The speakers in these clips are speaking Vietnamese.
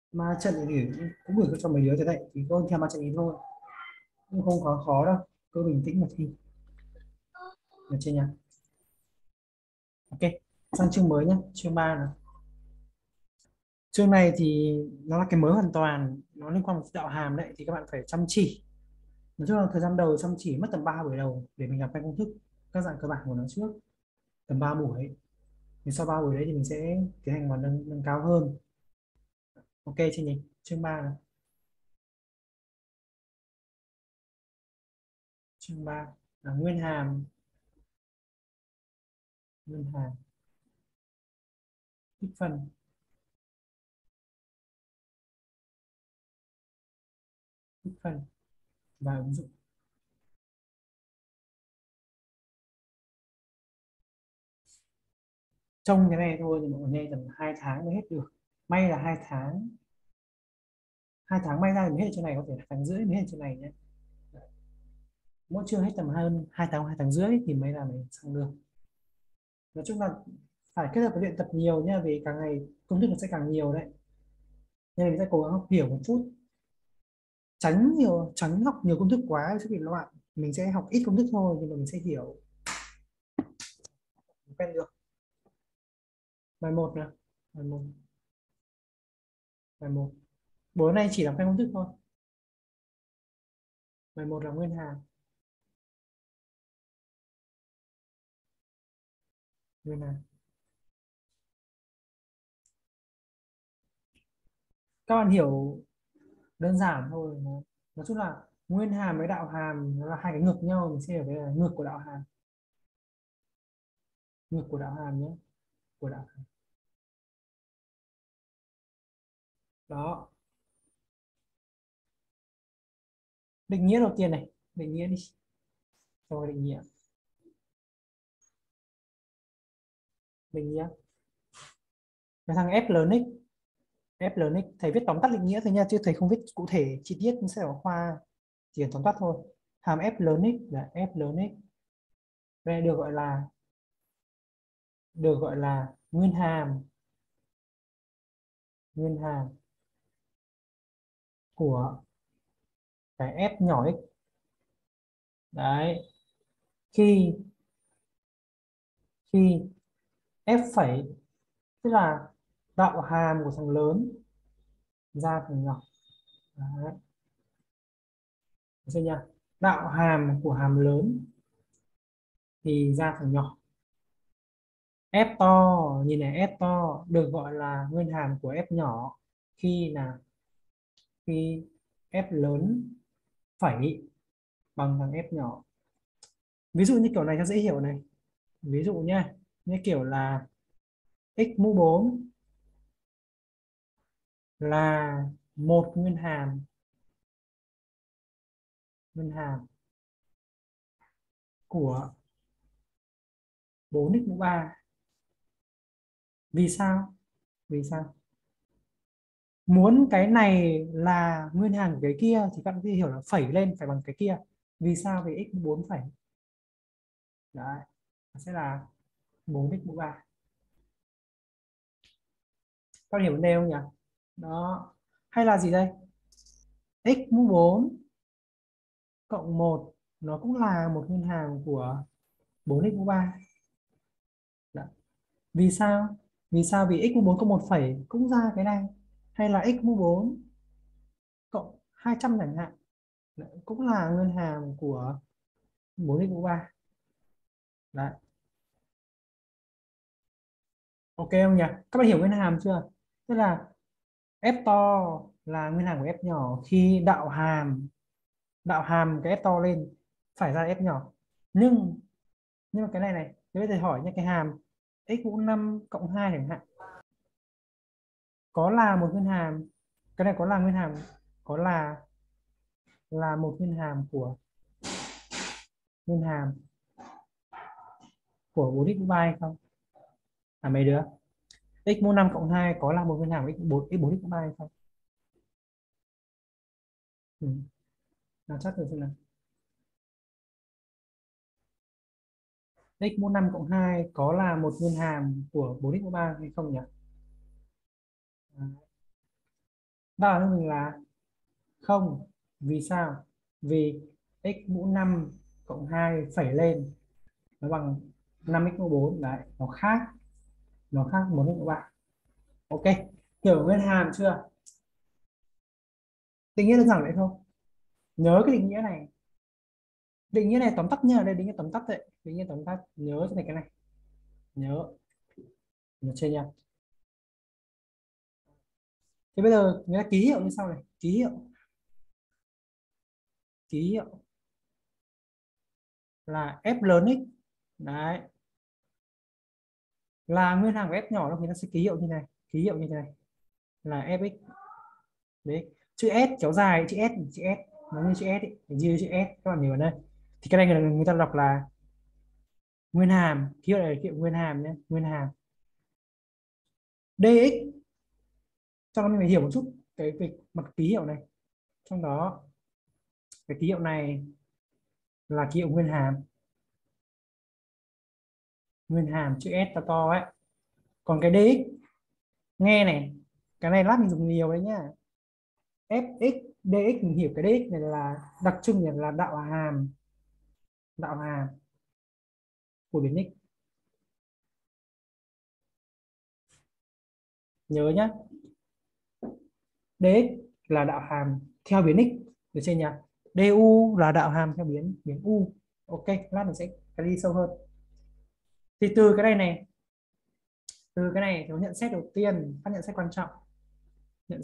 Ma trận thì cũng gửi cho mấy đứa thế này thì con theo ma trận ý thôi, cũng không có khó đâu, cứ bình tĩnh mà thi, được chưa nhỉ? Ok, sang chương mới nhé, chương 3 này. Chương này thì nó là cái mới hoàn toàn, nó liên quan đến đạo hàm đấy, thì các bạn phải chăm chỉ. Nói chung là thời gian đầu chăm chỉ, mất tầm 3 buổi đầu để mình làm quen công thức các dạng cơ bản của nó trước, tầm 3 buổi. Thì sau 3 buổi đấy thì mình sẽ tiến hành vào nâng cao hơn. Ok chưa nhỉ? Chương 3 này. Chương 3 là nguyên hàm, nguyên hàm, tích phân tích phân và ứng dụng. Trông cái này thôi thì mọi người nghe tầm 2 tháng mới hết được, may là 2 tháng, 2 tháng may ra thì mới hết chương này, có thể là tháng rưỡi mới hết chương này nhé. Mỗi chương hết tầm hơn 2 tháng, 2 tháng rưỡi thì mới là mình xong được. Nói chung là phải kết hợp với luyện tập nhiều nha, vì càng ngày công thức nó sẽ càng nhiều đấy, nên mình sẽ cố gắng học hiểu một chút, tránh học nhiều công thức quá sẽ bị loạn. Mình sẽ học ít công thức thôi nhưng mà mình sẽ hiểu, quen được. Bài một nè, bài một, bài một, bữa nay chỉ làm quen công thức thôi. Bài một là nguyên hàm, nguyên hàm. Các bạn hiểu đơn giản thôi, nói chung là nguyên hàm với đạo hàm nó là hai cái ngược nhau, mình sẽ hiểu đây là ngược của đạo hàm, ngược của đạo hàm nhé, của đạo hàm. Đó, định nghĩa đầu tiên này, định nghĩa đi, rồi định nghĩa, định nghĩa cái thằng F lớn x, F lớn x thầy viết tóm tắt định nghĩa thôi nha, chứ thầy không viết cụ thể chi tiết, nó sẽ ở khoa, chỉ cần tóm tắt thôi. Hàm F lớn x là F lớn x, đây được gọi là nguyên hàm, nguyên hàm của cái F nhỏ x. Đấy, khi khi F phẩy, tức là đạo hàm của thằng lớn ra thằng nhỏ. Đấy, được chưa nhỉ? Đạo hàm của hàm lớn thì ra thằng nhỏ. F to, nhìn này, F to được gọi là nguyên hàm của F nhỏ khi là khi F lớn phẩy bằng thằng F nhỏ. Ví dụ như kiểu này cho dễ hiểu này, ví dụ nhé, như kiểu là x mũ 4 là một nguyên hàm, nguyên hàm của 4x mũ 3. Vì sao? Vì sao? Muốn cái này là nguyên hàm của cái kia thì các bạn hiểu là phẩy lên phải bằng cái kia. Vì sao? Vì x mũ 4 phẩy. Đấy, nó sẽ là 4x mũ 3. Các bạn hiểu vấn đề không nhỉ? Đó. Hay là gì đây? X mũ 4 cộng 1 nó cũng là một nguyên hàm của 4x mũ 3. Đấy. Vì sao? Vì sao? Vì x mũ 4 cộng 1 phẩy cũng ra cái này. Hay là x mũ 4 cộng 200 chẳng hạn. Đấy, cũng là nguyên hàm của 4x mũ 3. Đấy. Ok không nhỉ? Các bạn hiểu nguyên hàm chưa? Tức là F to là nguyên hàm của F nhỏ khi đạo hàm cái F to lên phải ra F nhỏ. Nhưng mà cái này này, bây giờ hỏi nhé, cái hàm x mũ 5 cộng 2 chẳng hạn, có là một nguyên hàm, cái này có là nguyên hàm, có là một nguyên hàm của, nguyên hàm của 4x mũ 3 hay không? À mấy đứa, x mũ 5 cộng 2 có là một nguyên hàm của x4x mũ 3 hay không? Ừ. Nào chắc thử xem nào. X mũ 5 cộng 2 có là một nguyên hàm của 4x mũ 3 hay không nhỉ? À, đáp án của mình là không. Vì sao? Vì x mũ 5 cộng 2 phẩy lên nó bằng 5x mũ 4. Đấy, nó khác 4x mũ 3. Ok, hiểu nguyên hàm chưa? Định nghĩa đơn giản vậy thôi. Nhớ cái định nghĩa này. Định nghĩa này tóm tắt nha, đây định nghĩa tóm tắt đấy, định nghĩa tóm tắt, nhớ cho này cái này. Nhớ chưa nha? Thế bây giờ người ta ký hiệu như sau này, ký hiệu là f lớn x. Đấy, là nguyên hàm của f nhỏ, người ta sẽ ký hiệu như này, ký hiệu như thế này là fx. Đấy, chữ S kéo dài, chữ S nó như chữ S ấy, như chữ S các bạn hiểu ở đây. Thì cái này người ta đọc là nguyên hàm, ký hiệu này là ký hiệu nguyên hàm nhé, nguyên hàm dx. Cho nên mình phải hiểu một chút cái mặt ký hiệu này. Trong đó cái ký hiệu này là ký hiệu nguyên hàm chữ S to to ấy. Còn cái dx, nghe này, cái này lát mình dùng nhiều đấy nhá. Fx dx, mình hiểu cái dx này là đặc trưng là đạo hàm của biến x. Nhớ nhá, dx là đạo hàm theo biến x, được chưa nhỉ? Du là đạo hàm theo biến biến u. Ok, lát mình sẽ đi sâu hơn. Thì từ cái này từ cái này nó nhận xét đầu tiên, phát nhận xét quan trọng. Nhận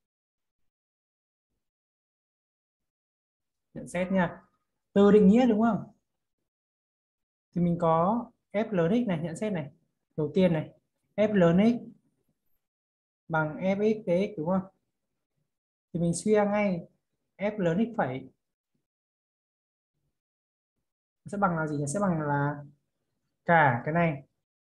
xét nha. Từ định nghĩa đúng không? Thì mình có f lớn x này, nhận xét này. Đầu tiên này, f lớn x bằng fx dx đúng không? Thì mình suy ra ngay f lớn x phẩy sẽ bằng là gì nhỉ? Sẽ bằng là cả cái này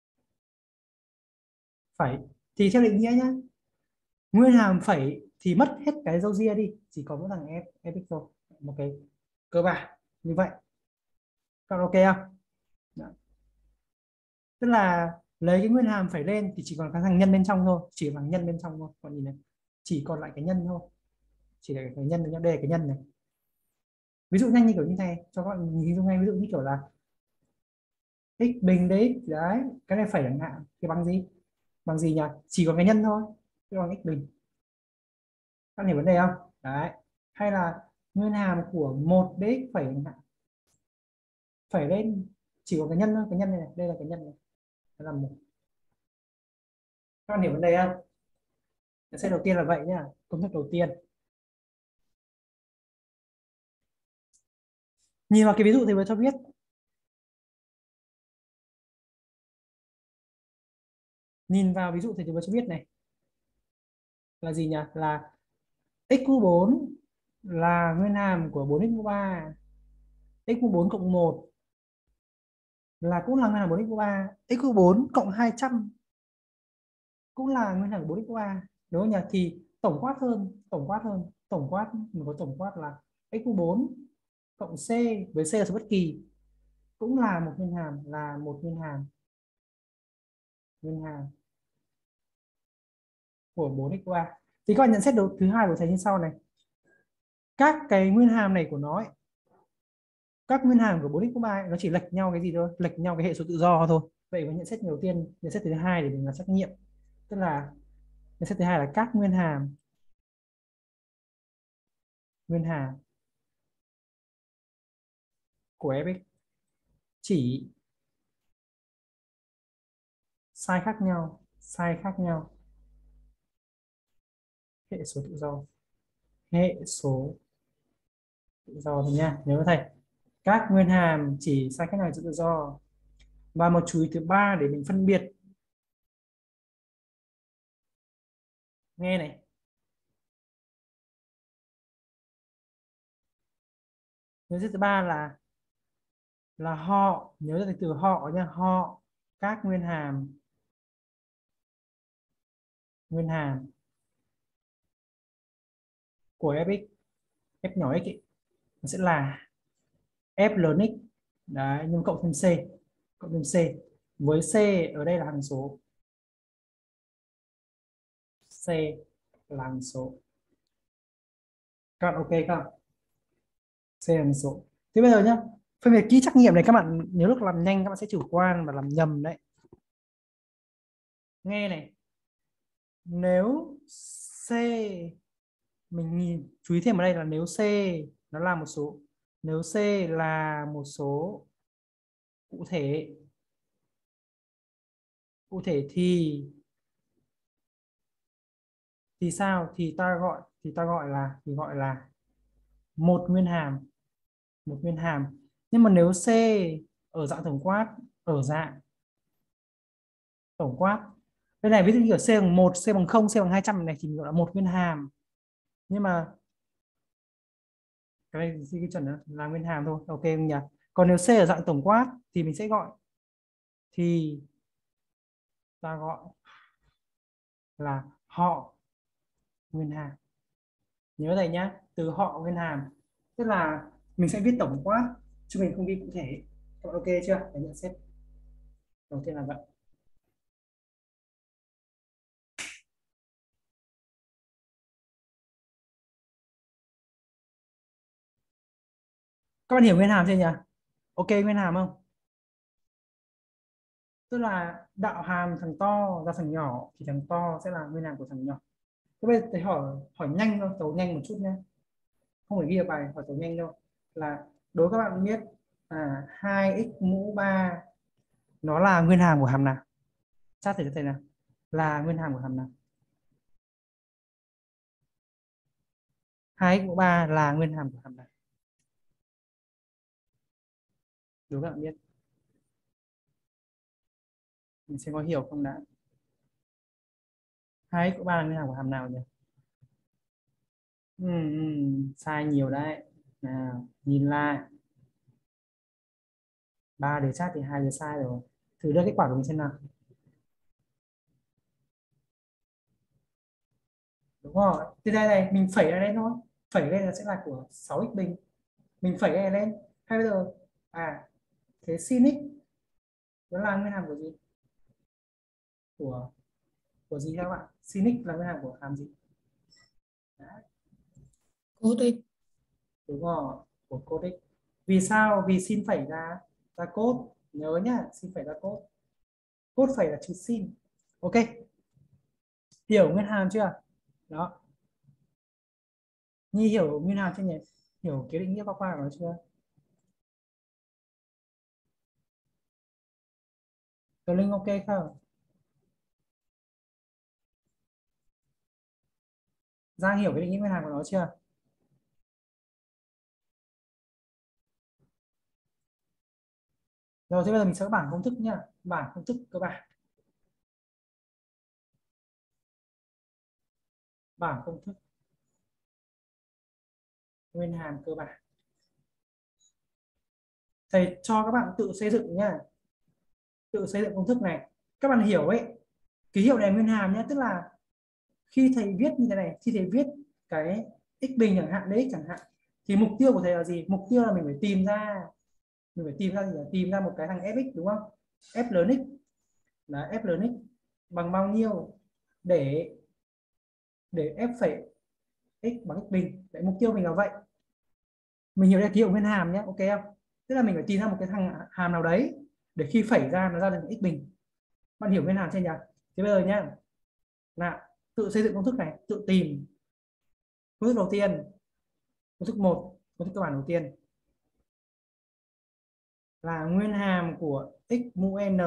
phẩy. Thì theo định nghĩa nhá, nguyên hàm phẩy thì mất hết cái dâu ria đi, chỉ còn mỗi thằng fx thôi. Một cái cơ bản như vậy, các bạn ok không? Đó. Tức là lấy cái nguyên hàm phẩy lên thì chỉ còn cái thằng nhân bên trong thôi, chỉ bằng nhân bên trong thôi. Còn nhìn này, chỉ còn lại cái nhân thôi, chỉ là cái nhân đây là cái nhân này. Ví dụ nhanh như kiểu như này cho các bạn hình dung ngay, ví dụ như kiểu là x bình đấy, đấy cái này phẩy chẳng hạn thì bằng gì nhỉ? Chỉ còn cái nhân thôi, thì bằng x bình. Các bạn hiểu vấn đề không? Đấy, hay là nguyên hàm của một dx phẩy chẳng hạn, phẩy lên chỉ có cái nhân thôi, cái nhân này, đây là cái nhân này, đây là một. Các bạn hiểu vấn đề không? Nhận xét đầu tiên là vậy nhá, công thức đầu tiên. Nhìn vào cái ví dụ thì mới cho biết. Nhìn vào ví dụ thì mới cho biết này là gì nhỉ? Là x mũ 4 là nguyên hàm của 4x mũ 3, x mũ 4 cộng 1 là cũng là nguyên hàm 4x mũ 3, x mũ 4 cộng 200 cũng là nguyên hàm của 4x mũ 3, đúng không nhỉ? Thì tổng quát mình có tổng quát là x mũ 4 cộng c, với c là số bất kỳ, cũng là một nguyên hàm, nguyên hàm của 4x mũ 3. Thì các bạn nhận xét thứ hai của thầy như sau này: các cái nguyên hàm này của nó ấy, các nguyên hàm của 4x mũ 3 ấy, nó chỉ lệch nhau cái gì thôi, lệch nhau cái hệ số tự do thôi. Vậy với nhận xét đầu tiên, nhận xét thứ hai để mình làm trắc nghiệm, tức là nhận xét thứ hai là các nguyên hàm của fx chỉ sai khác nhau hệ số tự do, hệ số tự do thôi nha, nhớ thầy, các nguyên hàm chỉ sai khác nhau hệ số tự do. Và một chú ý thứ ba để mình phân biệt, nghe này, nhận xét thứ ba là họ, nhớ từ từ họ nha, họ các nguyên hàm của fx, f nhỏ x ấy, nó sẽ là f lớn x, đấy, nhưng cộng thêm c, với c ở đây là hằng số, c là hằng số. Các bạn ok không? C là một số. Thế bây giờ nhá, phân biệt kỹ trắc nghiệm này các bạn nhớ lúc làm nhanh các bạn sẽ chủ quan và làm nhầm đấy. Nghe này, nếu C, mình nhìn chú ý thêm ở đây là nếu C nó là một số, nếu C là một số cụ thể, cụ thể thì sao, thì gọi là một nguyên hàm, một nguyên hàm. Nhưng mà nếu C ở dạng tổng quát, ở dạng tổng quát, đây này ví dụ như ở C bằng 1, C bằng 0, C bằng 200 này thì mình gọi là một nguyên hàm. Nhưng mà cái này cái chuẩn là nguyên hàm thôi, ok không nhỉ? Còn nếu C ở dạng tổng quát thì mình sẽ gọi, thì ta gọi là họ nguyên hàm. Nhớ này nhá, từ họ nguyên hàm tức là mình sẽ viết tổng quát chứ mình không viết cụ thể. Các bạn ok chưa? Để nhận xét đầu tiên là vậy. Các bạn hiểu nguyên hàm chưa nhỉ? Ok nguyên hàm không? Tức là đạo hàm thằng to ra thằng nhỏ thì thằng to sẽ là nguyên hàm của thằng nhỏ. Thế bây giờ thầy hỏi hỏi nhanh thôi, tấu nhanh một chút nhé, không phải ghi ở bài, hỏi tấu nhanh đâu. Là đố các bạn biết 2x mũ 3 nó là nguyên hàm của hàm nào? Chắc thầy cho thầy nào, là nguyên hàm của hàm nào? 2x mũ 3 là nguyên hàm của hàm nào? Đố các bạn biết, mình sẽ có hiểu không đã. 2x mũ 3 là nguyên hàm của hàm nào nhỉ? Sai nhiều đấy. Nào nhìn lại, 3 đứa chắc thì 2 đứa sai rồi. Thử đưa kết quả của mình xem nào. Đúng rồi, từ đây này mình phẩy ra đây thôi, phẩy lên là sẽ là của 6x bình, mình phẩy này lên. Hay bây giờ thế sin x nó là nguyên hàm của gì, của gì các bạn? Sin x là nguyên hàm của hàm gì? Đấy, Cố định. đúng rồi, của cos x. Vì sao? Vì sin phẩy ra cos, nhớ nhá, sin phẩy ra cos, cos phẩy là trừ sin. Ok, hiểu nguyên hàm chưa? Đó, Nhi hiểu nguyên hàm chưa nhỉ? Hiểu cái định nghĩa qua qua của nó chưa? Tờ Linh ok không? Giang hiểu cái định nghĩa nguyên hàm của nó chưa? Rồi thế bây giờ mình sẽ có bảng công thức nhá, bảng công thức cơ bản, bảng công thức nguyên hàm cơ bản. Thầy cho các bạn tự xây dựng nhá, tự xây dựng công thức này. Các bạn hiểu ấy, ký hiệu này nguyên hàm nhé, tức là khi thầy viết như thế này, khi thầy viết cái x bình chẳng hạn, đấy chẳng hạn, thì mục tiêu của thầy là gì? Mục tiêu là mình phải tìm ra, gì? Tìm ra một cái thằng fx đúng không? F lớn x là f lớn x bằng bao nhiêu để f phẩy x bằng x bình. Đấy, mục tiêu mình là vậy. Mình hiểu đây ký hiệu nguyên hàm nhé, ok không? Tức là mình phải tìm ra một cái thằng hàm nào đấy để khi phẩy ra nó ra được x bình. Bạn hiểu nguyên hàm chưa nhỉ? Thế bây giờ nhá, nào tự xây dựng công thức này, tự tìm. Công thức đầu tiên, công thức một, công thức cơ bản đầu tiên là nguyên hàm của x mũ n,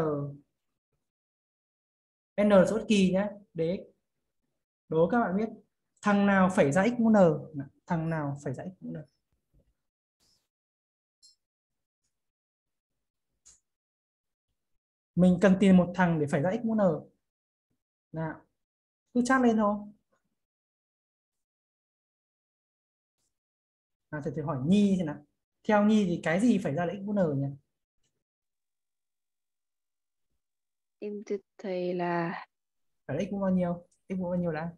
n là số bất kỳ nhé, để đố các bạn biết thằng nào phẩy ra x mũ n, thằng nào phẩy ra x mũ n. Mình cần tìm một thằng để phẩy ra x mũ n. Nào cứ chat lên thôi. Thầy hỏi Nhi thế nào, theo Nhi thì cái gì phải ra là x mũ n nhỉ? Em thưa thầy là Phải là x mũ bao nhiêu, x mũ bao nhiêu đã?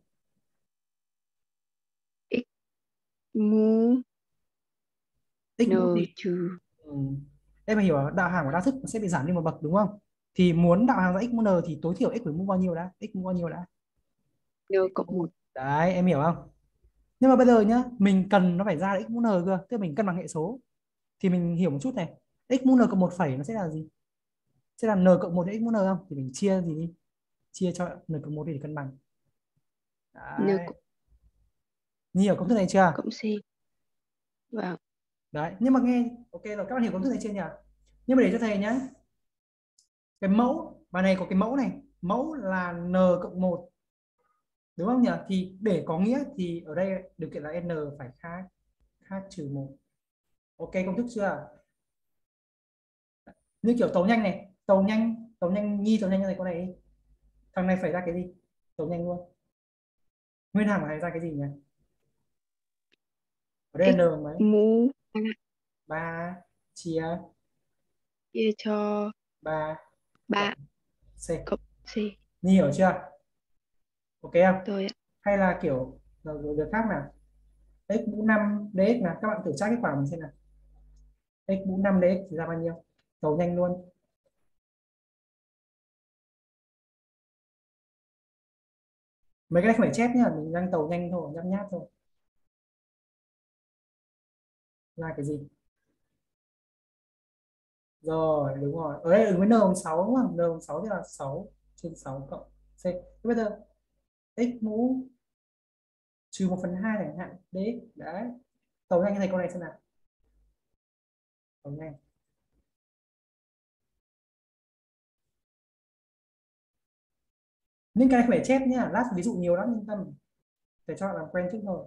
x mũ X n mũ gì? trừ Ừ. Em phải hiểu là đạo hàm của đa thức nó sẽ bị giảm đi một bậc đúng không? Thì muốn đạo hàm ra x mũ n thì tối thiểu x phải mũ bao nhiêu đã? X mũ bao nhiêu đã? n X cộng mũ... một. Đấy em hiểu không? Nhưng mà bây giờ nhá, mình cần nó phải ra là x mũ n cơ, tức là mình cân bằng hệ số. Thì mình hiểu một chút này, x mũ n cộng 1 phẩy nó sẽ là gì? Sẽ là n cộng 1 x mũ n không? Thì mình chia gì đi? Chia cho n cộng 1 để cân bằng. N Đấy. Hiểu công thức này chưa? cộng C. Vâng. Đấy, nhưng mà nghe ok rồi, các bạn hiểu công thức này chưa nhỉ? Nhưng mà để cho thầy nhá, cái mẫu bài này có cái mẫu này, mẫu là n cộng 1 đúng không nhỉ? Thì để có nghĩa thì ở đây điều kiện là n phải khác khác trừ 1. Ok công thức chưa? Như kiểu tấu nhanh này, tấu nhanh Nhi, tấu nhanh như này con này đi. Thằng này phải ra cái gì? Tấu nhanh luôn. Nguyên hàm của này ra cái gì nhỉ? Ở đây X là n mấy? mũ 3 chia chia cho 3 3 cộng c. cộng C. Nhi hiểu chưa? Ok không? Rồi ạ. Hay là kiểu rồi việc khác nào? X mũ 5 dx nào, các bạn thử tra kết quả mình xem nào. X mũ 5 dx thì ra bao nhiêu? Tấu nhanh luôn. Mấy cái này không phải chép nhá, mình đang tấu nhanh thôi, nháp nháp thôi. Là cái gì? Rồi đúng rồi, ở đây ứng với n bằng 6 đúng không? N bằng 6 thì là 6 trên 6 cộng c. Thế bây giờ x mũ trừ 1/2 chẳng hạn dx. Đấy, tấu nhanh cái thầy câu này xem nào. Tấu nhanh. Nhưng cái này không phải chép nhá, lát ví dụ nhiều lắm, yên tâm. Để cho bạn làm quen trước thôi.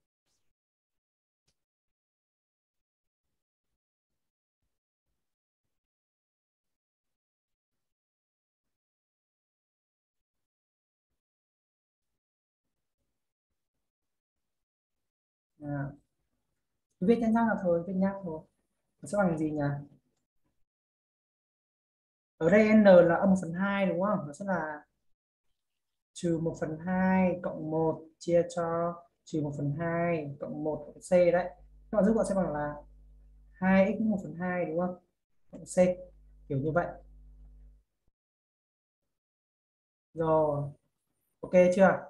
À, viết nhắc là thôi, viết nhắc thôi. Nó sẽ bằng gì nhỉ? Ở đây n là âm 1/2 đúng không? Nó sẽ là trừ 1/2 cộng 1 chia cho trừ 1/2 cộng 1 cộng c đấy. Các bạn giúp bạn sẽ bằng là 2x 1/2 đúng không? Cộng c. Kiểu như vậy. Rồi, ok chưa?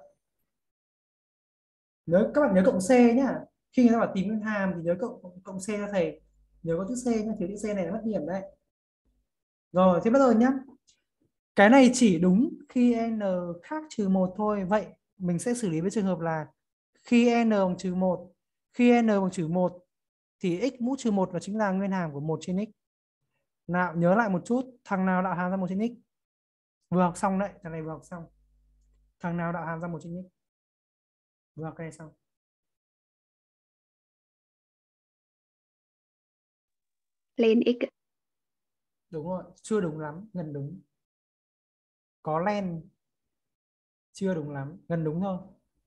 Nhớ các bạn nhớ cộng c nhá. Khi người ta bảo tìm nguyên hàm thì nhớ cộng c cho thầy. Nhớ có chữ c nhá, thiếu chữ c này là mất điểm đấy. Rồi, thế bắt đầu nhá. Cái này chỉ đúng khi n khác trừ một thôi. Vậy mình sẽ xử lý với trường hợp là khi n bằng trừ một, khi n bằng trừ một thì x mũ trừ một nó chính là nguyên hàm của 1/x. Nào nhớ lại một chút, thằng nào đạo hàm ra 1/x? Vừa học xong đấy, thằng này vừa học xong. Thằng nào đạo hàm ra 1/x? Vừa học cái này xong. Lên X. Đúng rồi, chưa đúng lắm, gần đúng. Có len, chưa đúng lắm, gần đúng thôi.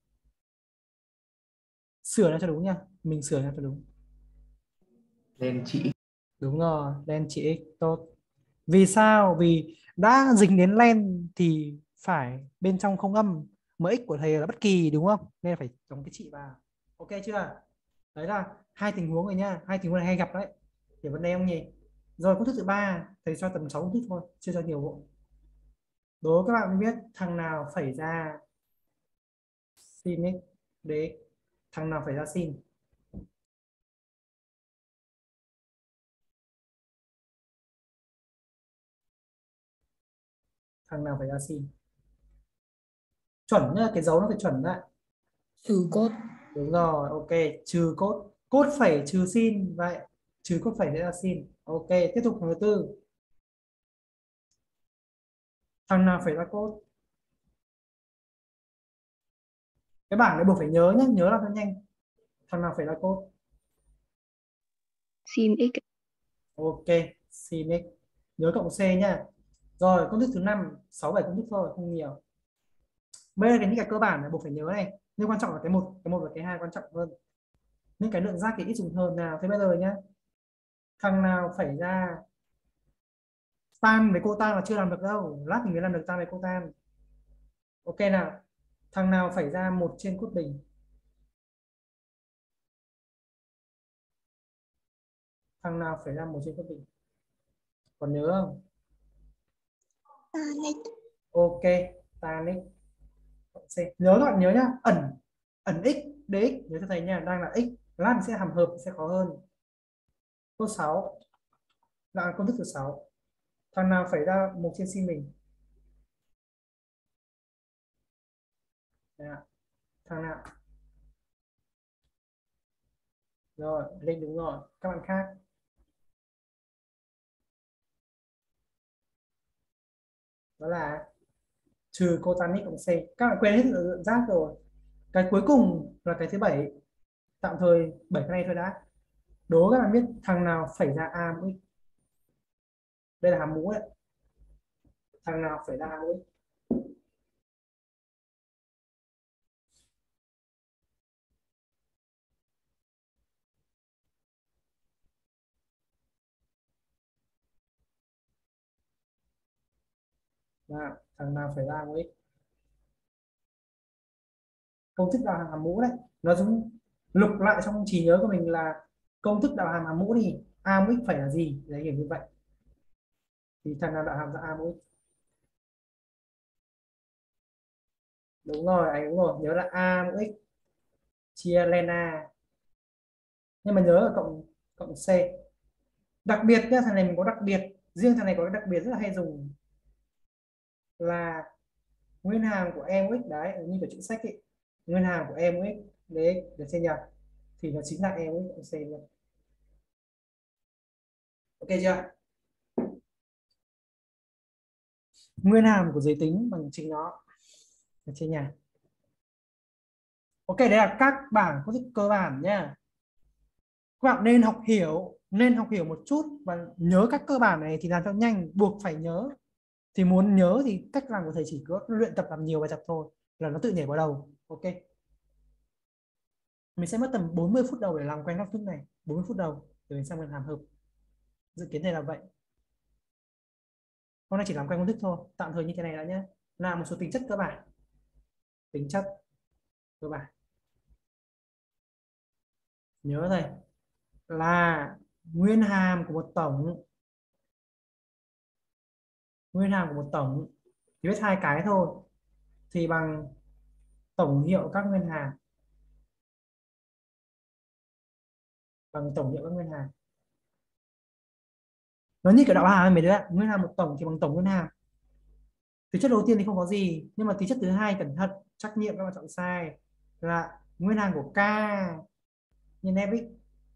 Sửa nó cho đúng nha, mình sửa nó cho đúng. Lên chỉ Đúng rồi, len chỉ x tốt. Vì sao? Vì đã dính đến len thì phải bên trong không âm, mà x của thầy là bất kỳ đúng không? Nên phải đóng cái trị vào. Ok chưa? Đấy là hai tình huống rồi nha, hai tình huống này hay gặp đấy. Hiểu vấn đề không nhỉ? Rồi công thức thứ ba, thầy cho tầm 6 công thức thôi, chưa cho nhiều bộ. Đố các bạn biết thằng nào phẩy ra sin x dx, thằng nào phẩy ra sin? Thằng nào phẩy ra sin? Chuẩn nhá, cái dấu nó phải chuẩn đấy. Trừ cốt. Đúng rồi, ok, trừ cốt, cốt phẩy trừ sin vậy, trừ cốt phẩy sẽ là sin. Ok, tiếp tục thằng thứ tư, thằng nào phẩy ra cốt? Cái bảng này buộc phải nhớ nhé, nhớ làm cho nhanh. Thằng nào phẩy ra cốt? Sin X. Ok, sin x, nhớ cộng c nhá. Rồi công thức thứ năm, 6 7 công thức thôi, không nhiều. Bây giờ cái những cái cơ bản này buộc phải nhớ này, nhưng quan trọng là cái một và cái hai quan trọng hơn. Những cái lượng giác thì ít dùng hơn. Nào thế bây giờ nhá, thằng nào phẩy ra tan với cô tan là chưa làm được đâu, lát mình mới làm được tan với cô tan. Ok nào, thằng nào phẩy ra 1/cốt bình? Thằng nào phẩy ra 1/cốt bình? Còn nhớ không? Ok, tan x cộng c. Nhớ các bạn nhớ nhá, ẩn ẩn x dx nhớ cho thầy nha, đang là x, lát mình sẽ hàm hợp sẽ khó hơn. Câu 6 là công thức thứ 6. Thằng nào phải ra một trên sin mình? Đấy ạ. Thằng nào? Rồi, Linh đúng rồi. Các bạn khác? Đó là trừ cotanic cộng c. Các bạn quên hết lượng giác rồi. Cái cuối cùng là cái thứ 7. Tạm thời 7 cái này thôi đã. Đố các bạn biết thằng nào phẩy ra a mũ x. Đây là hàm mũ đấy. Thằng nào phẩy ra a mũ x? Nào, thằng nào phẩy ra a mũ x? Công thức đạo hàm hàm mũ đấy. Nó giống lục lại trong trí nhớ của mình là công thức đạo hàm hàm mũ thì a mũ x phải là gì? Đấy, hiểu như vậy. Thì thằng nào đạo hàm ra a mũ x? Đúng rồi, anh đúng rồi. Nhớ là a mũ x chia lên a. Nhưng mà nhớ là cộng cộng c. Đặc biệt nhá, thằng này mình có đặc biệt. Riêng thằng này có cái đặc biệt rất là hay dùng là nguyên hàm của em x đấy, như của chữ sách ấy. Nguyên hàm của em x đấy, được chưa nhỉ? Thì nó chính là em x cộng c luôn. Ok chưa? Nguyên hàm của giới tính bằng chính nó. Được chưa nhỉ? Ok, đấy là các bảng công thức cơ bản nhá. Các bạn nên học hiểu một chút và nhớ các cơ bản này thì làm cho nhanh, buộc phải nhớ. Thì muốn nhớ thì cách làm của thầy chỉ có luyện tập làm nhiều bài tập thôi là nó tự nhảy vào đầu. Ok, mình sẽ mất tầm 40 phút đầu để làm quen các thức này, 40 phút đầu rồi mình sang mình hàm hợp. Dự kiến này là vậy. Hôm nay chỉ làm quen công thức thôi, tạm thời như thế này đã nhé. Làm một số tính chất cơ bản. Tính chất cơ bản nhớ thầy là nguyên hàm của một tổng, nguyên hàm của một tổng thì biết hai cái thôi, thì bằng tổng hiệu các nguyên hàm, bằng tổng hiệu các nguyên hàm. Nó như kiểu đạo hàm mấy đứa ạ. Nguyên hàm một tổng thì bằng tổng nguyên hàm. Tính chất đầu tiên thì không có gì, nhưng mà tính chất thứ hai cẩn thận, trắc nghiệm các bạn chọn sai, là nguyên hàm của k nhân fx.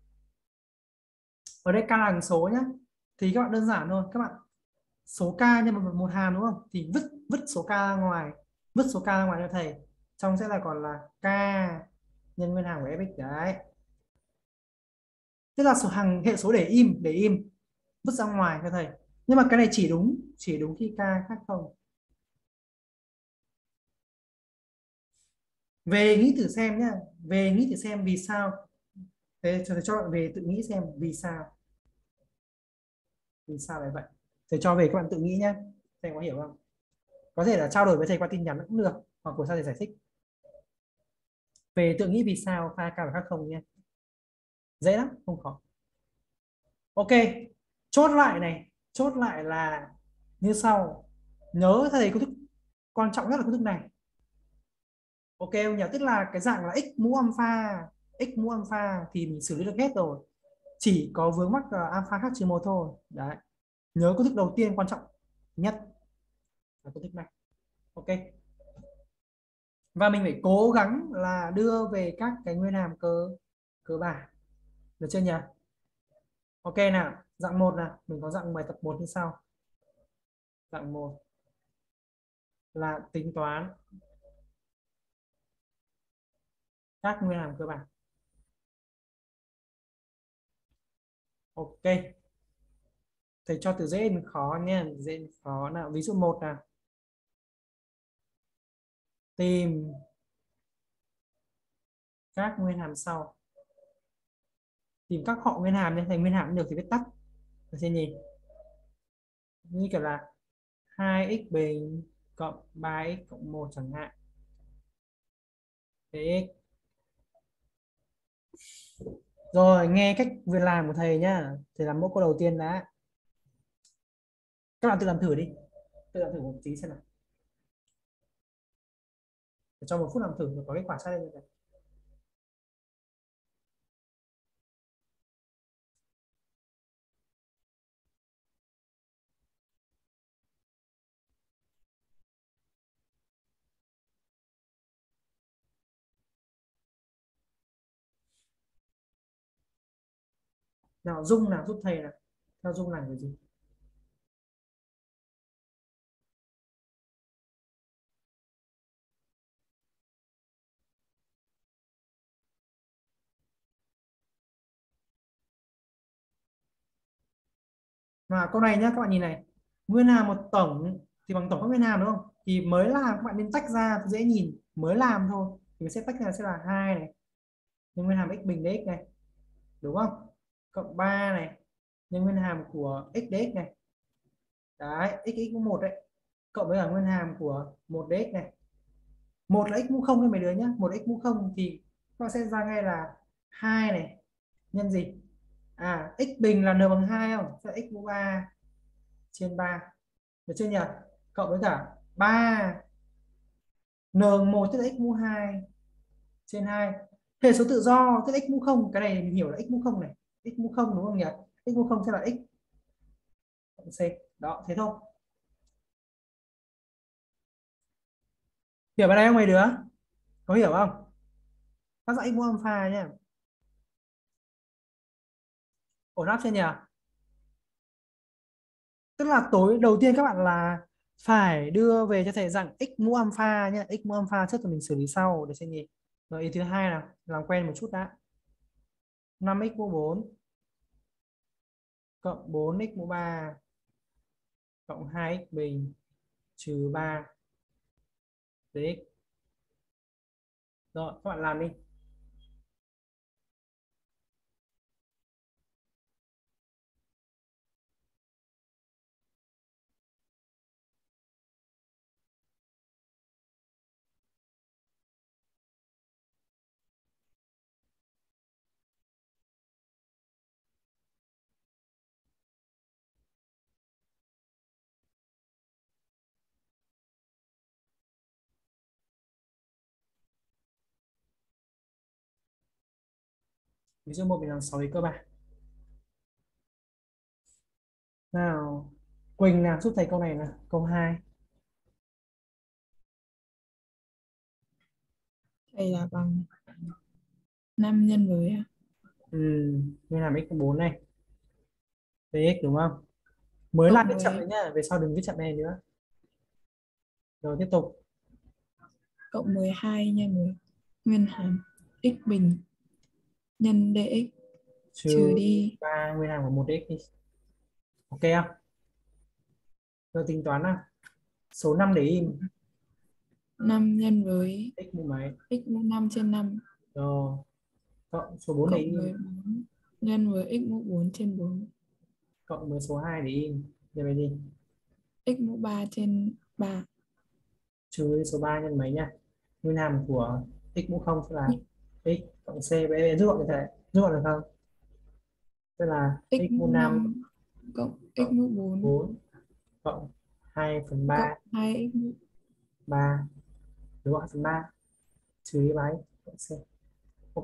Ở đây k là hình số nhá, thì các bạn đơn giản thôi, các bạn số k nhân một hàm đúng không, thì vứt vứt số k ra ngoài, vứt số k ra ngoài cho thầy, trong sẽ là còn là k nhân nguyên hàm của fx đấy. Tức là số hàng hệ số để im vứt ra ngoài cho thầy. Nhưng mà cái này chỉ đúng khi k khác không. Về nghĩ thử xem nhá, về nghĩ thử xem vì sao. Thế cho bạn về tự nghĩ xem vì sao lại vậy. Thầy cho về các bạn tự nghĩ nhé, thầy có hiểu không? Có thể là trao đổi với thầy qua tin nhắn cũng được, hoặc của sao thầy giải thích. Về tự nghĩ vì sao pha cao và khác không nhé, dễ lắm không khó. Ok, chốt lại này, chốt lại là như sau. Nhớ thầy công thức quan trọng nhất là công thức này. Ok không nhỉ? Tức là cái dạng là x mũ alpha, x mũ alpha thì mình xử lý được hết rồi, chỉ có vướng mắc là alpha khác trừ một thôi đấy. Nhớ công thức đầu tiên quan trọng nhất là công thức này. Ok, và mình phải cố gắng là đưa về các cái nguyên hàm cơ cơ bản, được chưa nhỉ? Ok nào, dạng một nào, mình có dạng bài tập 1 như sau. Dạng 1 là tính toán các nguyên hàm cơ bản. Ok, thầy cho từ dễ đến khó nha, dễ đến khó nào. Ví dụ 1 nào, tìm các nguyên hàm sau. Tìm các họ nguyên hàm, thành nguyên hàm cũng được thì viết tắt, được chưa nhỉ? Như kiểu là 2x bình cộng 3x cộng 1 chẳng hạn. Thế rồi, nghe cách việc làm của thầy nhá. Thầy làm mẫu câu đầu tiên đã. Các bạn tự làm thử đi, tự làm thử một tí xem nào. Để cho 1 phút làm thử rồi có kết quả xác định được. Nào Dung nào giúp thầy nào. Theo Dung làm cái gì? Mà câu này nhá các bạn nhìn này, nguyên hàm một tổng thì bằng tổng các nguyên hàm đúng không? Thì mới làm các bạn nên tách ra thì dễ nhìn, mới làm thôi thì mình sẽ tách ra sẽ là 2 này nhân nguyên hàm x bình dx này đúng không? Cộng 3 này nhân nguyên hàm của x dx này. Đấy, x mũ 1 đấy. Cộng với cả nguyên hàm của 1 dx này. Một là x mũ 0 cho mấy đứa nhá, một x mũ 0 thì các bạn sẽ ra ngay là 2 này nhân gì? À x bình là n bằng 2 không? Sẽ x mũ 3 trên 3. Được chưa nhỉ? Cộng với cả 3 n1 tức là x mũ 2 trên 2. Hệ số tự do tức là x mũ 0, cái này mình hiểu là x mũ 0 này, x mũ 0 đúng không nhỉ? X mũ 0 sẽ là x cộng c. Đó, thế thôi. Hiểu bài này không mấy đứa? Có hiểu không? Các dạng x mũ alpha nhá. Ổn áp chưa nhỉ? Tức là tối đầu tiên các bạn là phải đưa về cho thầy dạng x mũ alpha nhé, x mũ alpha trước rồi mình xử lý sau để xem gì. Rồi ý thứ hai là làm quen một chút đã. 5x mũ 4 cộng 4x mũ 3 cộng 2x bình trừ 3 dx. Rồi các bạn làm đi. Ví dụ một mình làm 6 ý cơ bản. Nào Quỳnh nào giúp thầy câu này là câu 2. Đây là bằng 5 nhân với Nên làm x 4 này dx đúng không? Mới cộng làm viết chậm với đấy nhá, về sau đừng viết chậm này nữa. Rồi tiếp tục. cộng 12 nhân với nguyên hàm x bình nhân dx trừ Trừ đi 3 nguyên hàm của 1x đi. Ok không? Rồi tính toán nào. Số 5 để im 5 nhân với x mũ mấy? x mũ 5 trên 5 Rồi cộng số 4 để cộng với im 4 nhân với x mũ 4 trên 4 cộng với số 2 để im. Nhân với gì? x mũ 3 trên 3 Trừ đi số 3 nhân mấy nhá? Nguyên hàm của x mũ 0 sẽ là x, x cộng c. Vậy rút gọn được thể rút gọn được không? Tức là x x mũ mũ 5 5 cộng x cộng mũ 4 4 cộng 2 phần 3 cộng 2 x mũ 3 đúng không? 2 phần 3 trừ đi 3 cộng c. Ok.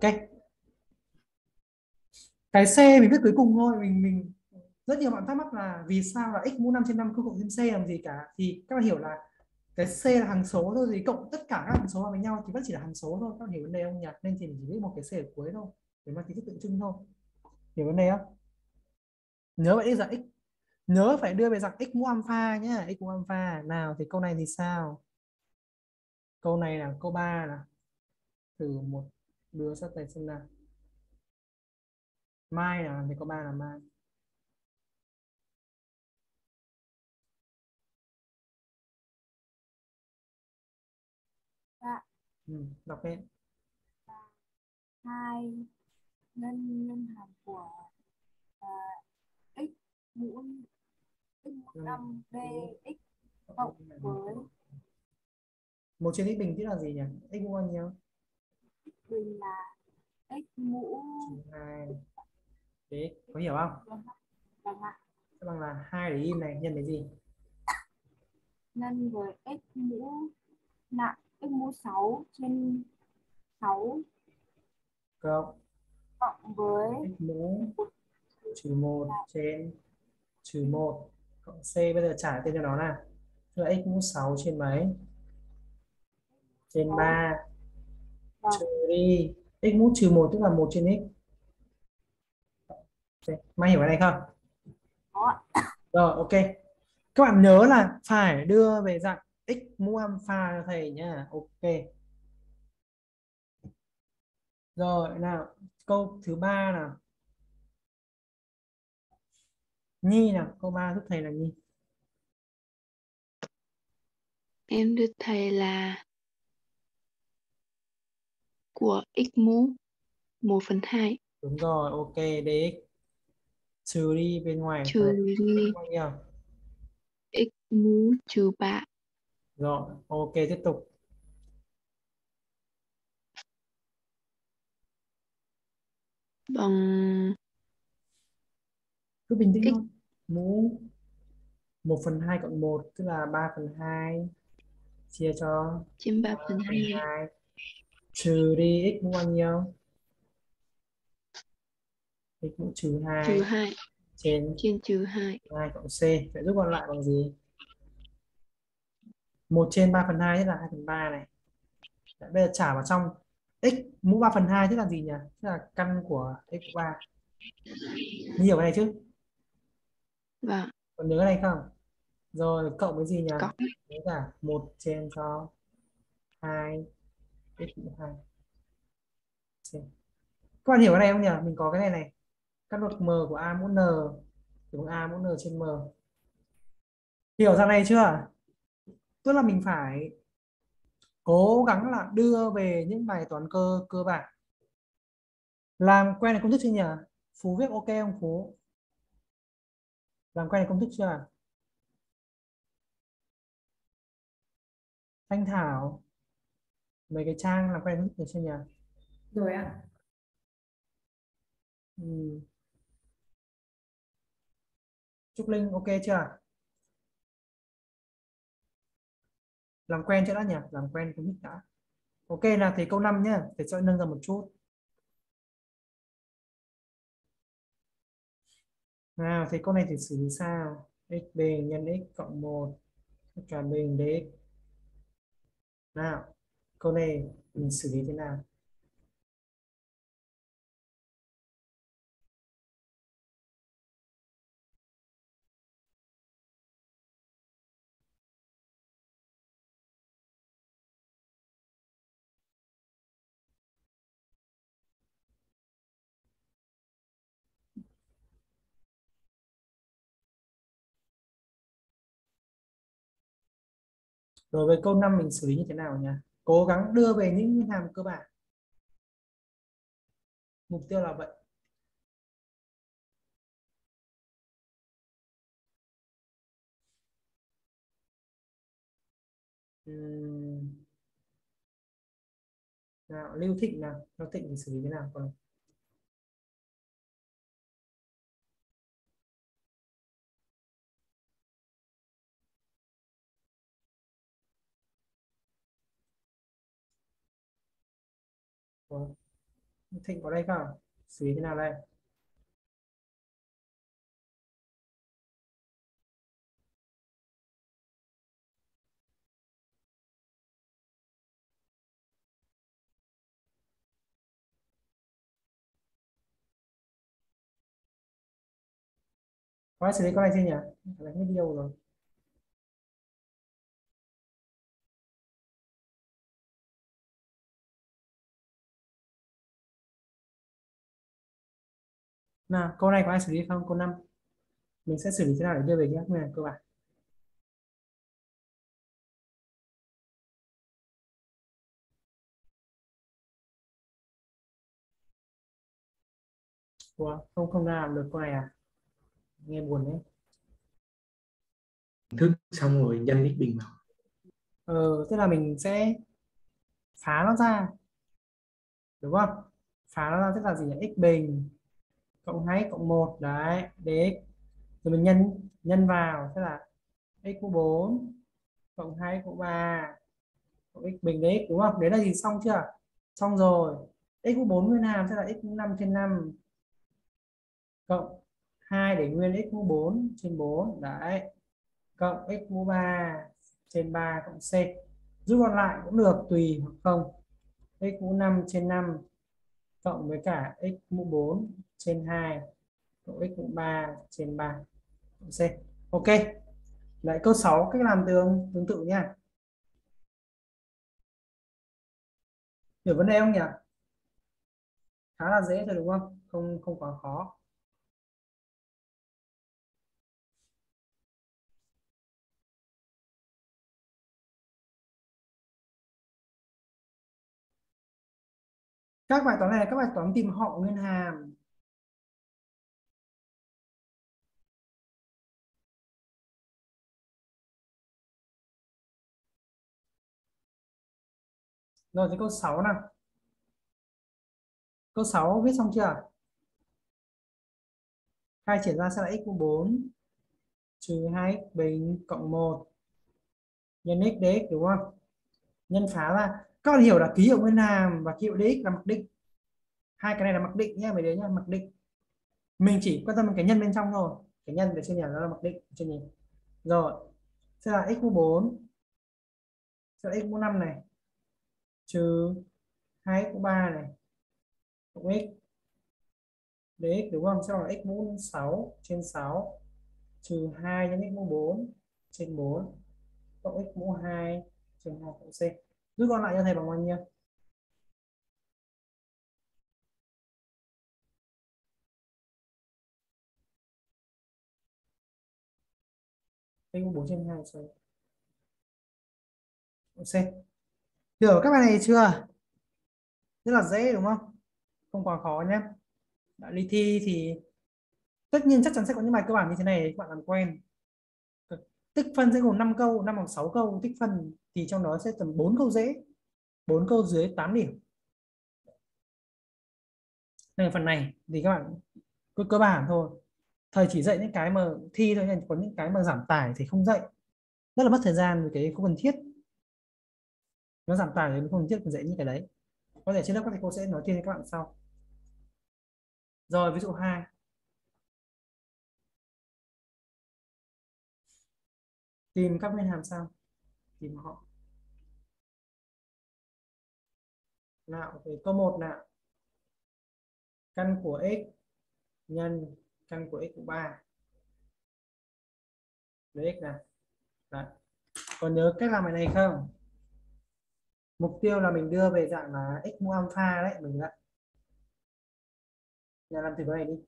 Cái c mình viết cuối cùng thôi. Mình rất nhiều bạn thắc mắc là vì sao là x mũ 5 trên 5 không cộng thêm c làm gì cả, thì các bạn hiểu là cái c là hằng số thôi, thì cộng tất cả các hằng số vào với nhau thì vẫn chỉ là hằng số thôi. Các bạn hiểu vấn đề không nhỉ? Nên thì mình chỉ viết một cái c ở cuối thôi để mang tính chất tượng trưng thôi. Hiểu vấn đề không? Nhớ vậy đi dạng x, nhớ phải đưa về dạng x mũ alpha nhá, x mũ alpha. Nào thì câu này thì sao? Câu này là câu 3 là thử một đứa cho thầy xem nào. Mai là thì câu 3 là Mai. Dạ, Đọc lên. 2 nhân hàm của à, x mũ x mũ 5 dx cộng với Một trên x bình tức là gì nhỉ? X mũ bao nhiêu? bình là x mũ 2. Thế có hiểu không? bằng ạ, Sẽ bằng là 2 để im này nhân với gì? nhân với x mũ nặng x mũ 6 trên 6 Cộng cộng với x mũ trừ 1 trên trừ 1 cộng c. Bây giờ trả tên cho nó nào. Tức là x mũ 6 trên mấy? Trên 3 và trừ đi x mũ trừ 1 tức là 1 trên x Mai hiểu cái này không? Có ạ. Rồi, ok. Các bạn nhớ là phải đưa về dạng x mũ alpha cho thầy nhá. Ok. Rồi, nào, câu thứ 3 nào. Nhi nào, câu 3 giúp thầy là Nhi. Em đưa thầy là của x mũ 1/2 Đúng rồi, ok, dx trừ đi bên ngoài trừ thầy đi bao nhiêu? x mũ trừ 3 Rồi, ok, tiếp tục. bằng Cứ bình tĩnh x thôi. Mũ 1/2 cộng 1 tức là 3/2 chia cho trên 3/2 3/2 trừ đi x mũ bao nhiêu? X mũ trừ trừ 2 2 trên trên trừ 2 2 cộng c. Vậy rút còn lại bằng gì? 1 trên 3/2 tức là 2/3 này. Đấy, bây giờ trả vào trong x mũ 3/2 tức là gì nhỉ? Tức là căn của x mũ 3. Nhiều cái này chứ? và Còn nhớ cái này không? Rồi cộng với gì nhỉ? cộng Với cả 1 trên cho 2 x mũ 2. Các bạn hiểu cái này không nhỉ? Mình có cái này này. Các luật m của a mũ n thì bằng a mũ n trên m. Hiểu ra này chưa? Tức là mình phải cố gắng là đưa về những bài toán cơ cơ bản. Làm quen được công thức chưa nhỉ? Phú viết ok không Phú? Làm quen được công thức chưa? Thanh Thảo mấy cái trang làm quen công thức được chưa nhỉ? Rồi ạ. Ừ. Trúc Linh ok chưa? Làm quen chưa đã nhỉ? Làm quen công thức đã. Ok là thì câu 5 nhá, thì sẽ nâng ra một chút. Nào thì câu này thì xử lý sao? X bình nhân x cộng 1 tất cả bình dx. Nào, câu này mình xử lý thế nào? Rồi với câu 5 mình xử lý như thế nào nhỉ? Cố gắng đưa về những hàm cơ bản. Mục tiêu là vậy. Ừm, nào, Lưu Thịnh nào, Lưu Thịnh thì xử lý thế nào còn? Có. Lưu Thịnh có đây không? Xử lý thế nào đây? Có ai xử lý con này chưa nhỉ? Cái này hết nhiều rồi. Nào, câu này có ai xử lý không? Câu 5 mình sẽ xử lý thế nào để đưa về các hàm cơ bản? Ủa, không không làm được câu này à? Nghe buồn đấy. Thức xong rồi nhân x bình vào. Tức là mình sẽ phá nó ra, đúng không? Phá nó ra tức là gì nhỉ? X bình cộng 2 cộng 1 đấy, dx. Rồi mình nhân vào tức là x mũ 4 cộng 2 cộng 3 cộng x bình dx, đúng không? Đấy là gì, xong chưa? Xong rồi. X mũ 4 nguyên hàm tức là x mũ 5 trên 5 cộng 2 để nguyên x mũ 4 trên 4 đấy, cộng x mũ 3 trên 3 cộng c. Rút còn lại cũng được, tùy hoặc không. X mũ 5 trên 5 cộng với cả x mũ 4 trên 2 cộng x mũ 3 trên 3 cộng c. Ok. Lại câu 6 cách làm tương tương tự nha. Hiểu vấn đề không nhỉ? Khá là dễ thôi đúng không? Không quá khó. Các bài toán này là các bài toán tìm họ nguyên hàm. Rồi thì câu 6 nào. Câu 6 viết xong chưa? Khai triển ra sẽ là x mũ 4 trừ 2x bình cộng 1 nhân x dx đúng không? Nhân phá ra. Các bạn hiểu là ký hiệu nguyên hàm và ký hiệu dx là mặc định. Hai cái này là mặc định nhé, mấy đứa nhá, mặc định. Mình chỉ quan tâm cái nhân bên trong thôi. Cái nhân để trên nhà nó là mặc định trên nhìn. Rồi, sẽ là x mũ 4 sẽ là x mũ 5 này trừ 2x mũ 3 này cộng x dx đúng không? Sẽ là x mũ 6 trên 6 trừ 2 nhân x mũ 4 trên 4 cộng x mũ 2 trên 2 cộng c. Rút gọn lại cho thầy bằng bao nhiêu? X mũ 4 trên 2 cộng c. Hiểu các bài này chưa? Rất là dễ đúng không? Không quá khó nhé. Đã đi thi thì tất nhiên chắc chắn sẽ có những bài cơ bản như thế này các bạn làm quen. Tích phân sẽ gồm 5 câu, 5 hoặc 6 câu tích phân thì trong đó sẽ tầm 4 câu dễ, 4 câu dưới 8 điểm. Nên phần này thì các bạn cứ cơ bản thôi. Thầy chỉ dạy những cái mà thi thôi, nên có những cái mà giảm tải thì không dạy. Rất là mất thời gian vì cái không cần thiết. Nó giảm tải thì không cần thiết phải dạy những cái đấy. Có thể trên lớp các thầy cô sẽ nói thêm với các bạn sau. Rồi ví dụ 2. Tìm các nguyên hàm sao? Tìm họ. Nào, câu 1 nào. Căn của x nhân căn của x mũ 3 với x này. Đấy. Còn nhớ cách làm bài này không? Mục tiêu là mình đưa về dạng là x mũ alpha đấy mình ạ. Nhà làm thử cái này đi.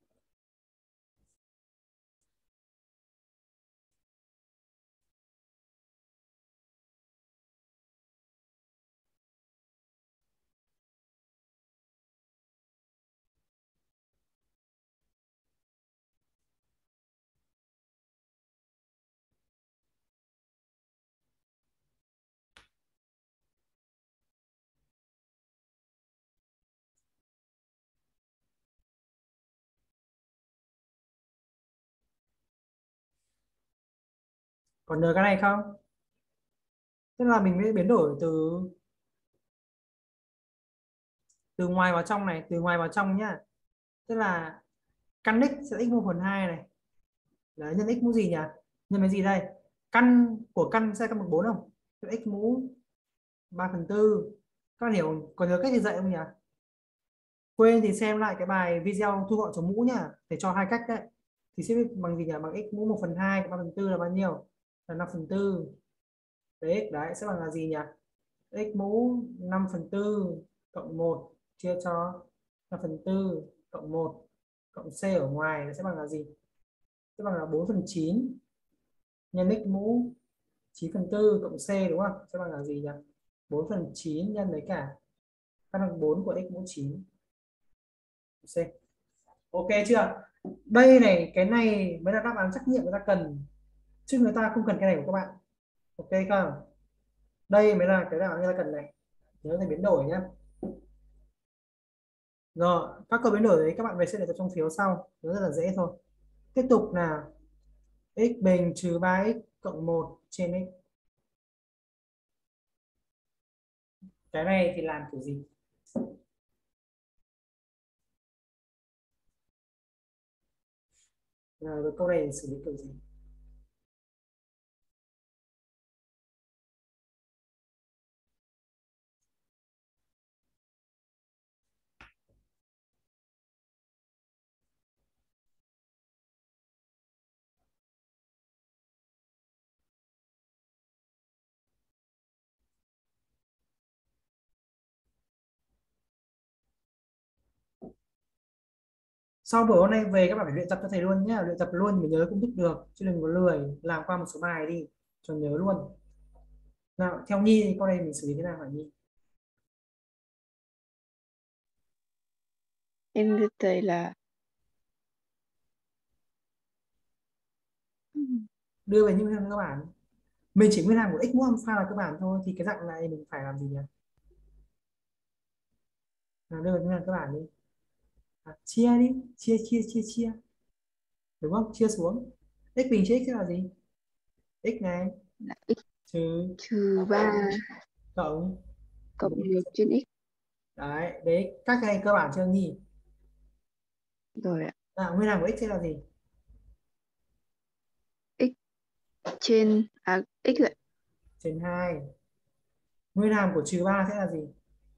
Còn nhớ cái này không? Tức là mình sẽ biến đổi từ ngoài vào trong này, từ ngoài vào trong nhá. Tức là căn x sẽ x mũ phần 2 này. Đấy, nhân x mũ gì nhỉ? Nhân cái gì đây? Căn của căn sẽ căn bậc 4 không? X mũ 3/4. Các bạn hiểu, còn nhớ cách thì dạy không nhỉ? Quên thì xem lại cái bài video thu gọn số mũ nhá. Để cho hai cách đấy. Thì sẽ bằng gì nhỉ? Bằng x mũ 1/2 cộng 3/4 là bao nhiêu? Là 5/4. Đấy sẽ bằng là gì nhỉ? X mũ 5/4 cộng 1 chia cho 5/4 cộng 1 cộng c ở ngoài nó sẽ bằng là gì? Sẽ bằng là 4/9 nhân x mũ 9/4 cộng c đúng không? Sẽ bằng là gì nhỉ? 4/9 nhân với cả căn bằng 4 của x mũ 9 c. Ok chưa? Đây này, cái này mới là đáp án trắc nghiệm người ta cần, chứ người ta không cần cái này của các bạn. Ok không? Đây mới là cái đáp án người ta cần này. Nhớ là biến đổi nhé. Rồi, các câu biến đổi đấy các bạn về sẽ để trong phiếu sau. Nó rất là dễ thôi. Tiếp tục nào. X bình trừ 3x cộng 1 trên x. Cái này thì làm kiểu gì? Rồi câu này xử lý kiểu gì? Sau buổi hôm nay về các bạn phải luyện tập cho thầy luôn nhé, luyện tập luôn mới nhớ công thức được, chứ đừng có lười làm qua một số bài đi cho nhớ luôn. Nào theo Nhi thì câu này mình xử lý thế nào hả Nhi? Em thưa thầy là Đưa về như thế nào các bạn? Mình chỉ nguyên hàm của x mũ alpha là cơ bản thôi, thì cái dạng này mình phải làm gì nhỉ? Đưa về như thế nào các bạn đi. Chia đi, chia đúng không? Chia xuống x bình trên x sẽ là gì? X này là x trừ trừ 3 cộng cộng 4. 1 trên x. Đấy các cái này cơ bản chưa Nhi? Rồi ạ. Nguyên hàm của x sẽ là gì? X trên x ạ. Trên 2. Nguyên hàm của trừ 3 sẽ là gì?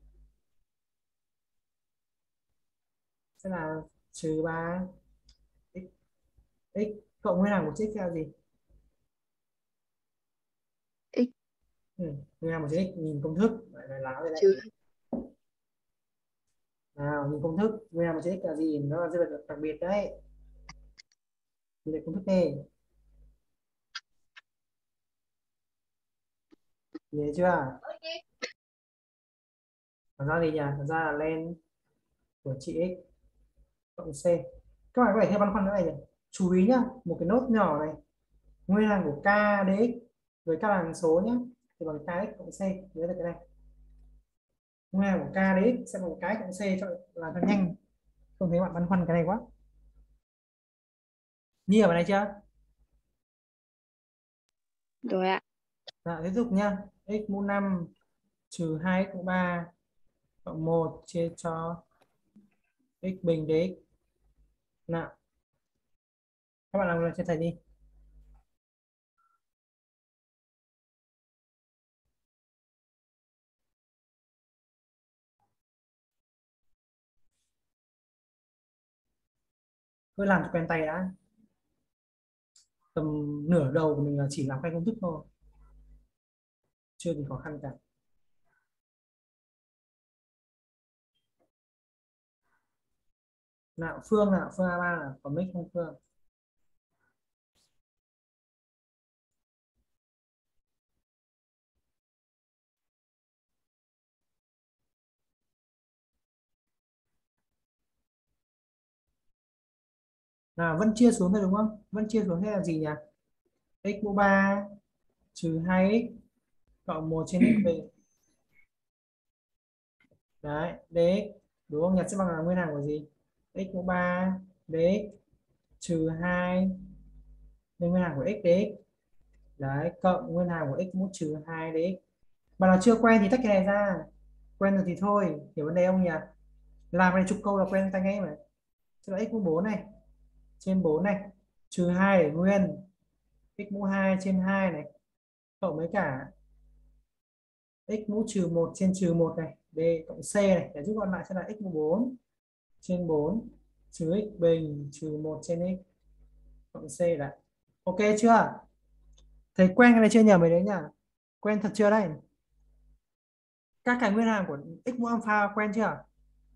Sẽ là trừ 3 x, x cộng nguyên hàm của x sẽ là gì? X Nguyên hàm của x nhìn công thức lại là láo đây đấy. trừ Nào nhìn công thức nguyên hàm của x là gì? Nó là dư vật đặc biệt đấy. Nhìn lại công thức này. Nhớ chưa? Nó ra gì nhỉ? Nó ra là len của chị x cộng c. Các bạn có thể thêm băn khoăn nữa này nhỉ? Chú ý nhá, một cái nốt nhỏ này. Nguyên hàm của k dx với các hàm số nhé thì bằng kx cộng c, nhớ được cái này. Nguyên hàm của k dx sẽ bằng cái cộng c cho làm cho nhanh. Không thấy bạn băn khoăn cái này quá. Ghi ở bài này chưa? rồi ạ. Tiếp tục nhá. X mũ 5 trừ 2x mũ 3 cộng 1 chia cho x bình dx. Nào, các bạn làm cho thầy đi. Cứ làm cho quen tay đã. Tầm nửa đầu của mình là chỉ làm quen công thức thôi. Chưa gì khó khăn cả. Nào, Phương A3 là có mic không Phương? Nào vẫn chia xuống thôi đúng không? Vẫn chia xuống thế là gì nhỉ? X mũ 3 trừ 2x cộng 1 trên x bình. Đấy, dx đúng không? Nhật sẽ bằng là nguyên hàm của gì? X mũ 3 dx trừ 2 nhân nguyên hàm của x dx. Đấy, cộng nguyên hàm của x mũ trừ 2 dx. Bạn nào chưa quen thì tách cái này ra. Quen rồi thì thôi, hiểu vấn đề không nhỉ? Làm này chục câu là quen tay ngay mà. Tức là x mũ 4 này trên 4 này trừ 2 để nguyên x mũ 2 trên 2 này cộng với cả x mũ trừ 1 trên trừ 1 này d cộng c này để rút gọn lại sẽ là x mũ 4 trên 4 trừ x bình trừ 1 trên x cộng c lại. Ok chưa? Thầy quen cái này chưa nhờ mấy đấy nhỉ? Quen thật chưa đây? Các cái nguyên hàm của x mũ alpha quen chưa?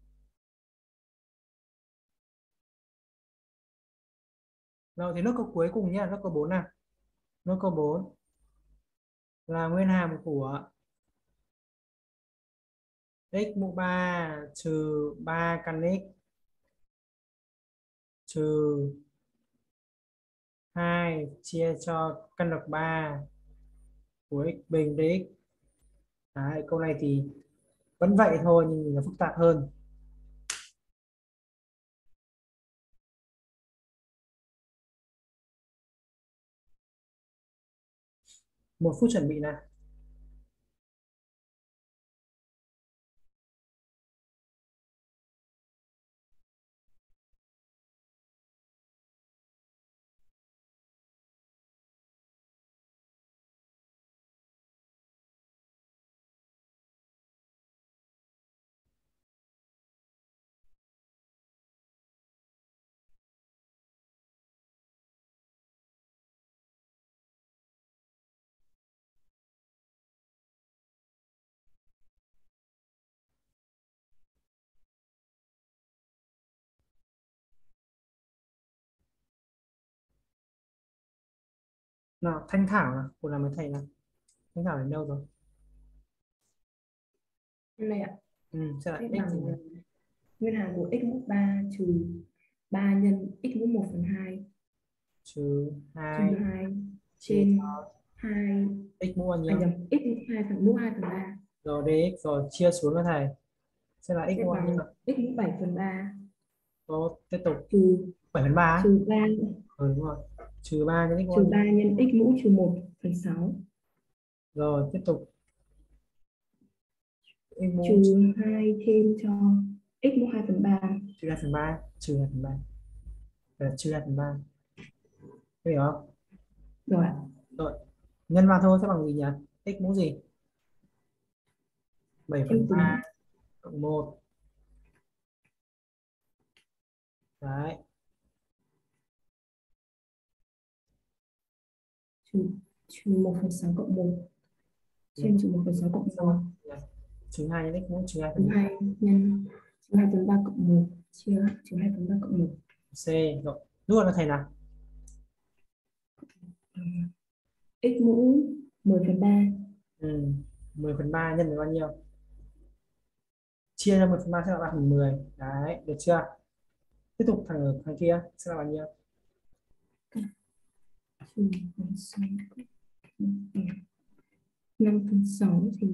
Rồi thì nốt câu cuối cùng nhá, nốt câu 4 nào. Nốt câu 4 là nguyên hàm của x mũ 3 trừ 3 căn x trừ 2 chia cho căn bậc 3 của x bình dx. Đấy, câu này thì vẫn vậy thôi nhưng nó phức tạp hơn. Một phút chuẩn bị nào. Nào Thanh Thảo nào, cô làm với thầy nào. Thanh Thảo đến đâu rồi? Này ạ, Sẽ là thế x gì bằng nhỉ? nguyên hàm của x mũ 3 trừ 3 nhân x mũ 1/2 Trừ trừ 2 2 chia trên cho 2 x mũ bao nhiêu? nhầm x mũ 2/3 Rồi dx rồi chia xuống cho thầy. Sẽ là x sẽ mũ bao nhiêu? bằng x mũ 7/3 Rồi tiếp tục trừ 7/3. trừ 3 Đúng rồi. Trừ 3 nhân x mũ bao trừ nhiêu? 3 nhân x mũ trừ 1/6 Rồi tiếp tục x mũ trừ 2 thêm cho x mũ 2/3 trừ 2/3, trừ 2/3. Là trừ 2/3. Hiểu không? rồi ạ. Rồi. Nhân vào thôi sẽ bằng gì nhỉ? X mũ gì? Em 7/3 tính cộng 1. Đấy. trừ trừ 1/6 cộng 1 trên trừ 1/6 cộng 1 Trừ 2 nhân x mũ trừ 2 trừ phần 2 nhân trừ 2/3 cộng 1 chia trừ 2/3 cộng 1 C. Rồi. Luôn là thầy nào? x mũ 10/3 10/3 nhân với bao nhiêu? Chia ra 10/3 sẽ là 3/10. Đấy, được chưa? Tiếp tục thằng kia sẽ là bao nhiêu? trừ 6 5/6 thì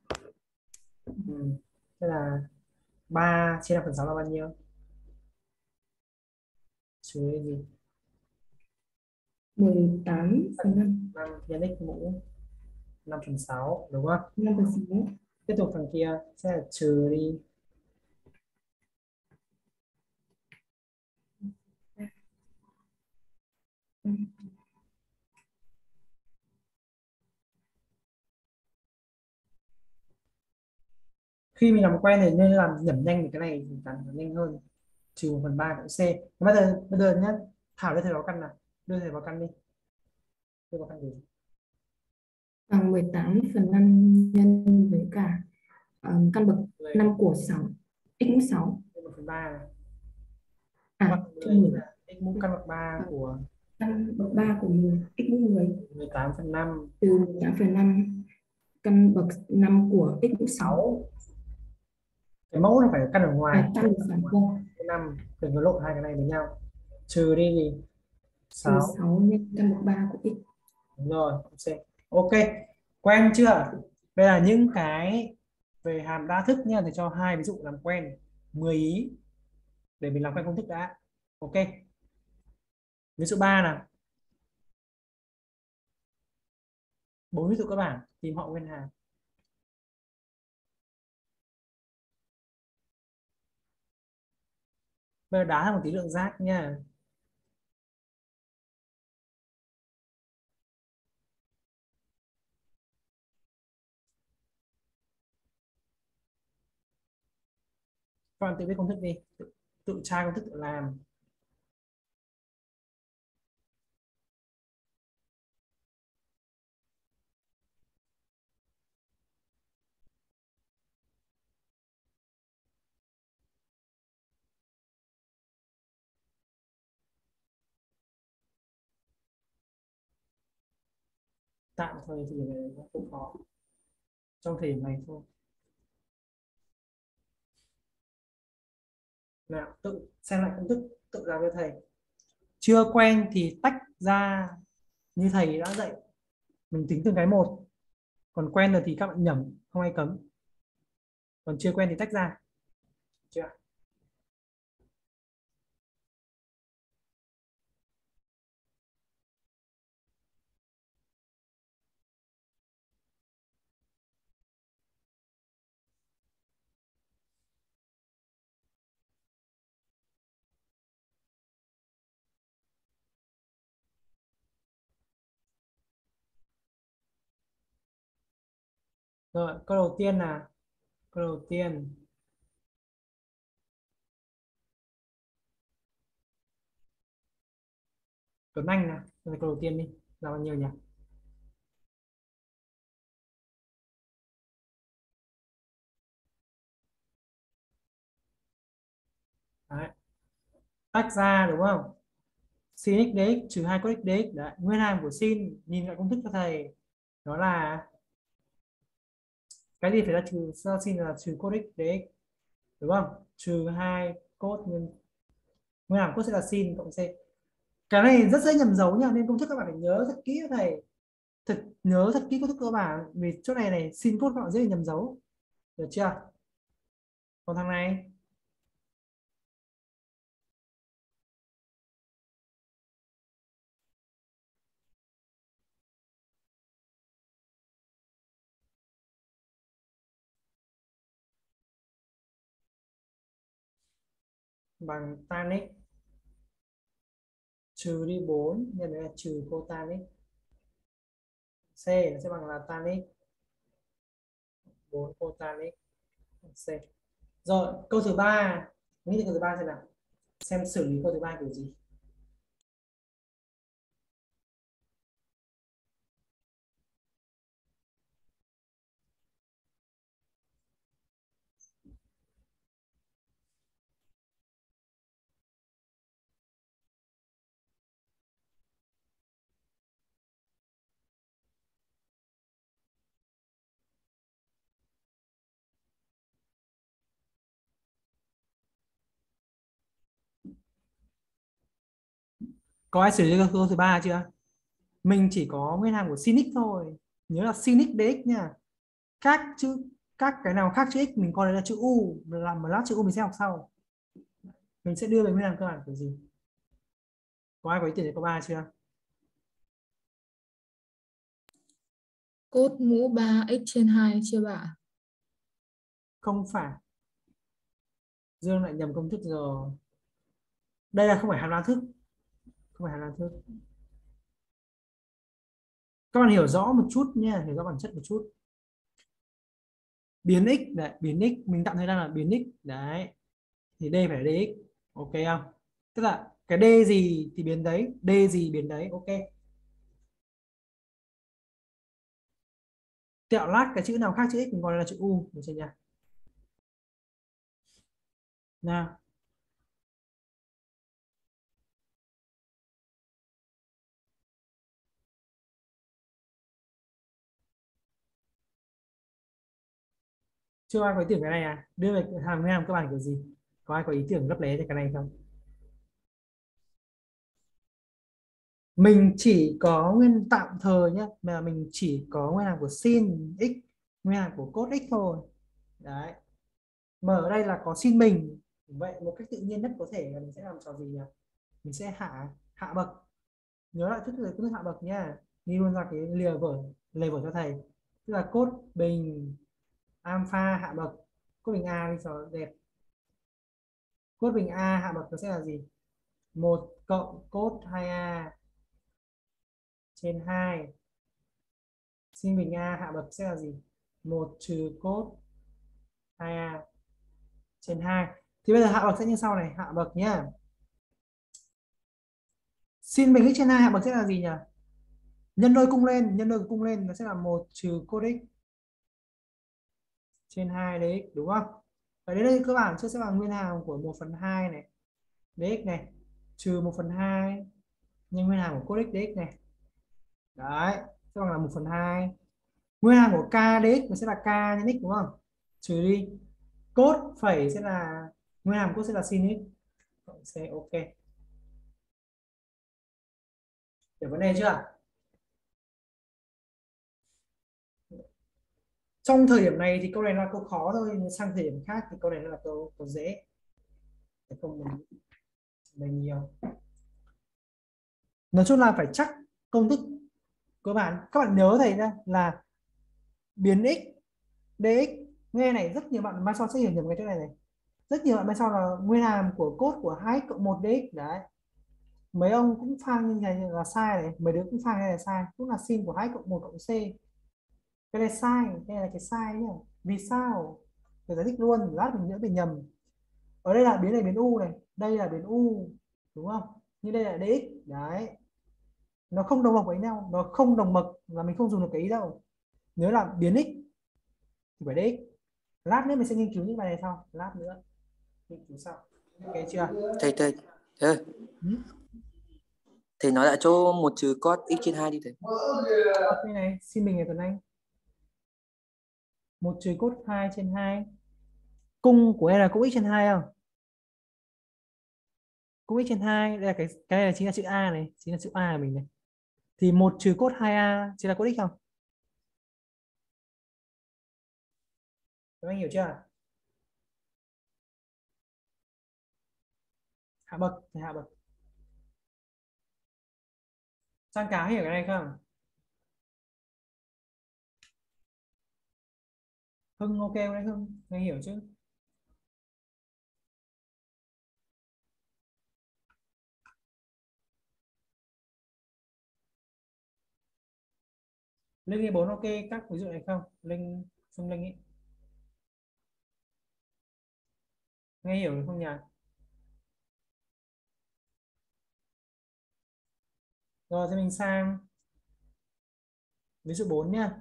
Thế là 3 chia 5/6 là bao nhiêu? Trừ cái gì? 18/5 5 nhân x mũ 5/6 đúng không? 5/6 Tiếp tục thằng kia sẽ là trừ đi. Khi mình làm quen thì nên làm nhẩm nhanh cái này thì càng nhanh hơn. Trừ 1/3 cộng C. Bây giờ nhé, Thảo đưa thầy vào căn nào, đưa thầy vào căn đi, đưa vào căn gì? bằng 18/5 nhân với cả căn bậc 5 của 6 x mũ 6 1/3 này. à Căn cho 10 10 là x mũ căn bậc 3 của căn bậc 3 của 10 x mũ 10 18/5 từ 8/5 căn bậc 5 của x mũ 6 6. Cái mẫu nó phải căn ở ngoài căn bậc 6 vâng 5, đừng có lộn hai cái này với nhau. Trừ đi gì? trừ 6. 6 nhân căn bậc 3 của x. Đúng rồi, C. Ok, quen chưa? Đây là những cái về hàm đa thức nha, thì cho hai ví dụ làm quen 10 ý để mình làm quen công thức đã. Ok, ví dụ 3 nào, 4 ví dụ cơ bản tìm họ nguyên hàm. Bây giờ đá ra một tí lượng giác nha. Các bạn tự biết công thức đi, tự tra công thức tự làm. Tạm thời thì nó không khó trong thời điểm này thôi. Nào tự xem lại công thức, tự làm cho thầy. Chưa quen thì tách ra như thầy đã dạy, mình tính từng cái một. Còn quen rồi thì các bạn nhẩm, không ai cấm. Còn chưa quen thì tách ra. Chưa? Rồi, câu đầu tiên là câu đầu tiên Tuấn Anh nào, câu đầu tiên đi, là bao nhiêu nhỉ? Đấy. Tách ra đúng không? sin x dx trừ 2 cos x dx. Đấy, nguyên hàm của sin nhìn lại công thức cho thầy đó là cái gì phải ra trừ sin là trừ cos x dx đúng không, trừ 2 cos nguyên hàm cos sẽ là sin cộng c. Cái này rất dễ nhầm dấu nha, nên công thức các bạn phải nhớ thật kỹ cho thầy, nhớ thật kỹ công thức cơ bản, vì chỗ này sin cos các bạn dễ nhầm dấu, được chưa? Còn thằng này bằng tan x trừ đi 4 nhân với là trừ cotan x. C nó sẽ bằng là tan x 4 cotan x. C. Rồi câu thứ ba, nghĩ câu thứ ba xem nào, xem xử lý câu thứ ba kiểu gì. Có ai xử lý câu thứ ba chưa? Mình chỉ có nguyên hàm của sin x thôi, nhớ là sin x dx nha. Các cái nào khác chữ x mình coi đấy là chữ u, làm một lát chữ u mình sẽ học sau. Mình sẽ đưa về nguyên hàm cơ bản kiểu gì. Có ai có ý tưởng câu ba chưa? Cos mũ 3x/2 chia 3. Không phải. Dương lại nhầm công thức rồi. Đây là không phải hàm đa thức, không phải hàm đa thức. Các bạn hiểu rõ một chút nha, hiểu rõ bản chất một chút. Biến x đấy, biến x mình tạm thời đang là biến x đấy, thì d phải là dx, ok không? Tức là cái d gì thì biến đấy, d gì biến đấy, ok. Tẹo lát cái chữ nào khác chữ x mình gọi là chữ u, được chưa nhỉ? Nào, chưa ai có ý tưởng cái này à? Đưa về nguyên hàm cơ bản kiểu gì? Có ai có ý tưởng lấp lé cho cái này không? Mình chỉ có nguyên tạm thời nhé, mà mình chỉ có nguyên hàm của sin x, nguyên hàm của cos x thôi. Đấy. Mà ở đây là có sin bình. Vậy một cách tự nhiên nhất có thể là mình sẽ làm trò gì nhỉ? Mình sẽ hạ bậc. Nhớ lại thức hạ bậc nha. Ghi luôn ra cái lề vở cho thầy. Tức là cos bình alpha hạ bậc. Cos bình a đi cho đẹp. Cos bình a hạ bậc nó sẽ là gì? 1 cộng cos 2a trên 2. Sin bình a hạ bậc sẽ là gì? 1 trừ cos 2a trên 2. Thì bây giờ hạ bậc sẽ như sau này, hạ bậc nhá. Sin bình x trên 2 hạ bậc sẽ là gì nhỉ? Nhân đôi cung lên nó sẽ là 1 trừ cos x trên 2 dx đúng không? Vậy đến đây cơ bản sẽ là nguyên hàm của 1/2 này dx này trừ 1/2 nhân nguyên hàm của cos x dx này. Đấy, sẽ bằng là 1/2. Nguyên hàm của k dx nó sẽ là k nhân x đúng không? Trừ đi cos phẩy sẽ là nguyên hàm cos sẽ là sin x cộng c, ok. Hiểu vấn đề chưa? Trong thời điểm này thì câu này là câu khó thôi, sang thời điểm khác thì câu này là câu dễ. Không mình nhiều. Nói chung là phải chắc công thức cơ bản. Các bạn nhớ thầy ra là biến x dx, nghe này rất nhiều bạn mai sau sẽ hiểu nhầm cái chỗ này này. Rất nhiều bạn mai sau là nguyên hàm của cos của 2 cộng 1 dx đấy. Mấy ông cũng phang như này là sai này, mấy đứa cũng phang này là sai, cũng là sin của 2 cộng 1 cộng c. Cái này sai, đây là cái sai nhá. Vì sao? Để giải thích luôn, lát mình nữa bị nhầm. Ở đây là biến này biến u này, đây là biến u đúng không? Như đây là dx đấy. Nó không đồng bậc với nhau, nó không đồng bậc là mình không dùng được cái ý đâu. Nhớ là biến x thì phải dx. Lát nữa mình sẽ nghiên cứu những bài này sau, lát nữa nghiên cứu sau, ok chưa? Thầy Ừ? Thầy nói lại chỗ 1 trừ cos x trên 2 đi thầy. Ok này, xin mình là Tuấn Anh. 1 trừ cos 2 trên 2. Cung của em là cung x trên 2 không? Cung x trên 2, đây là cái này là chính là chữ A này, chính là chữ A của mình này. Thì 1 trừ cos 2A chính là cos x không? Các anh hiểu chưa? Hạ bậc, thì hạ bậc. Trang Cá hiểu cái này không? Hưng ok đấy Hưng, anh hiểu chứ? Linh ghi 4 ok các ví dụ này không? Linh, Xuân Linh ấy. Nghe hiểu được không nhỉ? Rồi thì mình sang ví dụ 4 nhá.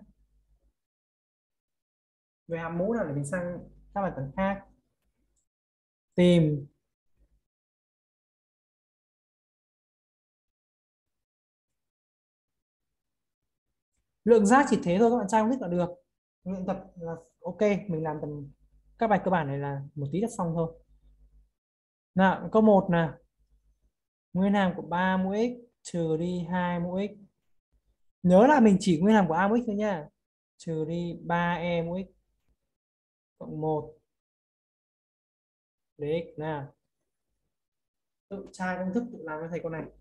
Về hàm mũ nào để mình sang các bài toán khác. Tìm lượng giác chỉ thế thôi các bạn, tra công thức là được. Luyện tập là ok, mình làm tầm các bài cơ bản này là một tí là xong thôi. Nào, câu 1 nè. Nguyên hàm của 3 mũ x trừ đi 2 mũ x. Nhớ là mình chỉ nguyên hàm của a mũ x thôi nha. Trừ đi 3e mũ x cộng 1 dx nào. Tự tra công thức tự làm cho thầy con này.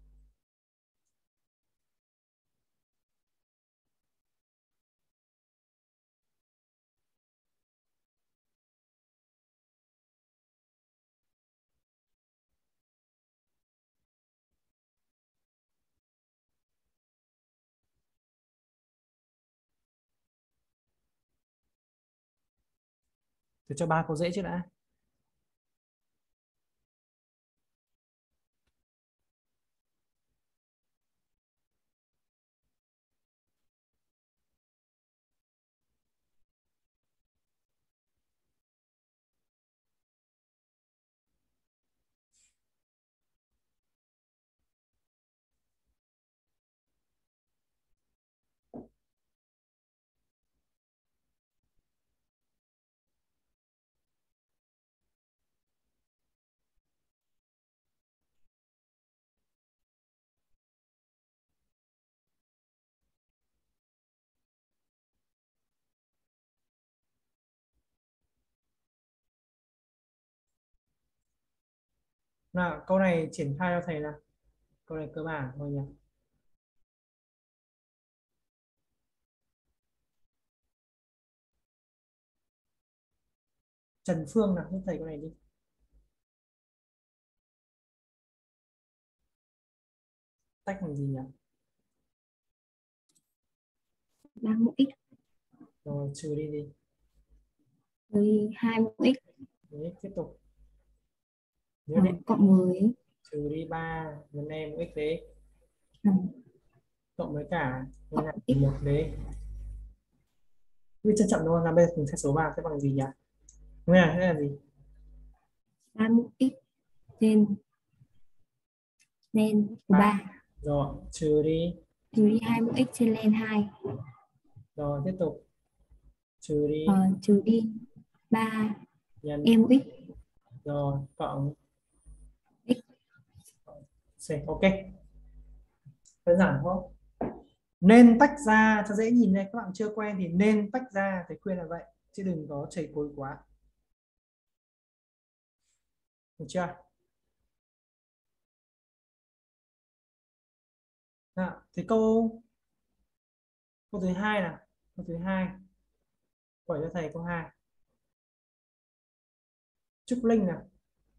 Thử cho 3 câu dễ trước đã. Nào, câu này triển khai cho thầy nào. Câu này cơ bản thôi nhỉ. Trần Phương nào, giúp thầy câu này đi. Tách thành gì nhỉ? 3 mũ x Rồi trừ đi đi. với 2 mũ x Đấy, tiếp tục. Nhớ đến cộng với trừ đi 3 nhân em mũ x đấy. ừ, Cộng với cả nguyên hàm x 1 đấy. Cứ trân trọng đúng không? Là bây giờ mình sẽ số 3 sẽ bằng gì nhỉ? Nguyên hàm sẽ là gì? 3 mũ x trên lên của 3 Rồi trừ đi. trừ đi 2 mũ x trên lên 2 Rồi tiếp tục. Trừ đi trừ đi 3 nhân em mũ x rồi cộng x. C. Ok. Đơn giản không? Nên tách ra cho dễ nhìn này, các bạn chưa quen thì nên tách ra, thầy khuyên là vậy chứ đừng có chảy cối quá. Được chưa? Nào, thì câu thứ hai là câu thứ hai, quẩy cho thầy câu 2. Trúc Linh nào.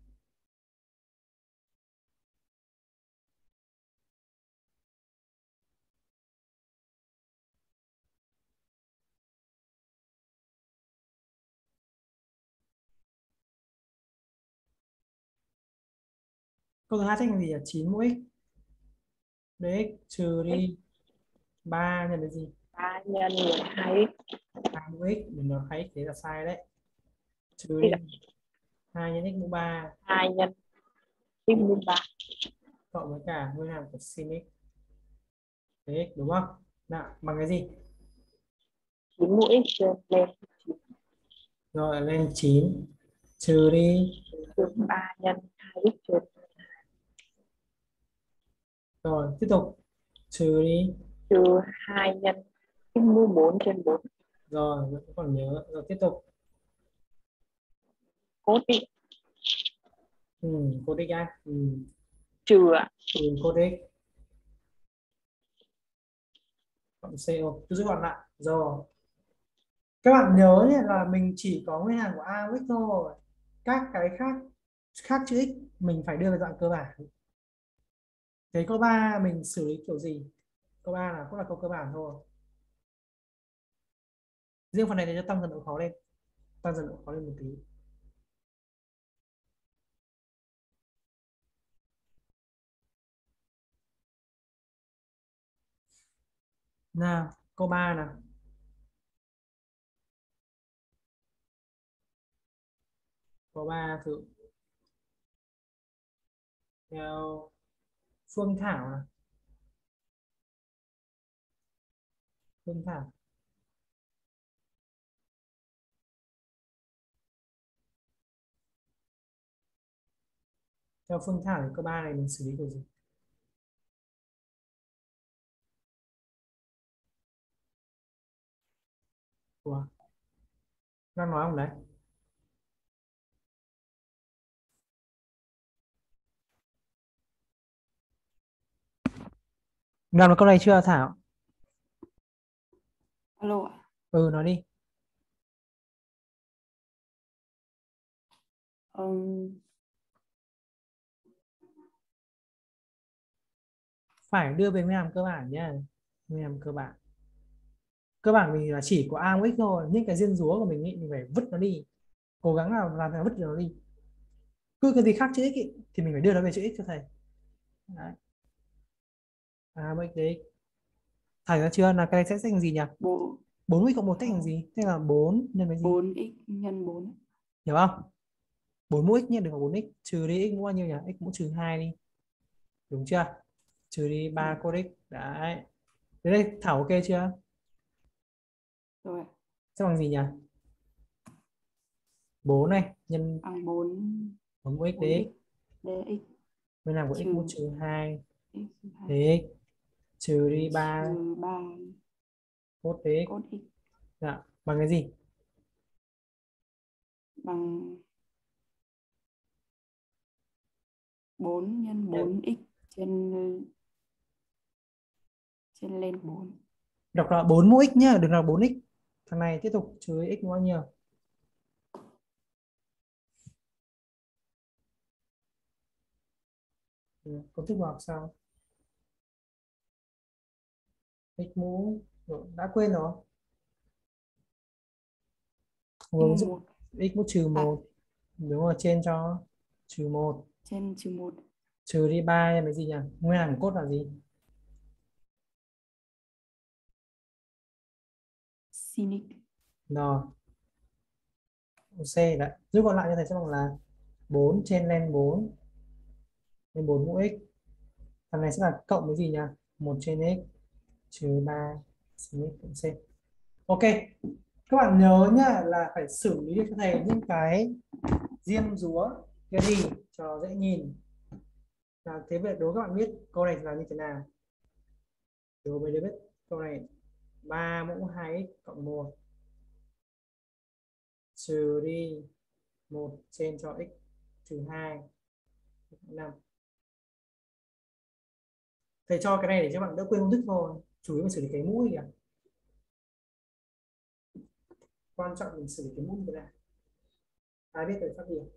Câu thứ hai chắc là gì? 9 mũ x dx trừ đi 3 nhân cái gì? 3 nhân 12x. 2 mũ x, mình nói 2x thế là sai đấy. Trừ đi 2 nhân x mũ 3 2 nhân x mũ 3 cộng với cả nguyên hàm của sin x. Đấy, đúng không? Nào, bằng cái gì? 9 mũ x trên lên Rồi lên 9 trừ đi. trừ 3 nhân 2x trên. Rồi tiếp tục trừ đi. Trừ 2 nhân x mũ 4 trên 4 Rồi vẫn còn nhớ. Rồi tiếp tục. cos x Cos x á. trừ ạ. Trừ cos x cộng CO cứ giữ gọn lại. Rồi các bạn nhớ nhé là mình chỉ có nguyên hàm của a với x thôi, các cái khác khác chữ x mình phải đưa về dạng cơ bản. Thế câu 3 mình xử lý kiểu gì? Câu 3 là cũng là câu cơ bản thôi. Riêng phần này thì cho tăng dần độ khó lên, tăng dần độ khó lên một tí. Nào câu 3 nào. Câu 3 thử theo Phương Thảo nào. Phương Thảo theo Phương Thảo thì câu 3 này mình xử lý kiểu gì? Ủa? Đang nói không đấy? Làm được câu này chưa Thảo? Alo ạ. Nói đi. Ừm, Phải đưa về nguyên hàm cơ bản nhá. Nguyên hàm cơ bản. Cơ bản mình là chỉ có a với x thôi, nhưng cái diên dúa của mình ý, mình phải vứt nó đi, cố gắng làm sao vứt nó đi. Cứ cái gì khác chữ x ý, thì mình phải đưa nó về chữ x cho thầy. Đấy. A với x đấy. Thầy ra chưa là cái này sẽ thành gì nhỉ? 4 4x cộng 1 thành gì? Thế là 4 nhân với gì? 4x nhân 4. Hiểu không? 4 mũ x nhân được 4x trừ đi x mũ bao nhiêu nhỉ? X mũ trừ 2 đi. Đúng chưa? Trừ đi 3 cos x. Đấy. Thế đây Thảo ok chưa? Rồi Sẽ bằng gì nhỉ? 4 này nhân bằng 4 4 mũ x 4x dx. dx Bên nào của x mũ trừ trừ 2 x trừ 2 dx trừ đi 3 trừ 3 cos dx. cos x Dạ, bằng cái gì? bằng 4 nhân Nhân. 4x trên trên lên 4. Đọc là 4 mũ x nhá, đừng là 4x. Thằng này tiếp tục trừ x bao nhiêu? Công thức vào học sao? X mũ rồi, đã quên rồi. x Vừa ví dụ 1 x mũ trừ à 1. Đúng rồi, trên cho trừ 1 trên trừ 1 trừ đi 3 em cái gì nhỉ? Nguyên hàm cốt là gì? sin x. Rồi, C đấy. Rút còn lại như thế sẽ bằng là 4 trên lên 4 lên 4 mũ x. Thằng này sẽ là cộng với gì nhỉ? 1 trên x trừ 3 sin x cộng C. Ok, các bạn nhớ nhá là phải xử lý được cho thầy những cái diêm dúa cái gì cho dễ nhìn. Là thế vậy đố các bạn biết câu này là như thế nào. Đố mới biết câu này 3 mũ 2x cộng 1 trừ đi 1 trên cho x trừ 2 5. Thầy cho cái này để cho bạn đỡ quên công thức thôi, chủ yếu là xử lý cái mũi kìa, quan trọng mình xử lý cái mũi như thế nào. Ai biết thầy phát biểu.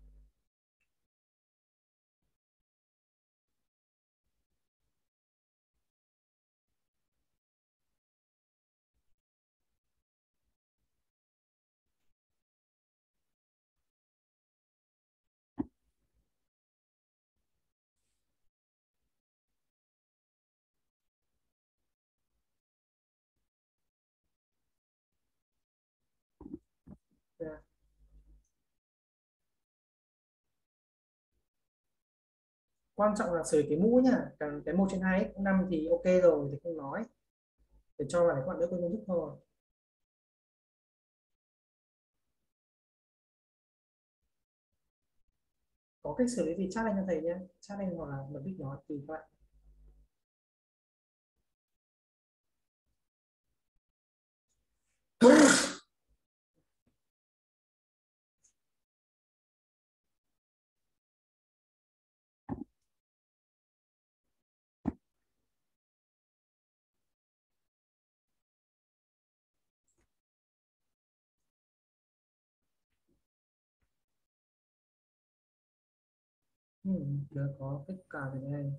Dạ. Quan trọng là xử lý cái mũ nhá, còn cái 1/2x cũng 5 thì ok rồi thì không nói, để cho vào để các bạn đỡ quên công thức thôi. Có cách xử lý thì chat lên cho thầy nhé, chat lên hoặc là bật mic nói tùy các bạn. Được, có tất cả rồi đây.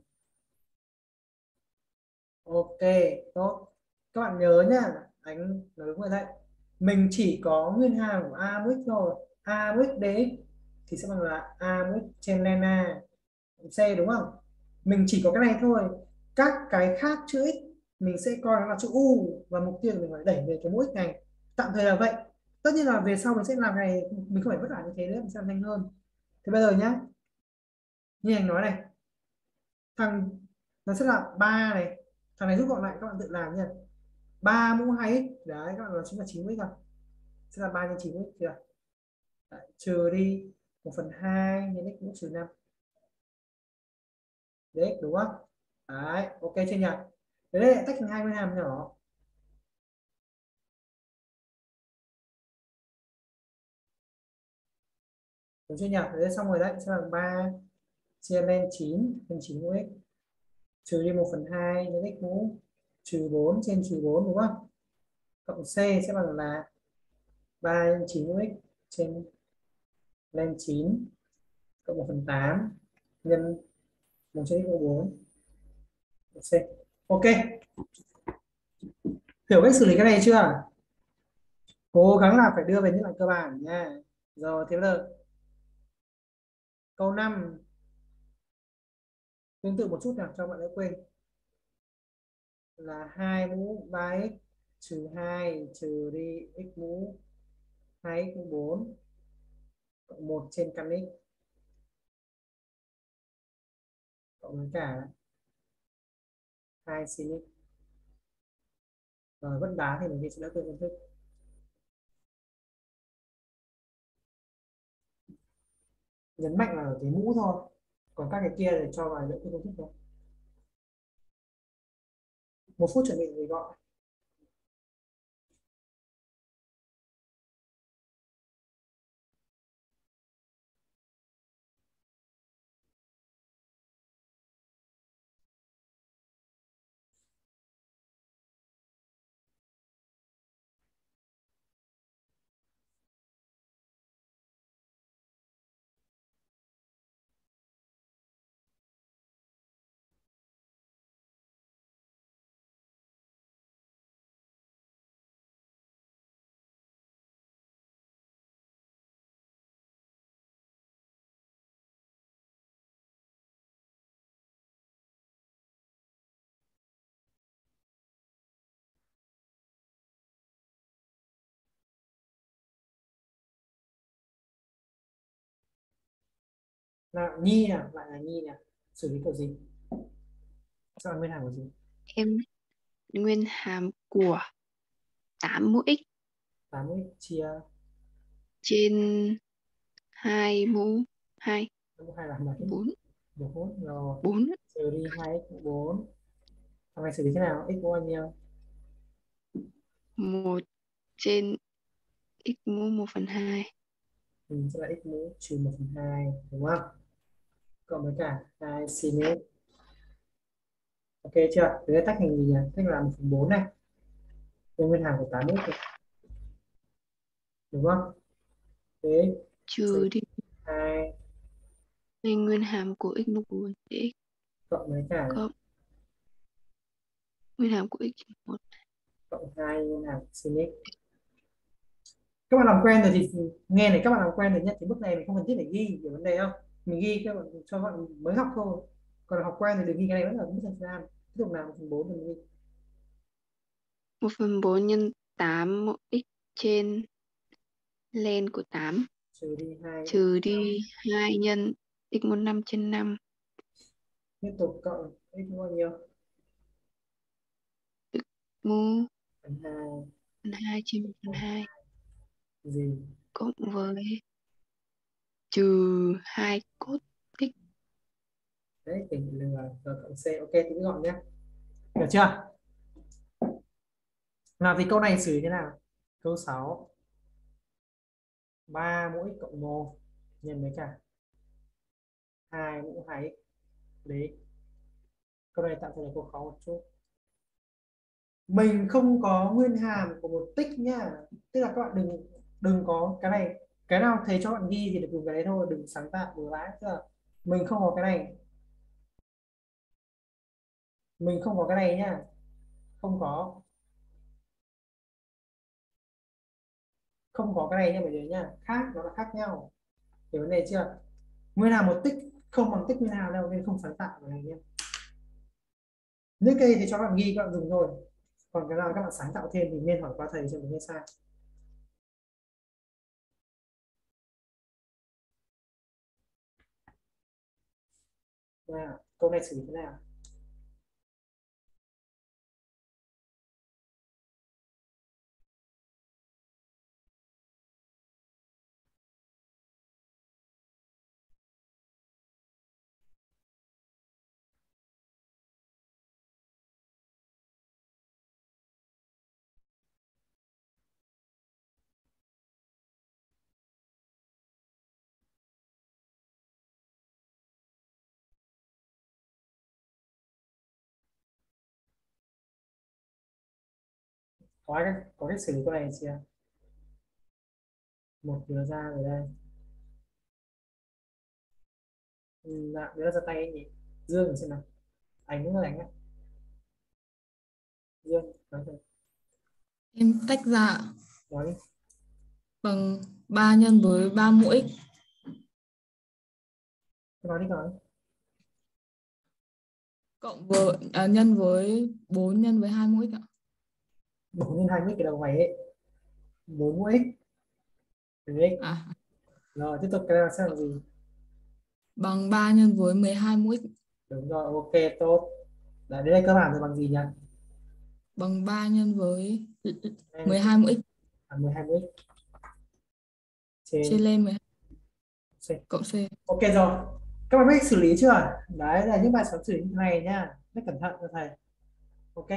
Ok, tốt. Các bạn nhớ nhá, anh nói đúng rồi đấy. Mình chỉ có nguyên hàm của a mũ x thôi. A mũ x dx thì sẽ bằng là a mũ x trên len a c, đúng không? Mình chỉ có cái này thôi. Các cái khác chữ x mình sẽ coi nó là chữ u, và mục tiêu của mình phải đẩy về cái mũ x này. Tạm thời là vậy. Tất nhiên là về sau mình sẽ làm này, mình không phải vất vả như thế nữa, mình sẽ làm nhanh hơn. Thế bây giờ nhá, như anh nói này, thằng nó sẽ là 3 này, thằng này rút gọn lại các bạn tự làm nha. 3 mũ 2x đấy, các bạn nó chính là 9x rồi, sẽ là 3 nhân 9x chưa? Đấy, trừ đi 1/2 nhân x mũ trừ 5 dx, đúng không? Đấy, ok chưa nhỉ? Đấy lại tách thành hai nguyên hàm nhỏ. Đúng chưa nhỉ? Đấy, xong rồi đấy, sẽ bằng 3 chia lên 9 nhân 9 mũ x trừ đi 1/2 nhân x mũ trừ 4 trên trừ 4, đúng không? Cộng c sẽ bằng là 3 nhân 9 mũ x trên lên 9 cộng 1/8 nhân 1 trên x mũ 4 c. Ok, hiểu cách xử lý cái này chưa? Cố gắng là phải đưa về những loại cơ bản nha. Rồi thế là câu 5 tương tự một chút nào cho bạn đỡ quên, là 2 mũ 3x trừ 2 trừ đi x mũ 2x mũ 4 cộng 1 trên căn x cộng với cả 2 sin x. Rồi vẫn đá thì mình sẽ đỡ quên công thức. Nhấn mạnh là ở cái mũ thôi, còn các cái kia để cho vào đỡ quên công thức thôi. 1 phút chuẩn bị thì gọi. Nào Nhi nào, lại là Nhi nào, xử lý kiểu gì? Sao là nguyên hàm của gì? Em nguyên hàm của 8 mũ x 8x chia trên 2 mũ 2 mũ 2 là mấy? 4 4 rồi. 4 Trừ đi 2x mũ 4. Thằng này xử lý thế nào? X mũ bao nhiêu? 1 trên x mũ 1/2 Mình sẽ là x mũ trừ 1/2, đúng không? Cộng với cả 2 sin x. Ok chưa? Thế tách thành gì nhỉ? Tách là 1/4 này. Nguyên hàm của 8x này, đúng không? Thế trừ đi 2 nên nguyên hàm của x mũ 4 dx cộng với cả cộng nguyên hàm của x 1. cộng 2 nguyên hàm sin x. Các bạn làm quen rồi thì nghe này, các bạn làm quen rồi nhất thì bước này mình không cần thiết để ghi hiểu vấn đề không? Mình ghi các bạn cho các bạn mới học thôi. Còn học quen thì đừng ghi cái này, vẫn là bước thời gian. Tiếp tục làm 1/4 mình ghi 1/4 nhân 8 mũ x trên len của 8 trừ đi 2 trừ đi 2 nhân x mũ 5 trên 5 Tiếp tục cộng x bao nhiêu? Mũ Phần 2 phần 2 trên 1 phần 2 gì? cộng với trừ 2 cos x. Đấy, tỉnh lừa rồi cộng c. Ok, tính gọn nhé. Được chưa? Nào thì câu này xử lý thế nào? Câu 6 3 mũ x cộng 1 nhân với cả 2 mũ 2x đấy. Câu này tạm thời là câu khó một chút. Mình không có nguyên hàm của một tích nhá. Tức là các bạn đừng đừng có cái này, cái nào thầy cho bạn ghi thì được dùng cái đấy thôi, đừng sáng tạo bừa bãi. Tức là mình không có cái này, mình không có cái này nhá, không có, không có cái này nha mọi người nhá, khác, nó là khác nhau, hiểu vấn đề chưa? Nguyên hàm một tích không bằng tích nguyên hàm đâu, nên không sáng tạo cái này nhé. Nước cây thì cho các bạn ghi, các bạn dùng thôi, còn cái nào các bạn sáng tạo thêm thì nên hỏi qua thầy cho mình nghe sai. Câu này xử lý thế nào? Có cách xử lý câu này chưa? Một đưa ra rồi đây. Đưa ra tay anh nhỉ? Dương xem nào, ảnh cũng là ảnh á. Dương nói thôi, Em tách ra nói đi. bằng 3 nhân với 3 mũ x Nói đi, nói. cộng với nhân với 4 nhân với 2 mũ x ạ. 4 nhân 20 cái đầu mày ấy, 4 mũ x đấy. À, Rồi tiếp tục cái nào sẽ là gì? bằng 3 nhân với 12 mũ x Đúng rồi, ok, tốt. Đấy, đây là cơ bản rồi, bằng gì nhỉ? bằng 3 nhân với Em 12 mũ x 12 mũ x trên chia lên 12 c. cộng c. Ok rồi, các bạn biết xử lý chưa? Đấy là những bài toán xử lý như này nhá, rất cẩn thận cho thầy. Ok,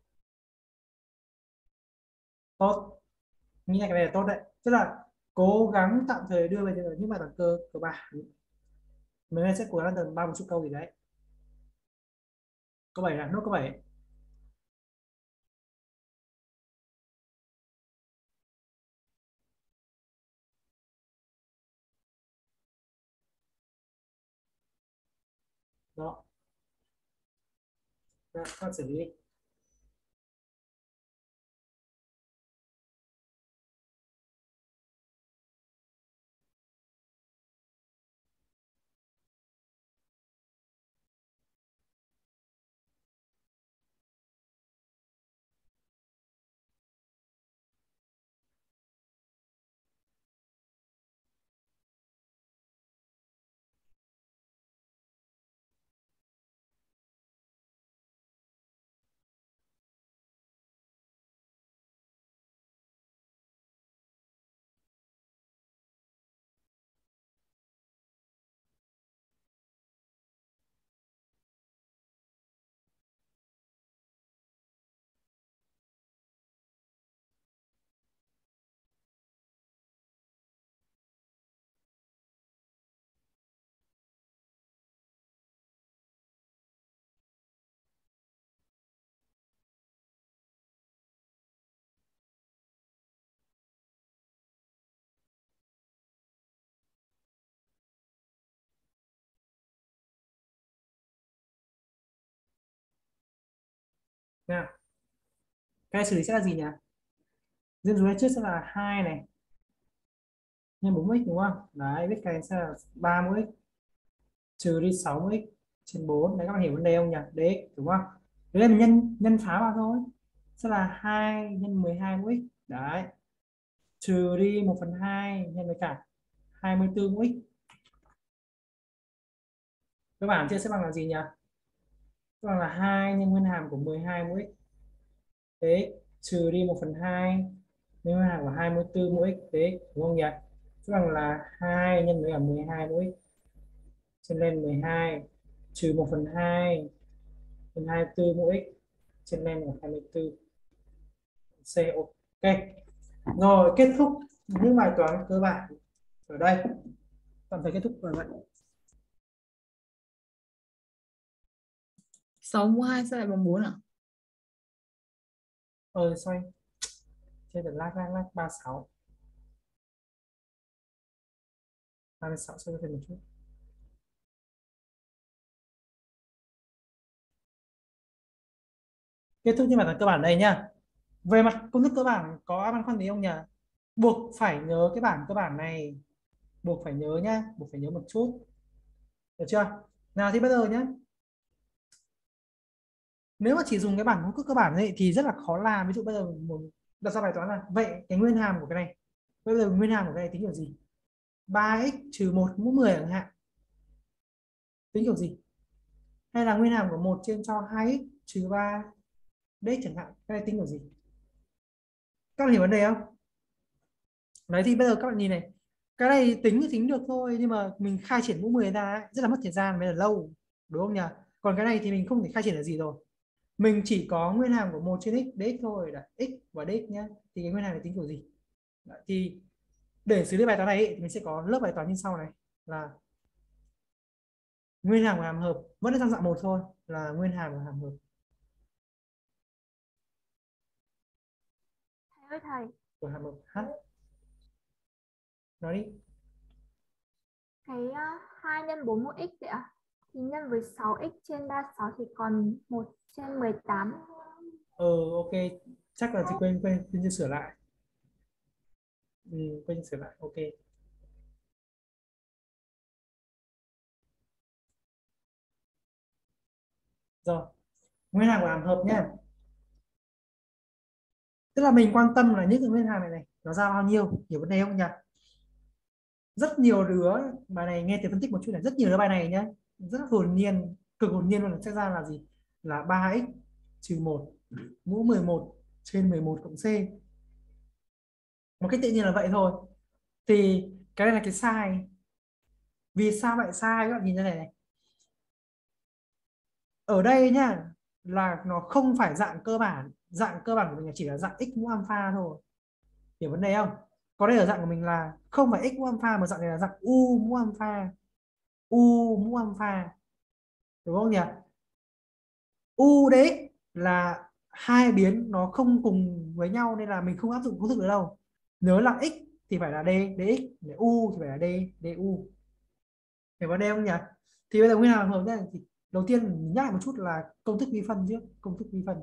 tốt, nghĩ là cái này là tốt đấy, tức là cố gắng tạm thời đưa về những bài toán cơ bản. Mình sẽ cố gắng tầm 30 chục câu gì đấy. Câu 7 là nốt câu 7. Đó, các bạn xử lý. Nào, cái này xử lý sẽ là gì nhỉ? Dân số trước sẽ là 2 này nhân 4x đúng không? Đấy, biết cái này sẽ là 30x trừ đi 60x trên 4. Đấy, các bạn hiểu vấn đề không nhỉ? Đấy, đúng không? Đấy là mình nhân phá vào thôi. Sẽ là 2 nhân 12 mũ x. Đấy. Trừ đi 1/2 nhân với cả 24 mũ x. Các bạn chưa sẽ bằng là gì nhỉ? tức là 2 nhân nguyên hàm của 12 mũ x dx trừ đi 1/2 nhân nguyên hàm của 24 mũ x dx, đúng không nhỉ? Tức là 2 nhân với cả 12 mũ x trên lên 12 trừ 1/2 nhân 24 mũ x trên lên là 24. C, ok. Rồi kết thúc những bài toán cơ bản ở đây. Tạm thời kết thúc rồi vậy. 6 mũ 2 sao lại bằng 4 ạ? Xoay trên được lát 36 xoay thêm một chút. Kết thúc những bài toán cơ bản đây nhá. Về mặt công thức cơ bản có băn khoăn gì không nhỉ? Buộc phải nhớ cái bảng cơ bản này, buộc phải nhớ nhá, buộc phải nhớ một chút, được chưa? Nào thì bây giờ nhá, nếu mà chỉ dùng cái bảng công thức cơ bản ấy thì rất là khó làm. Ví dụ bây giờ đặt ra bài toán là vậy cái nguyên hàm của cái này, bây giờ nguyên hàm của cái này tính kiểu gì? 3x trừ 1 mũ 10 chẳng hạn, tính kiểu gì? Hay là nguyên hàm của 1 trên cho 2x trừ 3 dx chẳng hạn, cái này tính kiểu gì? Các bạn hiểu vấn đề không? Đấy thì bây giờ các bạn nhìn này, cái này tính thì tính được thôi, nhưng mà mình khai triển mũ 10 ra ấy, rất là mất thời gian, mới là lâu, đúng không nhỉ? Còn cái này thì mình không thể khai triển được gì rồi, mình chỉ có nguyên hàm của 1 trên x dx thôi, là x và dx nhé. Thì cái nguyên hàm này tính kiểu gì? Đấy, thì để xử lý bài toán này ấy, thì mình sẽ có lớp bài toán như sau này, là nguyên hàm của hàm hợp vẫn là trong dạng một thôi, là nguyên hàm của hàm hợp. Thầy ơi thầy, Của hàm hợp h. Nói đi. cái 2 nhân 4 mũ x vậy ạ? Thì nhân với 6x trên 36 thì còn 1 trên 18. Ok, chắc là thì quên chưa sửa lại. Quên sửa lại, ok. Rồi, nguyên hàm của hàm hợp nhé. Tức là mình quan tâm là những cái nguyên hàm này nó ra bao nhiêu, hiểu vấn đề không nhỉ? Rất nhiều đứa bài này nghe từ phân tích một chút này, rất nhiều đứa bài này nhá, rất hồn nhiên, cực hồn nhiên luôn, sẽ ra là gì? Là 3x trừ 1 mũ 11 trên 11 cộng c. Một cách tự nhiên là vậy thôi. Thì cái này là cái sai. Vì sao lại sai? Các bạn nhìn ra này này. Ở đây nhá, là nó không phải dạng cơ bản. Dạng cơ bản của mình chỉ là dạng x mũ alpha thôi. Hiểu vấn đề không? Còn đây ở dạng của mình là không phải x mũ alpha, mà dạng này là dạng u mũ alpha. U mũ alpha, đúng không nhỉ? U đấy là hai biến nó không cùng với nhau, nên là mình không áp dụng công thức nữa đâu. Nhớ là x thì phải là d dx, để u thì phải là d du. Hiểu vấn đề không nhỉ? Thì bây giờ nguyên hàm hợp đây, thì đầu tiên mình nhắc lại một chút là công thức vi phân trước. Công thức vi phân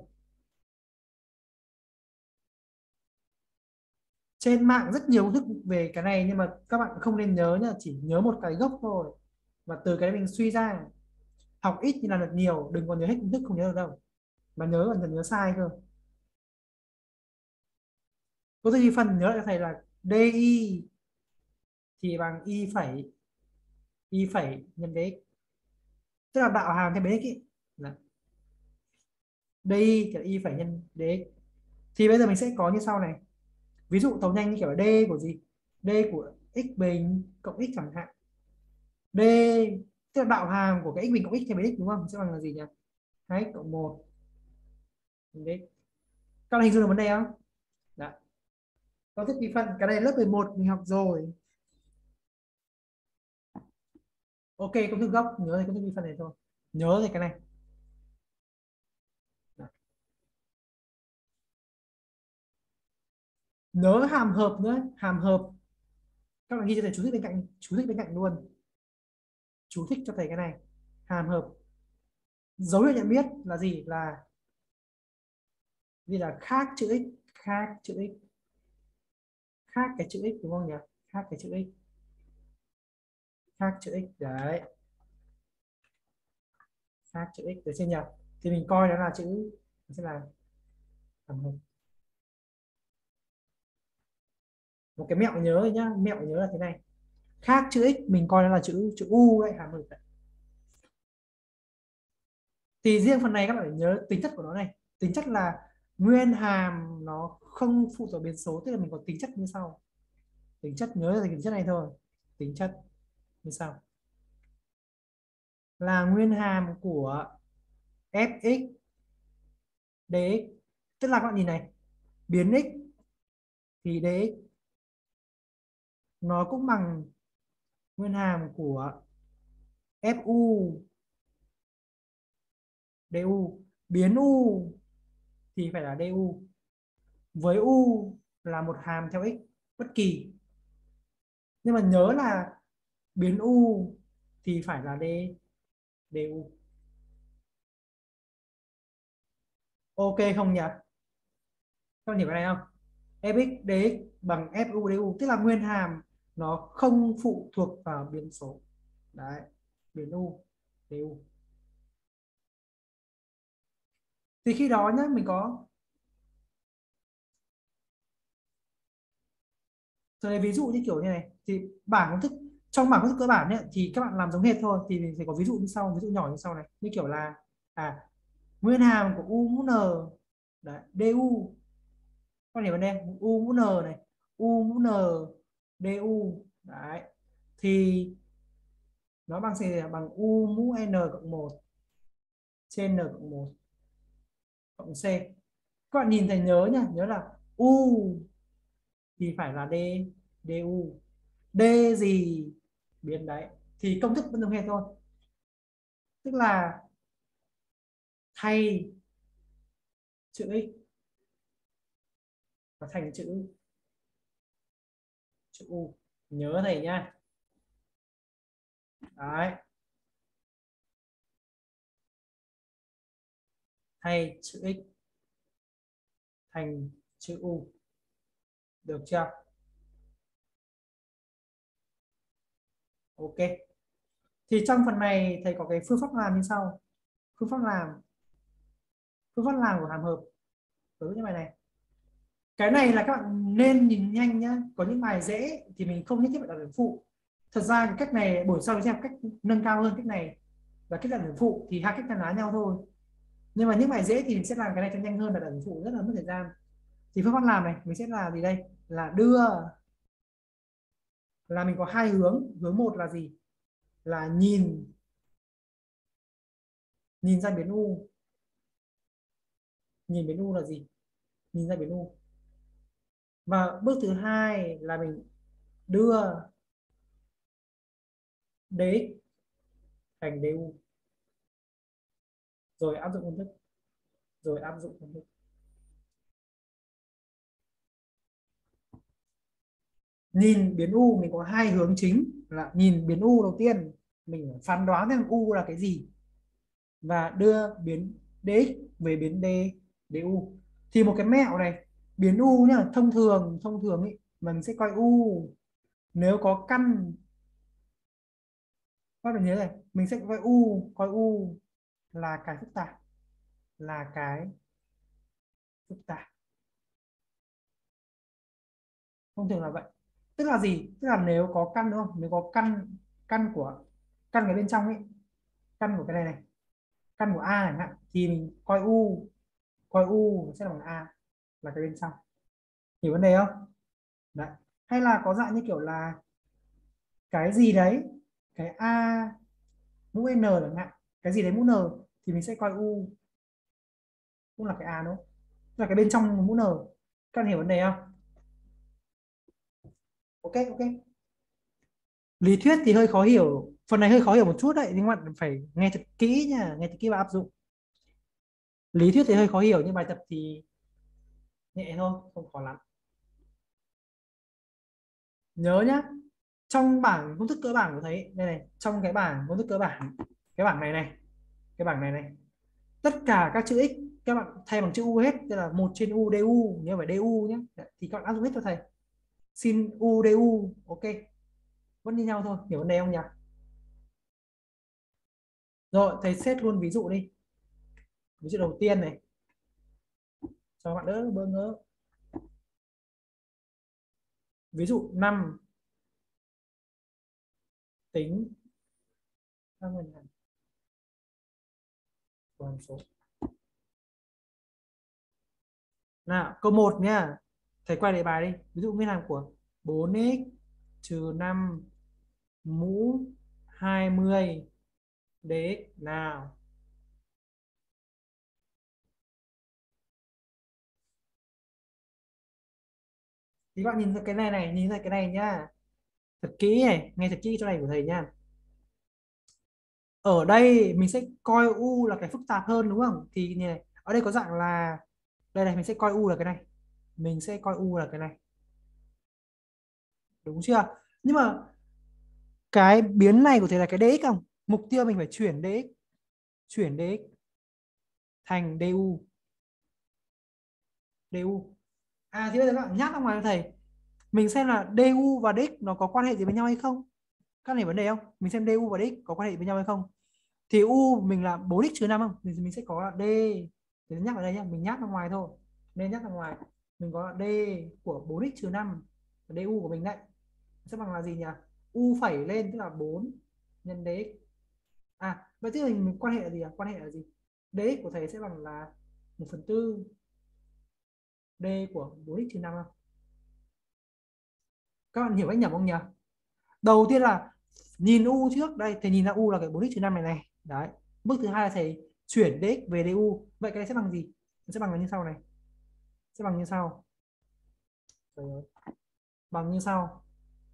trên mạng rất nhiều công thức về cái này, nhưng mà các bạn không nên nhớ nhá, chỉ nhớ một cái gốc thôi, và từ cái đấy mình suy ra. Học ít thì làm được nhiều, đừng có nhớ hết công thức không nhớ được đâu, mà nhớ còn nhớ sai cơ. Công thức vi phân nhớ lại cho thầy là di thì bằng y phẩy nhân dx, tức là đạo hàm theo dx ý. Là di thì là y phẩy nhân dx. Thì bây giờ mình sẽ có như sau này. Ví dụ tấu nhanh như kiểu là d của gì? D của x bình cộng x chẳng hạn. D tức là đạo hàm của cái x bình cộng x theo dx, đúng không? Sẽ bằng là gì nhỉ? 2 cộng 1 dx. Các bạn hình dung được vấn đề không? Đó. Công thức vi phân cái này lớp 11 mình học rồi. Ok, công thức gốc nhớ thì công thức vi phân này thôi, nhớ thì cái này. Đó. Nhớ hàm hợp nữa, hàm hợp các bạn ghi cho thầy chú thích bên cạnh, chú thích bên cạnh luôn, chú thích cho thầy cái này. Hàm hợp dấu hiệu nhận biết là gì? Là vì là khác chữ x, khác chữ x, khác cái chữ x, đúng không nhỉ? Khác cái chữ x, khác chữ x đấy, khác chữ x được chưa nhỉ? Thì mình coi nó là chữ, nó sẽ là hàm hợp. Một cái mẹo nhớ nhá, mẹo nhớ là thế này, khác chữ x mình coi nó là chữ u đấy, hàm hợp đấy. Thì riêng phần này các bạn phải nhớ tính chất của nó này. Tính chất là nguyên hàm nó không phụ thuộc biến số, tức là mình có tính chất như sau. Tính chất, nhớ là tính chất này thôi. Tính chất như sau. Là nguyên hàm của fx dx. Tức là các bạn nhìn này, biến x thì dx nó cũng bằng nguyên hàm của fu du. Biến u thì phải là du. Với u là một hàm theo x bất kỳ. Nhưng mà nhớ là biến u thì phải là du. Ok không nhỉ? Các bạn hiểu cái này không? Fx dx bằng fu du, tức là nguyên hàm nó không phụ thuộc vào biến số. Đấy, biến u du. Thì khi đó nhá, mình có tôi ví dụ như kiểu như này, thì bảng công thức, trong bảng công thức cơ bản ấy, thì các bạn làm giống hệt thôi, thì mình sẽ có ví dụ như sau, ví dụ nhỏ như sau này, như kiểu là nguyên hàm của u mũ n đấy, du. Con hiểu vấn đề u mũ n này, u mũ n du đấy, thì nó bằng gì? Bằng u mũ n cộng 1 trên n cộng 1 cộng c. Các bạn nhìn thấy nhớ nhá, nhớ là u thì phải là du. D gì biến đấy, thì công thức vẫn giống hệt thôi, tức là thay chữ x và thành chữ u. Nhớ thầy nhá. Đấy, thay chữ x thành chữ u, được chưa? Ok, thì trong phần này thầy có cái phương pháp làm như sau. Phương pháp làm của hàm hợp đối với bài này. Cái này là các bạn nên nhìn nhanh nhá, có những bài dễ thì mình không nhất thiết phải đặt điểm phụ. Thật ra cái cách này buổi sau xem cách nâng cao hơn cách này và cách đặt điểm phụ, thì hai cách là lá nhau thôi. Nhưng mà những bài dễ thì mình sẽ làm cái này cho nhanh hơn là đặt điểm phụ rất là mất thời gian. Thì phương pháp làm này mình sẽ là gì đây? Là đưa, là mình có hai hướng. Hướng một là gì? Là nhìn ra biến u. Nhìn biến u là gì? Nhìn ra biến u. Và bước thứ hai là mình đưa dx thành du, rồi áp dụng công thức. Nhìn biến u mình có hai hướng chính, là nhìn biến u đầu tiên mình phán đoán xem u là cái gì và đưa biến dx về biến du. Thì một cái mẹo này, biến u nhá, thông thường ấy mình sẽ coi u nếu có căn. Các bạn nhớ này, mình sẽ coi u là cái phức tạp, thông thường là vậy. Tức là gì? Tức là nếu có căn, đúng không? Nếu có căn cái bên trong ấy, căn của cái này này, căn của a chẳng hạn, thì mình coi u sẽ là bằng a, là cái bên trong. Hiểu vấn đề không? Đấy. Hay là có dạng như kiểu là cái gì đấy, cái a mũ n chẳng hạn, cái gì đấy mũ n, thì mình sẽ coi u cũng là cái a đúng không? Là cái bên trong mũ n. Các bạn hiểu vấn đề không? Ok. Lý thuyết thì hơi khó hiểu, phần này hơi khó hiểu một chút đấy, nhưng mà phải nghe thật kỹ nha, nghe thật kỹ và áp dụng. Lý thuyết thì hơi khó hiểu nhưng bài tập thì nhẹ thôi, không khó lắm. Nhớ nhá, trong bảng công thức cơ bản của thầy đây này, trong cái bảng công thức cơ bản, cái bảng này, tất cả các chữ x các bạn thay bằng chữ u hết, tức là 1 trên u du, nhớ phải du nhé. Thì các bạn áp dụng hết cho thầy, sin u du. Ok, vẫn như nhau thôi, hiểu vấn đề không nhỉ? Rồi thầy xét luôn ví dụ đi. Ví dụ đầu tiên này cho bạn đỡ bỡ ngỡ. Ví dụ 5 tính của hàm số. Nào, câu 1 nhá. Thầy quay lại bài đi. Ví dụ nguyên hàm của 4x trừ 5 mũ 20 dx nào. Thì bạn nhìn ra cái này, nhìn ra cái này nhá. Thật kỹ này, nghe thật kỹ chỗ này của thầy nhá. Ở đây mình sẽ coi u là cái phức tạp hơn đúng không? Thì như này, ở đây có dạng là đây này, mình sẽ coi u là cái này. Mình sẽ coi u là cái này. Đúng chưa? Nhưng mà cái biến này của thầy là cái dx không? Mục tiêu mình phải chuyển dx thành du. À thì bây giờ các bạn nhắc ra ngoài cho thầy. Mình xem là du và dx nó có quan hệ gì với nhau hay không? Các này vấn đề không? Mình xem du và dx có quan hệ với nhau hay không? Thì u mình là 4x trừ 5 không? Mình sẽ có là d. Thì nhắc ở đây nhá, mình nhắc ra ngoài thôi. Nên nhắc ra ngoài. Mình có là d của 4x trừ 5. Du của mình đấy. Sẽ bằng là gì nhỉ? U phẩy lên tức là 4 nhân dx. À, vậy thì mình quan hệ là gì à? Quan hệ là gì? Dx của thầy sẽ bằng là 1/4 d của 4x trừ 5 không? Các bạn hiểu cách nhẩm không nhỉ? Đầu tiên là nhìn u trước, đây thầy nhìn ra u là cái 4x trừ 5 này này. Đấy. Bước thứ hai là thầy chuyển dx về du. Vậy cái này sẽ bằng gì? Nó sẽ bằng là như sau này. Sẽ bằng như sau. Trời ơi. Bằng như sau.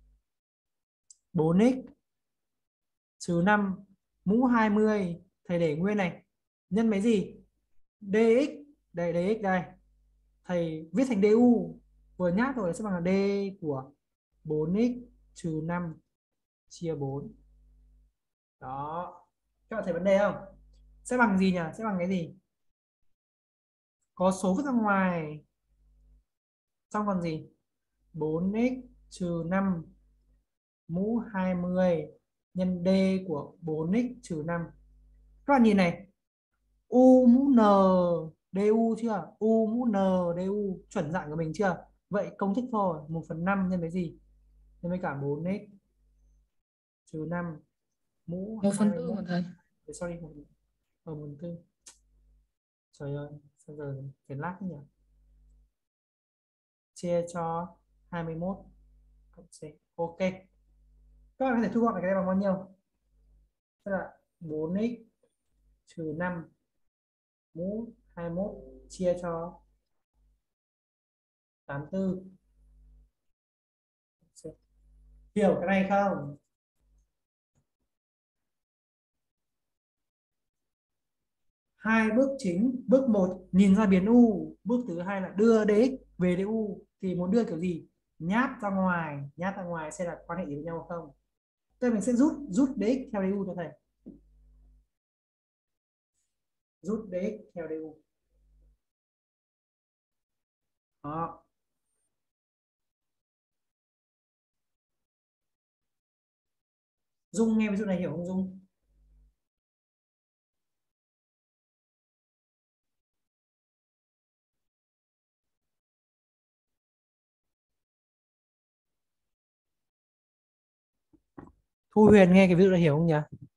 4x trừ 5 mũ 20 thầy để nguyên này. Nhân mấy gì? Dx, đây dx đây. Thầy viết thành du, vừa nhát rồi sẽ bằng là d của 4x trừ 5 chia 4. Đó. Các bạn thấy vấn đề không? Sẽ bằng gì nhỉ? Sẽ bằng cái gì? Có số vứt ra ngoài. Xong còn gì? 4x trừ 5 mũ 20 nhân d của 4x trừ 5. Các bạn nhìn này. U mũ n du chưa? U mũ n du chuẩn dạng của mình chưa? Vậy công thức thôi. 1/5 nhân với gì? Nhân với cả 4x trừ 5 mũ 1/4 mà thầy. sorry, 1/4. Trời ơi, sao giờ phải lát nhỉ? Chia cho 21 cộng C. Ok. Các bạn có thể thu gọn cái này bằng bao nhiêu? Tức là 4x trừ 5 mũ 21 chia cho 84. Hiểu cái này không? Hai bước chính. Bước 1 nhìn ra biến u. Bước thứ hai là đưa dx về du. Thì muốn đưa kiểu gì? Nháp ra ngoài. Nháp ra ngoài xem là quan hệ gì với nhau không? Tức mình sẽ rút dx theo du cho thầy. Rút dx theo du. Đó. Dung nghe ví dụ này hiểu không Dung? Thu Huyền nghe cái ví dụ này hiểu không nhỉ?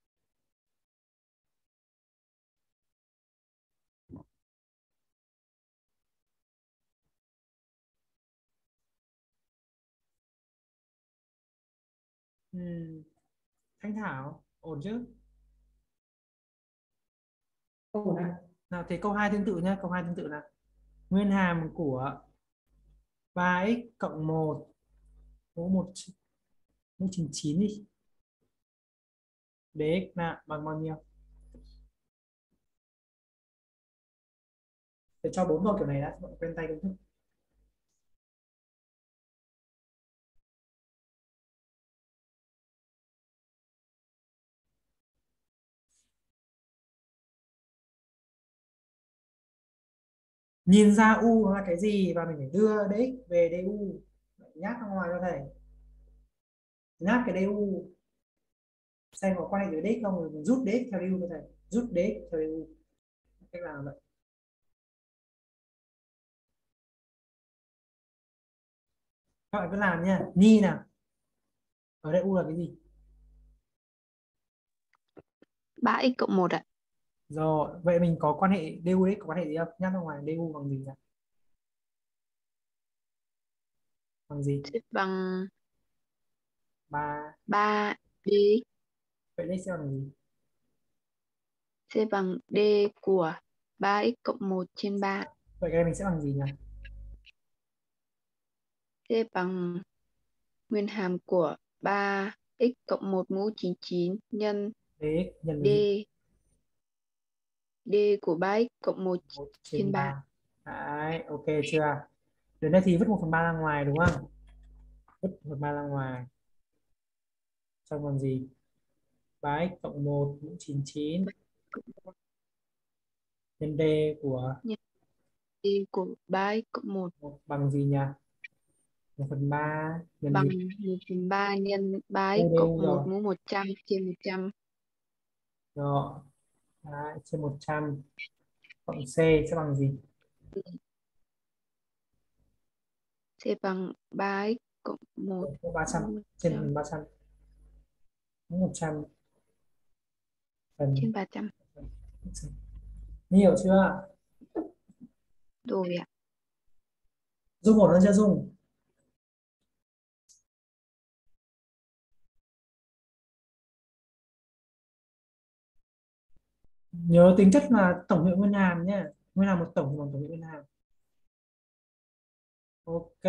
Thanh Thảo ổn chứ? Ổn ạ. Nào thì câu 2 tương tự nhé. Câu 2 tương tự là nguyên hàm của 3x cộng 1 mũ 9 đi. Dx là bằng bao nhiêu? Để cho 4 câu kiểu này đã, bạn quen tay công thức. Nhìn ra u là cái gì và mình phải đưa dx về du. Nhắc ra ngoài cho thầy. Nhắc cái du xem có quan hệ với dx không, rồi mình rút dx theo du cho thầy. Rút dx theo du. Cách làm vậy. Các bạn cứ làm nha. Nhi nào. Ở đây u là cái gì? 3x cộng 1 ạ. Rồi, vậy mình có quan hệ DU đấy, có quan hệ gì không? Nhắc ra ngoài DU bằng gì nhỉ? Bằng gì? Sẽ bằng 3. 3D Vậy đây sẽ bằng gì? sẽ bằng D của 3x cộng 1 trên 3 Vậy cái này mình sẽ bằng gì nhỉ? sẽ bằng nguyên hàm của 3x cộng 1 mũ 99 nhân DX nhân D với gì? D của 3x cộng 1 1 trên trên 3. 3. Đấy, ok chưa? Đến đây thì vứt 1/3 ra ngoài đúng không? Vứt 1/3 ra ngoài. Xong còn gì? 3x cộng 1 mũ 99 nhân D của Nhân D của 3x cộng 1 1 bằng gì nhỉ? 1/3 nhân bằng gì? 1/3 nhân 3x DU cộng 1 rồi. mũ 100 trên 100 Rồi. Đấy, trên 100 cộng C sẽ bằng gì? sẽ bằng 3x cộng 1 Mũ 300 mũ trên 100 300 mũ 100 phần trên 300. nhiều chưa? Rồi ạ. Dung ổn hơn chưa Dung? Nhớ tính chất là tổng hiệu nguyên hàm nhé. Nguyên hàm một tổng thì bằng tổng hiệu nguyên hàm. Ok.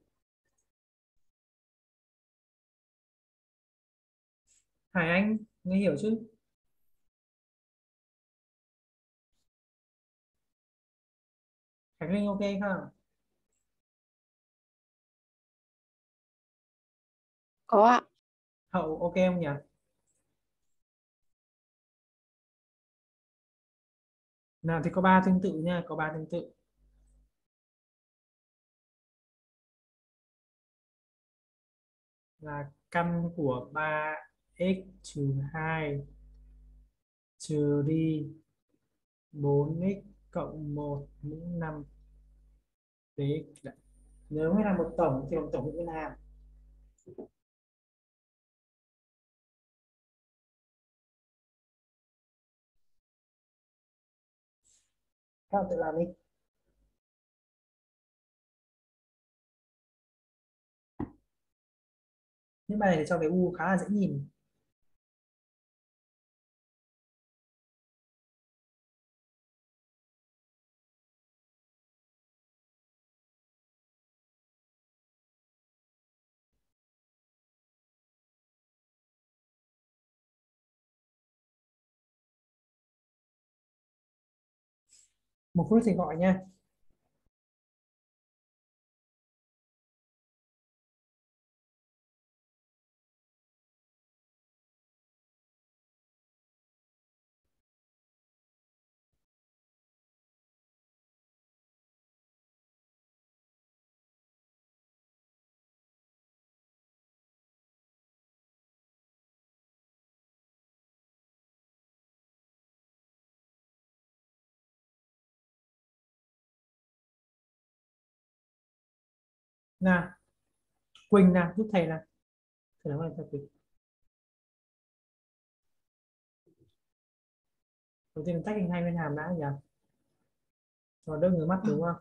Hải Anh nghe hiểu chứ? Khánh Linh ok không? Có ạ. Hậu ok không nhỉ? Nào thì có 3 tương tự nha, có 3 tương tự. Là căn của 3x trừ 2 trừ đi 4x cộng 1 mũ 5 dx. Nếu như là một tổng thì bằng tổng hiệu nguyên hàm. Các bạn tự làm đi. Những bài này để cho cái u khá là dễ nhìn. Một phút thì gọi nha. Nào, Quỳnh nào, giúp thầy nào. Thầy nói cho Quỳnh. Đầu tiên là tách hình hai bên hàm đã nhỉ? Cho đỡ ngứa mắt đúng không?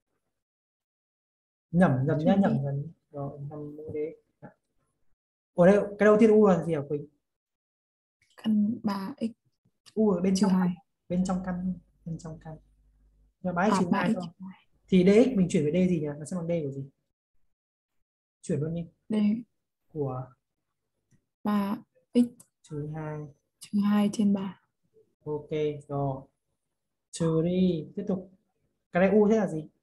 Nhẩm dần nhá, Chuẩn bị. nhẩm dần. Rồi, 5 mũ đế. Ở đây, cái đầu tiên U là gì hả Quỳnh? Căn 3x U ở bên trừ trong 2. bên trong căn, bên trong căn. Và 3x trừ 2 3x thôi. trừ 2. Thì dx mình chuyển về d gì nhỉ? Nó sẽ bằng d của gì? Chuyển luôn đi. D Của 3x trừ 2. trừ 2 trên 3. Ok, rồi. Trừ đi, tiếp tục. Cái này U thế là gì?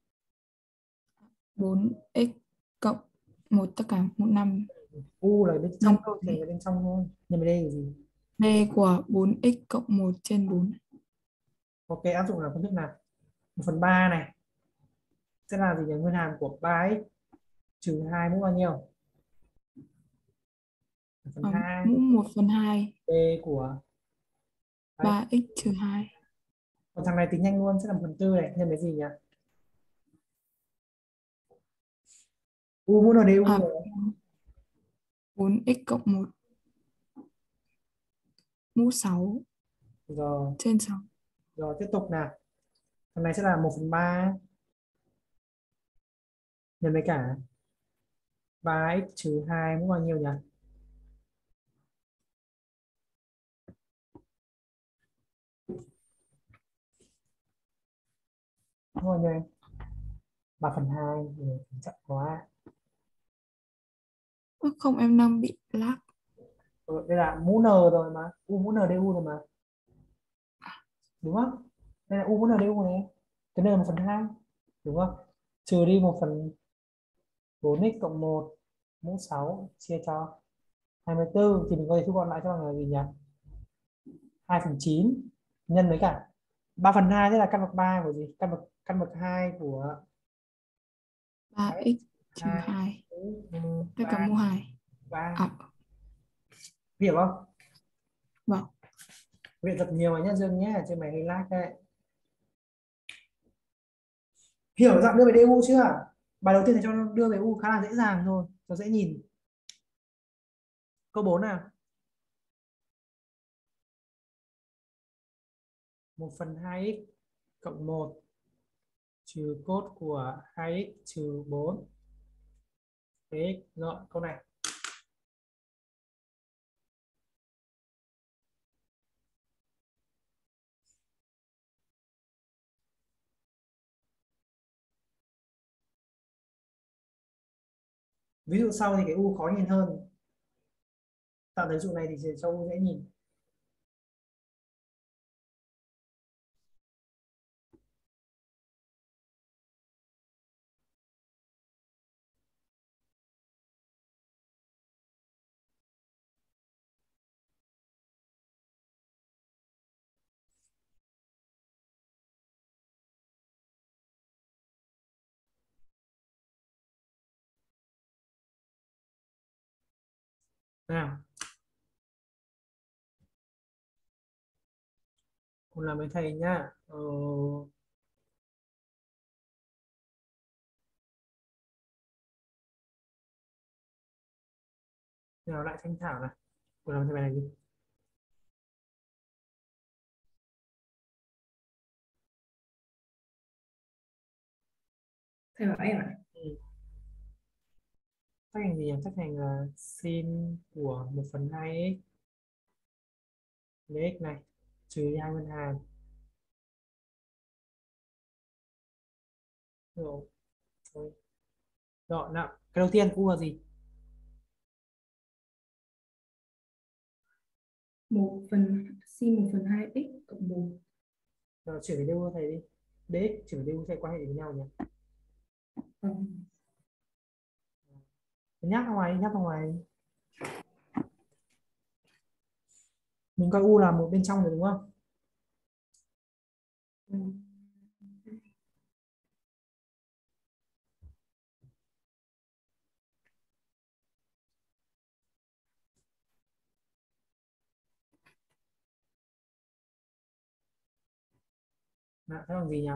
4x cộng 1 tất cả mũ 5 U là bên trong nhân thôi, thì là bên trong thôi. Nhân với d là gì? D của 4x cộng 1 trên 4. Ok, áp dụng là công thức nào? 1/3 này sẽ là gì nhỉ? Nguyên hàm của 3x trừ 2 mũ bao nhiêu? 1/2 Mũ 1/2 d của 3x trừ 2. còn thằng này tính nhanh luôn sẽ là 1/4 này, nhân với gì nhỉ? U mũ nào du À, rồi. 4x cộng 1 mũ 6 Rồi, trên 6. Rồi tiếp tục nào. Phần này sẽ là 1/3 nhân với cả 3x trừ 2 mũ bao nhiêu nhỉ? Mũ bao nhiêu em? 3/2. Chậm quá. Ơ, không, em đang bị lag. Đây là mũ n rồi mà, u mũ n du rồi mà, đúng không? Đây là u mũ n du này, cái n là 1/2, đúng không? Trừ đi 1/4x cộng 1 mũ 6 chia cho 24 thì mình có thể thu gọn lại cho bằng là gì nhỉ? 2/9 nhân với cả 3/2, thế là căn bậc 3 của gì? Căn bậc 2 của 3x trừ 2 tất cả mũ 2. 3. À, Hiểu không? vâng. Luyện tập nhiều nhá Dương nhé, chứ mày hơi lag đấy. Hiểu dạng đưa về DU chưa? Bài đầu tiên thì cho nó đưa về U khá là dễ dàng thôi, cho dễ nhìn. Câu 4 nào. 1/2x cộng 1 trừ cốt của 2x trừ 4 dx. Rồi câu này. Ví dụ sau thì cái U khó nhìn hơn. Tạo ví dụ này thì cho U dễ nhìn. Nào. Cùng làm với thầy nhá. Nào lại thanh thảo này. Cùng làm với thầy bài này đi. Thầy bảo em ạ. Tách thành gì nhỉ? Tách thành là sin của 1/2x dx này trừ đi 2 ngân hàng. Rồi. Rồi nào, cái đầu tiên U là gì? 1/sin 1/2x cộng 1. Rồi chuyển về DU thầy đi. Dx chuyển về DU sẽ quan hệ với nhau nhỉ? Vâng. Nhắc ra ngoài, nhắc ra ngoài. Mình coi U là một bên trong rồi đúng không? Nào, thế bằng gì nhỉ?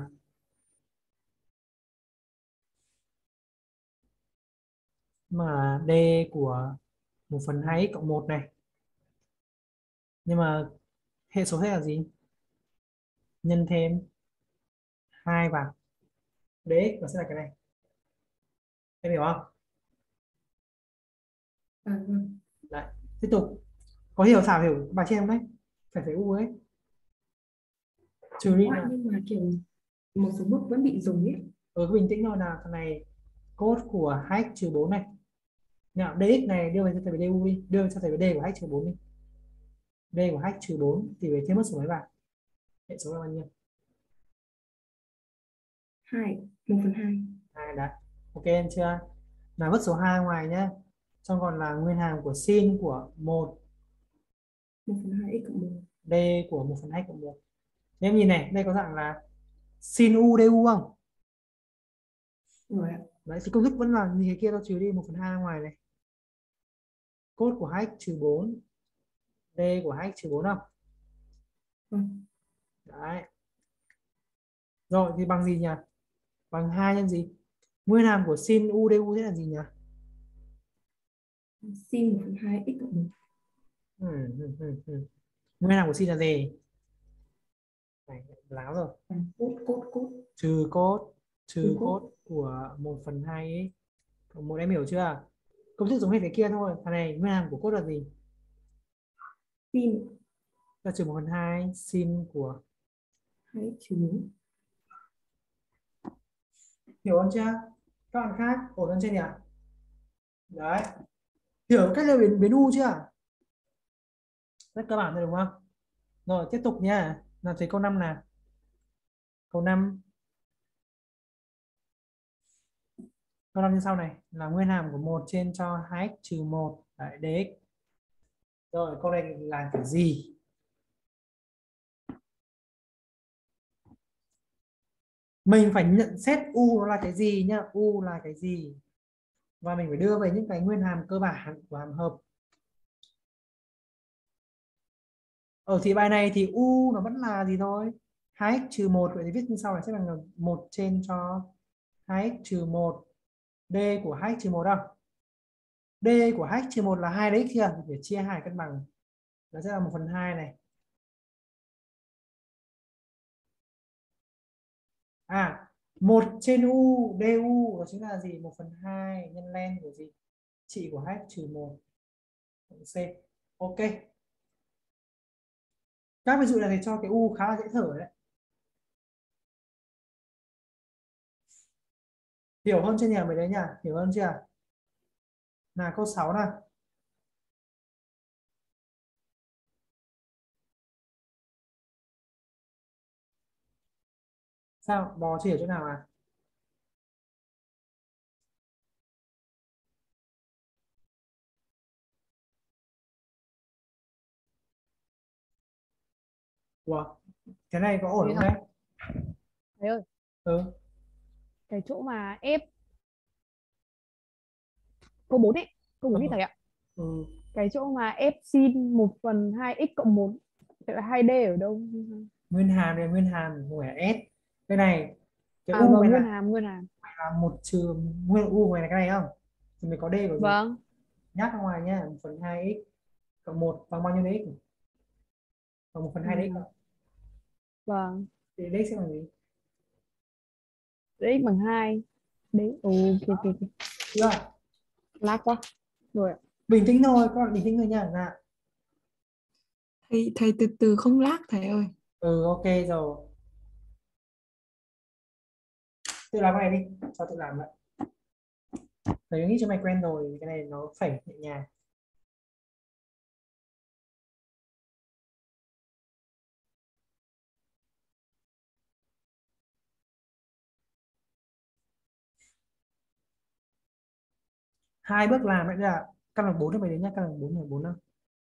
Mà D của 1/2x cộng 1 này. Nhưng mà hệ số thế là gì? Nhân thêm 2 vào dx và sẽ là cái này. Em hiểu không? Vâng. Đấy, tiếp tục. Có hiểu Thảo hiểu bài trên không đấy? Phải U ấy. Trừ đi nào. Nhưng mà kiểu một số bước vẫn bị dùng ấy. Cứ bình tĩnh thôi nào. Thằng này cos của 2x trừ 4 này. Nào, dx này đưa về cho thầy về du đi. Đưa cho thầy về d của 2x trừ 4 đi. D của 2x trừ 4 thì về thêm mất số mấy vào? Hệ số là bao nhiêu? 1/2. 2 đã. Ok em chưa? Là vứt số 2 ngoài nhé. Xong còn là nguyên hàm của sin của 1/2x cộng 1. D của 1/2 cộng 1. Em nhìn này, đây có dạng là sin u du không? Rồi ạ. Đấy, thì công thức vẫn là như thế kia, tao trừ đi 1/2 ngoài này. Cos của 2x trừ 4. D của 2x trừ 4 không? Vâng. Đấy. Rồi thì bằng gì nhỉ? Bằng 2 nhân gì? Nguyên hàm của sin u du thế là gì nhỉ? Sin 1/2x cộng 1. Nguyên hàm của sin là gì? Này, láo rồi. Cốt. Trừ cốt Trừ cốt. của 1/2 x. Một em hiểu chưa? Công thức giống như cái kia thôi. Thằng này nguyên hàm của cốt là gì? Sin Là trừ 1/2 sin của. hay trừ. Hiểu hơn chưa? Các bạn khác ổn hơn chưa nhỉ? Đấy. Hiểu cách là biến u chưa? Rất cơ bản rồi đúng không? Rồi tiếp tục nha. Làm thấy câu 5 nào. Câu 5. Câu 5 như sau này là nguyên hàm của 1 trên cho 2x trừ 1 tại dx. Rồi câu này là cái gì? Mình phải nhận xét u nó là cái gì nhá, u là cái gì, và mình phải đưa về những cái nguyên hàm cơ bản của hàm hợp. Ở thì bài này thì u nó vẫn là gì thôi, 2x trừ 1, vậy thì viết như sau này sẽ bằng là 1 trên cho 2x trừ 1 d của 2x trừ 1 đâu. D của 2x trừ 1 là 2 đấy kia, để chia 2 cân bằng nó sẽ là 1/2 này. À, 1 trên u du đó chính là gì? 1/2 nhân len của gì? Trị của 2x trừ 1 C. Ok. Các ví dụ này thì cho cái u khá là dễ thở đấy. Hiểu hơn chưa nhỉ mấy đấy nhỉ? Hiểu hơn chưa? Là câu 6 nào. Sao? Bò chưa hiểu chỗ nào à? Ủa? Cái này có ổn Thế không hả? đấy? Thầy ơi, Ừ. cái chỗ mà ép câu 4 ấy, câu 4 đi thầy ạ. Ừ. Cái chỗ mà ép sin 1/2x cộng 1 sẽ là 2D ở đâu? Nguyên hàm này, nguyên hàm của S. Cái này cái À u vâng, này nguyên hàm, nguyên hàm. là 1 trừ nguyên u này là cái này không? Thì mình có D của gì? Vâng, Nhắc ra ngoài nhá, 1/2x cộng 1 bằng bao nhiêu x? Bằng 1/2 x. vâng. Thì x sẽ bằng gì? Đấy bằng 2. Đấy, ok, ok, ok. Chưa? Lát quá. Rồi ạ. Bình tĩnh thôi, các bạn bình tĩnh thôi nha. Nào. Thầy từ từ không lag thầy ơi. Ừ, ok rồi. Tự làm cái này đi, cho tự làm vậy. Thầy nghĩ cho mày quen rồi, cái này nó phẩy nhẹ nhàng. Hai bước làm đấy là căn bằng 4 cho mày đến nhá, căn bằng 4 là 4 đâu.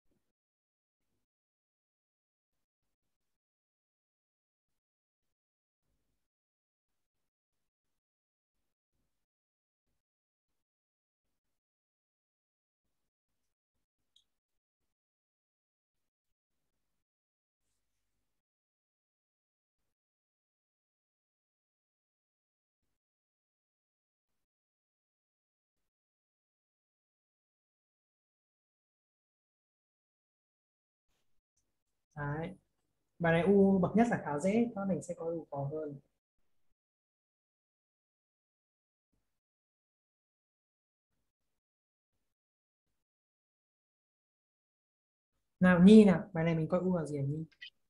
Đấy. Bài này u bậc nhất là khá dễ, các mình sẽ có u khó hơn. Nào Nhi nào, bài này mình coi u là gì hả Nhi?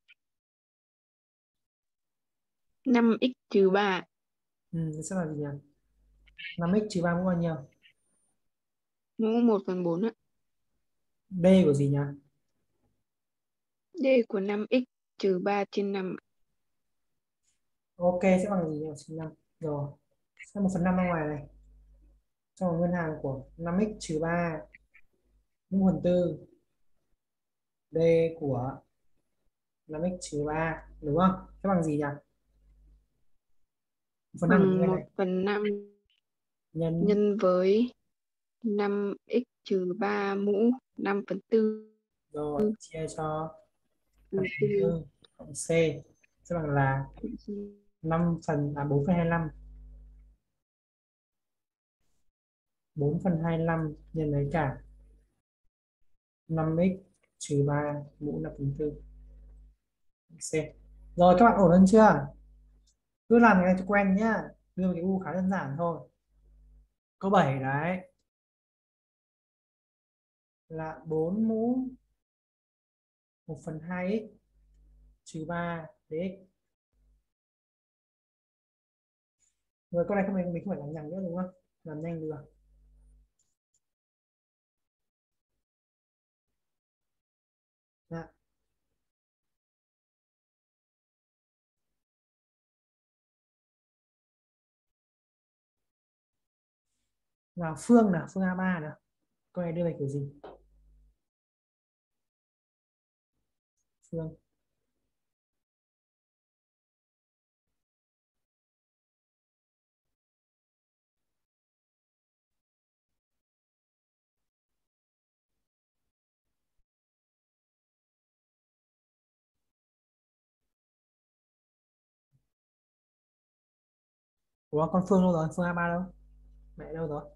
5x trừ 3. Ừ, sẽ là gì nhỉ? 5x trừ 3 mũ bao nhiêu? Mũ 1/4 ạ. D của gì nhỉ? D của 5x trừ 3 trên 5. Ok, sẽ bằng gì nhỉ? 5. Rồi. Sẽ 1/5 ra ngoài này. Cho vào nguyên hàm của 5x trừ 3 mũ 1/4 D của 5x trừ 3 đúng không? Sẽ bằng gì nhỉ? 1/5 ở Bằng bên này 1/5 nhân nhân với 5x trừ 3 mũ 5/4 rồi chia cho trừ 5/4 cộng C sẽ bằng là 4/25. 4/25 nhân với cả 5x trừ 3 mũ 5/4 C. Rồi các bạn ổn hơn chưa? Cứ làm cái này cho quen nhá. Đưa cái u khá đơn giản thôi. Câu 7 đấy là 4 mũ 1/2 x trừ 3 dx. Rồi câu này không mình không phải làm nhầm nữa đúng không? Làm nhanh được. Dạ. Nào phương A3 nào. Câu này đưa về kiểu gì? Phương. Ủa con Phương đâu rồi? Phương A3 đâu? Mẹ đâu rồi?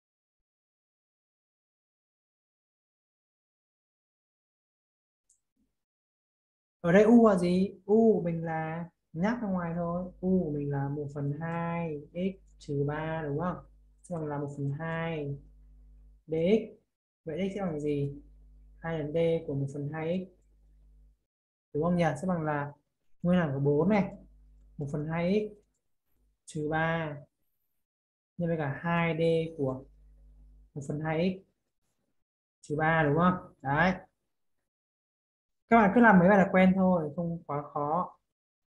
Ở đây u là gì? U của mình là nhắc ra ngoài thôi. U của mình là 1/2 x trừ 3 đúng không? Sẽ bằng là 1/2 dx. Vậy x sẽ bằng gì? 2 lần d của 1/2 x đúng không nhỉ? Sẽ bằng là nguyên hàm của 4 này 1/2 x trừ 3 nhân với cả 2d của 1/2 x trừ 3 đúng không? Đấy. Các bạn cứ làm mấy bài là quen thôi, không quá khó.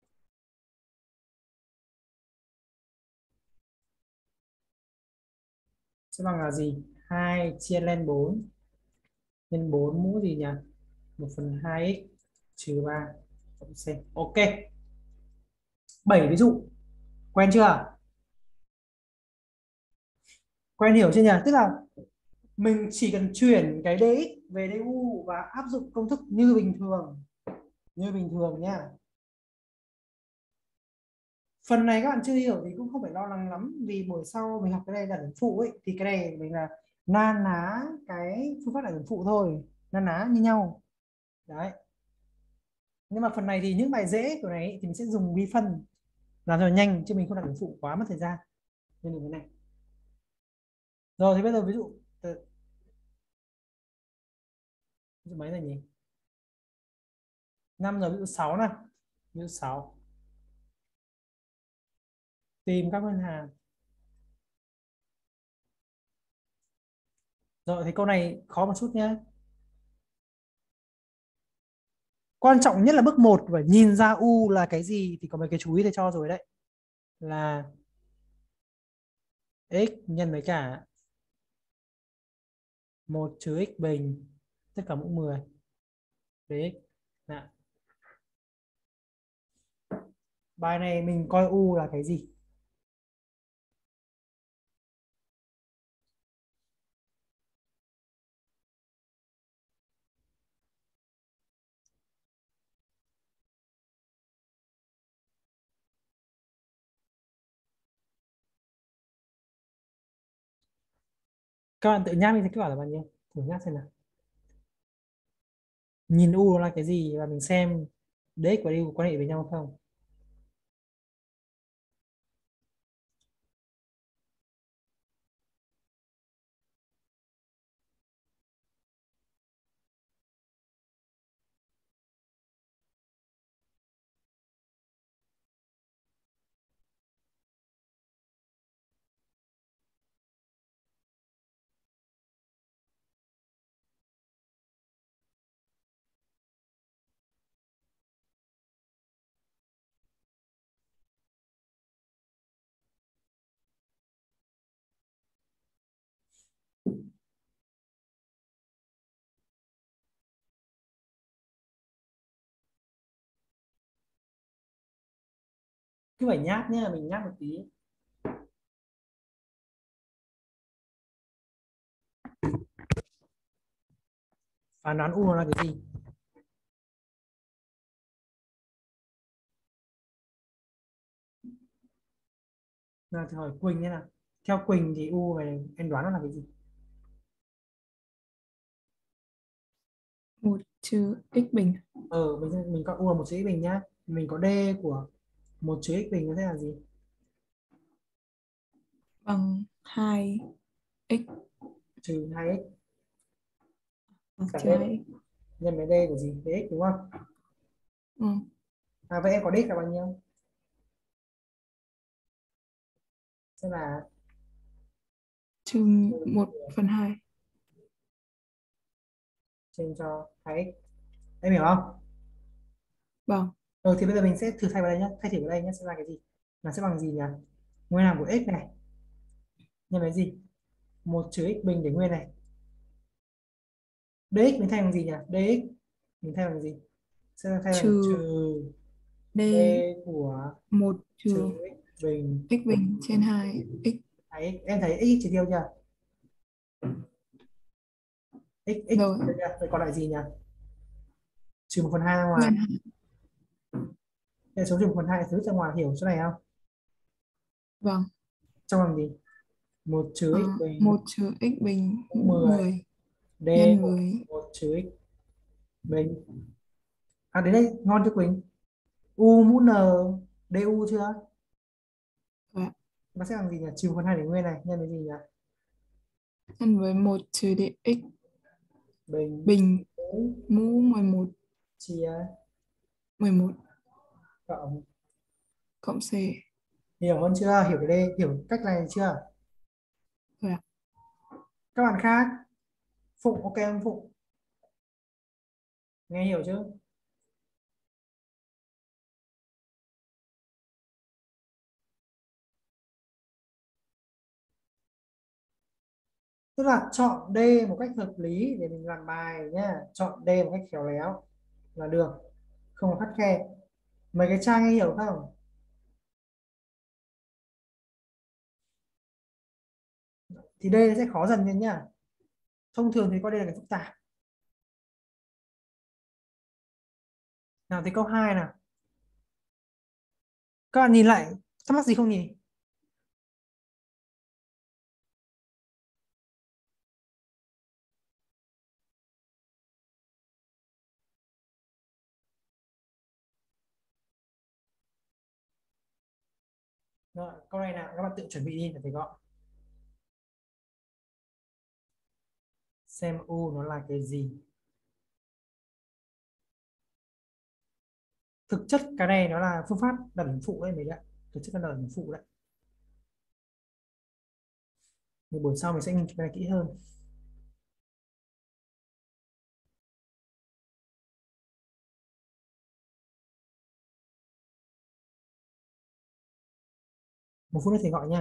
Sẽ bằng là gì? 2 chia lên 4 nhân 4 mũ gì nhỉ? 1/2 x trừ 3 cộng c. Ok. 7 ví dụ. Quen chưa? Quen hiểu chưa nhỉ? Tức là mình chỉ cần chuyển cái dx về du và áp dụng công thức như bình thường. Như bình thường nhá. Phần này các bạn chưa hiểu thì cũng không phải lo lắng lắm, vì buổi sau mình học cái này là điểm phụ ấy, thì cái này mình là na ná cái phương pháp là điểm phụ thôi, na ná như nhau đấy. Nhưng mà phần này thì những bài dễ kiểu này ấy, thì mình sẽ dùng vi phân làm cho nhanh, chứ mình không đặt điểm phụ quá mất thời gian nên đừng cái này. Rồi thì bây giờ ví dụ ví dụ mấy này nhỉ? 5 rồi, ví dụ 6 này. Ví dụ 6 tìm các ngân hàng. Rồi thì câu này khó một chút nhé. Quan trọng nhất là bước 1 phải nhìn ra u là cái gì, thì có mấy cái chú ý để cho rồi đấy, là x nhân với cả 1 trừ x bình tất cả mũ 10 dx. Nào. Bài này mình coi u là cái gì? Các bạn tự nhắc đi, thấy kết quả là bao nhiêu? Thử nhắc xem nào. Nhìn u là cái gì và mình xem dx và dy có quan hệ với nhau không. Cứ phải nháp nhá, mình nháp một tí. Phán đoán u là cái gì? Nào thì hỏi Quỳnh nhé nào. Theo Quỳnh thì u này em đoán nó là cái gì? 1 trừ x bình Mình có u là 1 trừ x bình nhá. Mình có d của 1 trừ x bình nó sẽ là gì? bằng 2 x Trừ 2x trừ 2 x. nhân với d của gì? Dx đúng không? Ừ. Vậy em có d là bao nhiêu? Sẽ là Trừ 1/2. trên cho 2x. Em hiểu không? Vâng. Thì bây giờ mình sẽ thử thay vào đây nhé. Thay thử vào đây nhé, sẽ là cái gì? Nó sẽ bằng gì nhỉ? Nguyên hàm của x này nhân với gì? 1 trừ x bình để nguyên này. Dx mình thay bằng gì nhỉ? Dx mình thay bằng gì? Sẽ thay bằng Trừ trừ d d của 1 trừ trừ x bình x bình trên 2 x. 2x. Em thấy x chỉ tiêu chưa? X Rồi. vậy còn lại gì nhỉ? Trừ 1/2 ra ngoài. Nguyên hàm. Hệ số trừ 1/2 thứ ra ngoài, hiểu chỗ này không? Vâng. Trong bằng gì? 1 trừ x bình 1 trừ x bình mũ 10 10 d nhân của với 1 trừ x bình. Đến đây ngon chưa Quỳnh? U mũ n du chưa? Dạ. Nó sẽ bằng gì nhỉ? Trừ 1/2 để nguyên này nhân với gì nhỉ? nhân với 1 trừ dx Bình bình mũ mũ 11 chia 11 cộng. cộng c. Hiểu hơn chưa? Hiểu cái đây, hiểu cách này chưa? Dạ. Các bạn khác, Phụng ok không Phụng? Nghe hiểu chưa? Tức là chọn D một cách hợp lý để mình làm bài nhá. Chọn D một cách khéo léo là được, không có khắt khe. Mấy cái trang ấy hiểu không? Thì D nó sẽ khó dần lên nhá. Thông thường thì coi đây là cái phức tạp. Nào thì câu 2 nào. Các bạn nhìn lại, thắc mắc gì không nhỉ? Rồi, câu này nào, các bạn tự chuẩn bị đi để thầy gọi. Xem U nó là cái gì? Thực chất cái này nó là phương pháp đặt hình phụ đấy mình ạ. Thực chất là đặt hình phụ đấy. Thì buổi sau mình sẽ nghiên cứu cái này kỹ hơn. Một phút nữa thầy gọi nha.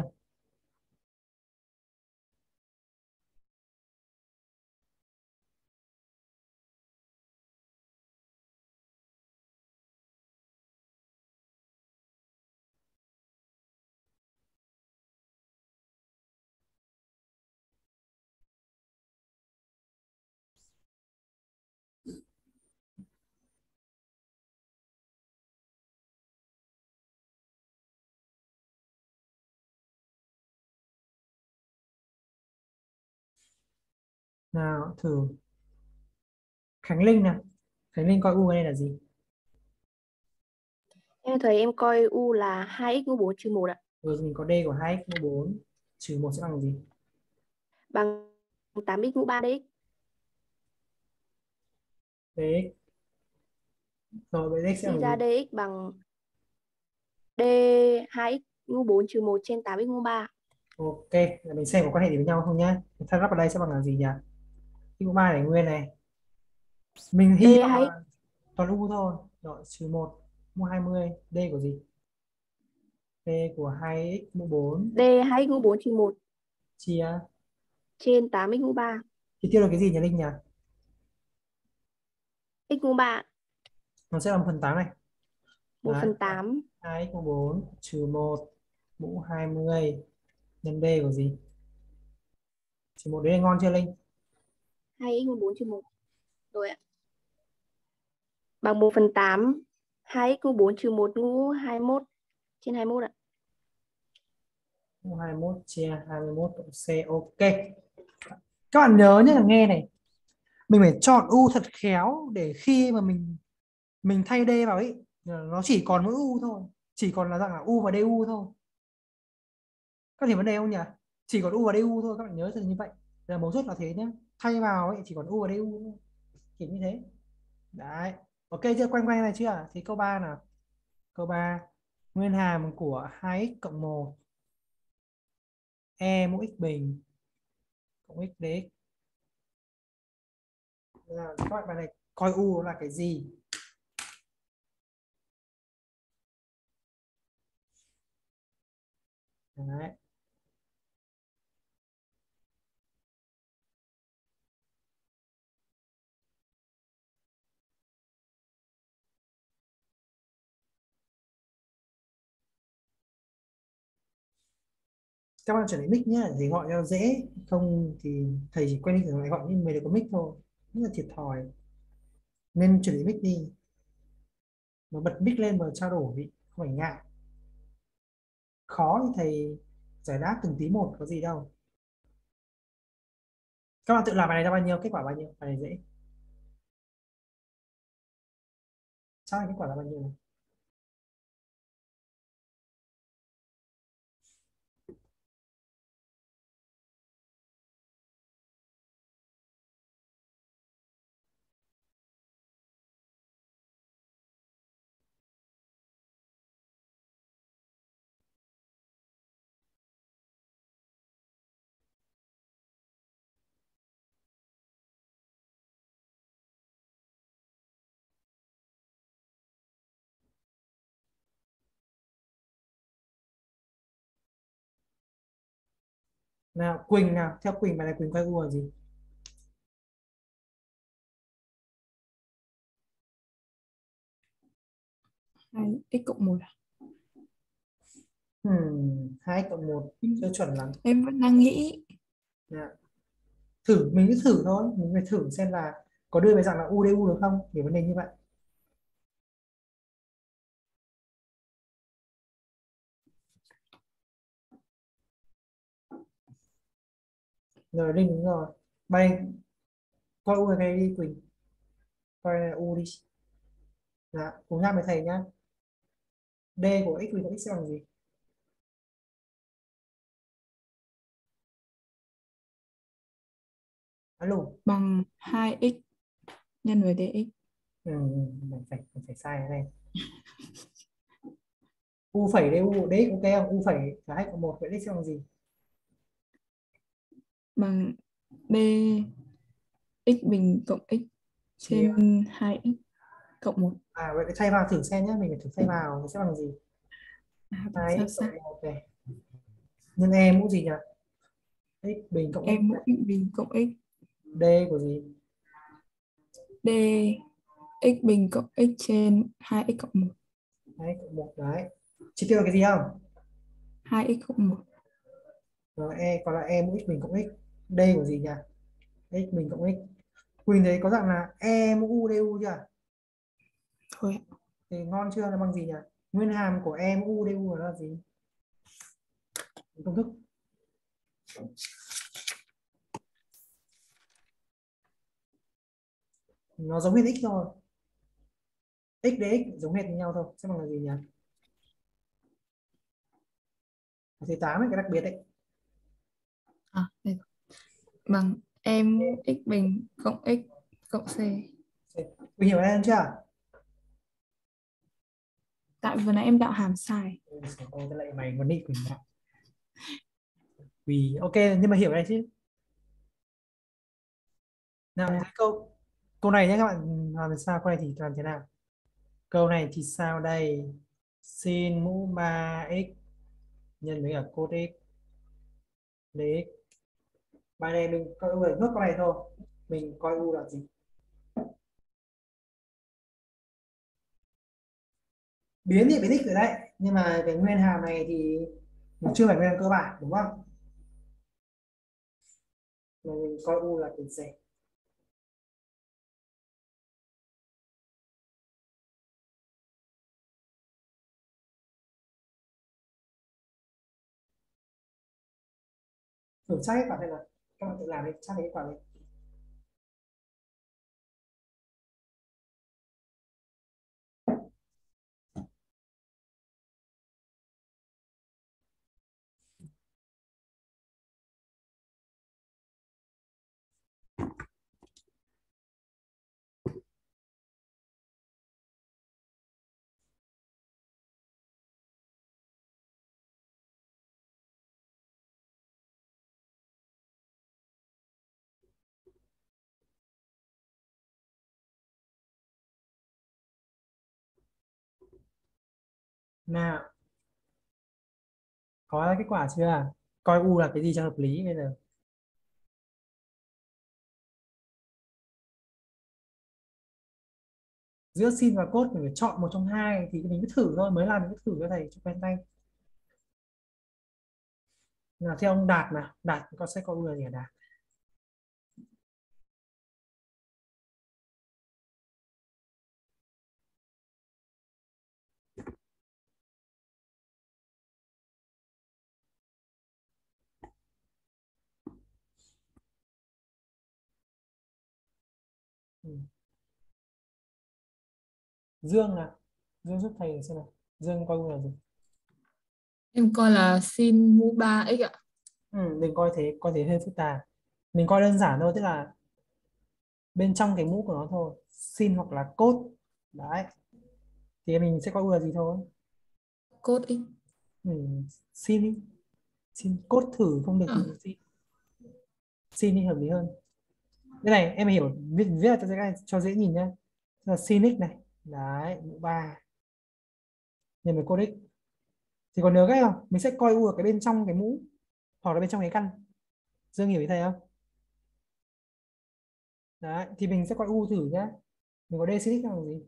Nào thử Khánh Linh nào. Khánh Linh coi U này là gì? Em thấy em coi U là 2x mũ 4 trừ 1 ạ. Rồi mình có D của 2x mũ 4 trừ 1 sẽ bằng gì? Bằng 8x mũ 3 dx. Dx. Rồi vậy dx sẽ Suy bằng ra gì? dx bằng D 2x mũ 4 trừ 1 trên 8x mũ 3. Ok, là mình xem có quan hệ gì với nhau không nhá. Thay lắp vào đây sẽ bằng là gì nhỉ? X mũ 3 để nguyên này. Mình D hy vọng 2x là toàn U thôi. Rồi trừ 1 mũ 20, D của gì? D của 2x mũ 4 D 2x mũ 4 trừ 1 chia trên 8x mũ 3. thì tiêu là cái gì nhỉ Linh nhỉ? X mũ 3 Nó sẽ là 1/8 này. 1/8 2x mũ 4 trừ 1 mũ 20 nhân D của gì? Trừ 1 đấy là ngon chưa Linh? 2x mũ 4 trừ 1. Rồi ạ. Bằng 1/8 2x mũ 4 trừ 1 mũ 21 trên 21 ạ. Mũ 21 chia 21 cộng C. Ok. Các bạn nhớ nhé là nghe này. mình phải chọn u thật khéo để khi mà mình thay d vào ấy nó chỉ còn mỗi u thôi, chỉ còn là dạng là u và du thôi. Có thể vấn đề không nhỉ? Chỉ còn u và du thôi, các bạn nhớ như vậy là mấu chốt là thế nhé, thay vào ấy chỉ còn u và du thôi. Kiểu như thế đấy. Ok chưa, quanh quanh này chưa? Thì câu 3 nào. Câu 3, nguyên hàm của 2x cộng 1 e mũ x bình cộng x dx là các bạn bài này coi u là cái gì? Đấy. Các bạn chuẩn bị mic nhá thì gọi cho dễ, không thì thầy chỉ quen đi rồi lại gọi nhưng mày được có mic thôi, rất là thiệt thòi, nên chuẩn bị mic đi, mà bật mic lên mà trao đổi đi, không phải ngại. Khó thì thầy giải đáp từng tí một, có gì đâu. Các bạn tự làm bài này ra bao nhiêu, kết quả bao nhiêu? Bài này dễ, chắc là kết quả là bao nhiêu này? Nào Quỳnh, nào theo Quỳnh bài này Quỳnh quay u là gì? 2x cộng 1 à? 2 cộng 1 chưa chuẩn lắm. Em vẫn đang nghĩ. Dạ. Thử, mình cứ thử thôi, mình phải thử xem là có đưa về dạng là u du được không, thì vấn đề như vậy. Rồi Linh đúng rồi, bay coi u này đi Quỳnh, coi này là u đi. Dạ, cùng nhau với thầy nhá. D của x của x sẽ bằng gì? Alo. Bằng 2x nhân với dx. Mình phải sai cái này. U phẩy du dx ok không? U phẩy là 2 cộng 1 vậy x sẽ bằng gì? Bằng b x bình cộng x trên 2x cộng 1. À vậy thay vào thử xem nhé, mình phải thử thay vào nó sẽ bằng gì? Sao 2 sao? cộng 1 này nhân e mũ gì nhỉ? X bình cộng Em x. mũ x bình cộng x. D của gì? D x bình cộng x trên 2x cộng 1. 2 cộng 1 đấy. Chỉ tiêu là cái gì không? 2x cộng 1. Rồi e còn lại e mũ x bình cộng x. D của gì nhỉ? X bình cộng x. Quỳnh thấy có dạng là e mũ u du chưa? Thôi ạ. Thì ngon chưa, nó bằng gì nhỉ? Nguyên hàm của e mũ u du là gì? Công thức. Nó giống hệt x thôi. X dx giống hệt như nhau thôi. Sẽ bằng là gì nhỉ? Thứ 8 ấy, cái đặc biệt đấy. À, đây. Bằng em mũ x bình cộng x cộng c. Quỳnh hiểu em chưa? Tại vừa nãy em đạo hàm sai. Tôi lại mày muốn đi Quỳnh ạ. Vì ok nhưng mà hiểu đây chứ. Nào thế câu này nhé các bạn, làm sao câu này thì làm thế nào? Câu này thì sao đây? Sin mũ 3x nhân với cả cos x dx. Bài này mình coi u nốt câu này thôi. Mình coi u là gì? Biến thì biến x rồi đấy, nhưng mà cái nguyên hàm này thì mình chưa phải nguyên hàm cơ bản đúng không? Mà mình coi u là cái gì? Thử chắc kết quả xem nào, các bạn tự làm đi, chắc kết quả đi. Nào, có ra kết quả chưa? Coi U là cái gì cho hợp lý bây giờ. Giữa sin và cos mình phải chọn một trong hai thì mình cứ thử thôi, mới làm mình cứ thử cho thầy cho quen tay. Nào theo ông Đạt nào, Đạt có sẽ có U là gì hả Đạt? Ừ. Dương nào, Dương giúp thầy xem nào. Dương coi U là gì? Em coi là sin mũ 3x ạ. Đừng coi thế hơi phức tạp. Mình coi đơn giản thôi, tức là bên trong cái mũ của nó thôi, sin hoặc là cos. Đấy. Thì mình sẽ coi U là gì thôi. Cos x. Sin đi. Sin cos thử không được thì À. sin đi hợp lý hơn. Cái này em hiểu, viết là cho dễ nhìn nhá. Tức là sin x này. Đấy, mũ 3 nhân với cos x. Thì còn nhớ cái không? Mình sẽ coi U ở cái bên trong cái mũ hoặc là bên trong cái căn. Dương hiểu ý thầy không? Đấy, thì mình sẽ coi U thử nhá. Mình có D sin x là gì?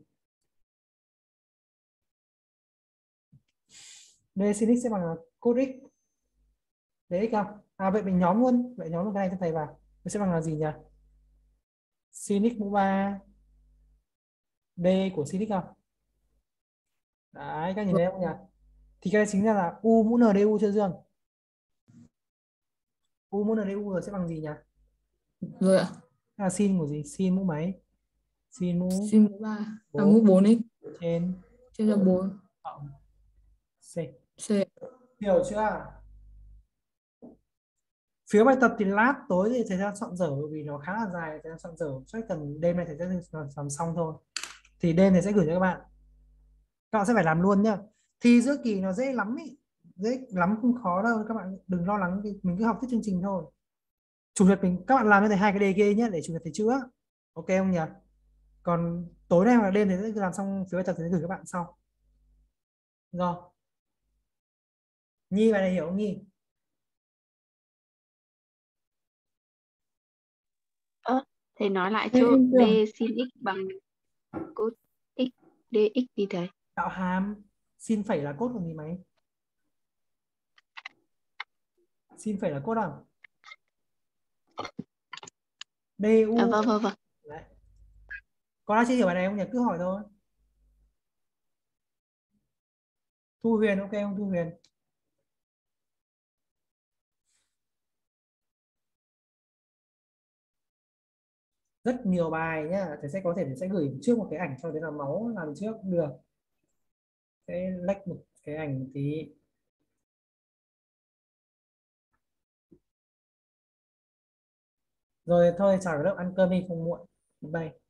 D sin x sẽ bằng là cos x. Đấy không? À vậy mình nhóm luôn. Vậy nhóm luôn cái này cho thầy vào. Nó sẽ bằng là gì nhỉ? Sin x mũ 3 D của sin x không? Đấy, các nhìn thấy không nhỉ? Thì cái này chính là U mũ NDU chưa Dương? U mũ NDU rồi sẽ bằng gì nhỉ? Rồi ạ. Là sin của gì? Sin mũ mấy? Sin mũ Sin mũ 3 là mũ 4 4x trên chia cho 4 cộng C. C. Hiểu chưa? Phiếu bài tập thì lát tối thì thầy ra soạn dở, vì nó khá là dài, thầy ra soạn dở chắc tầm đêm này thầy sẽ làm xong thôi. Thì đêm thầy sẽ gửi cho các bạn sẽ phải làm luôn nhá. Thi giữa kỳ nó dễ lắm ý, dễ lắm không khó đâu, các bạn đừng lo lắng, mình cứ học tiếp chương trình thôi. Chủ nhật các bạn làm cho thầy hai cái đề kia nhé, để chủ nhật thầy chữa, ok không nhỉ? Còn tối nay hoặc là đêm thầy sẽ làm xong phiếu bài tập thầy sẽ gửi các bạn sau. Rồi, Nhi bài này hiểu không Nhi? Thầy nói lại Em chỗ em D tưởng sin x bằng cos x dx đi thầy. Đạo hàm sin phẩy là cốt còn gì mày? Sin phẩy là cốt không? DU. Vâng. Đấy. Có ai chưa hiểu bài này không nhỉ? Cứ hỏi thôi. Thu Huyền ok không Thu Huyền? Rất nhiều bài nhá, thầy sẽ có thể sẽ gửi trước một cái ảnh cho đến là máu làm trước cũng được. Sẽ lách một cái ảnh một tí. Rồi thôi chào các lớp, ăn cơm đi không muộn. Bye.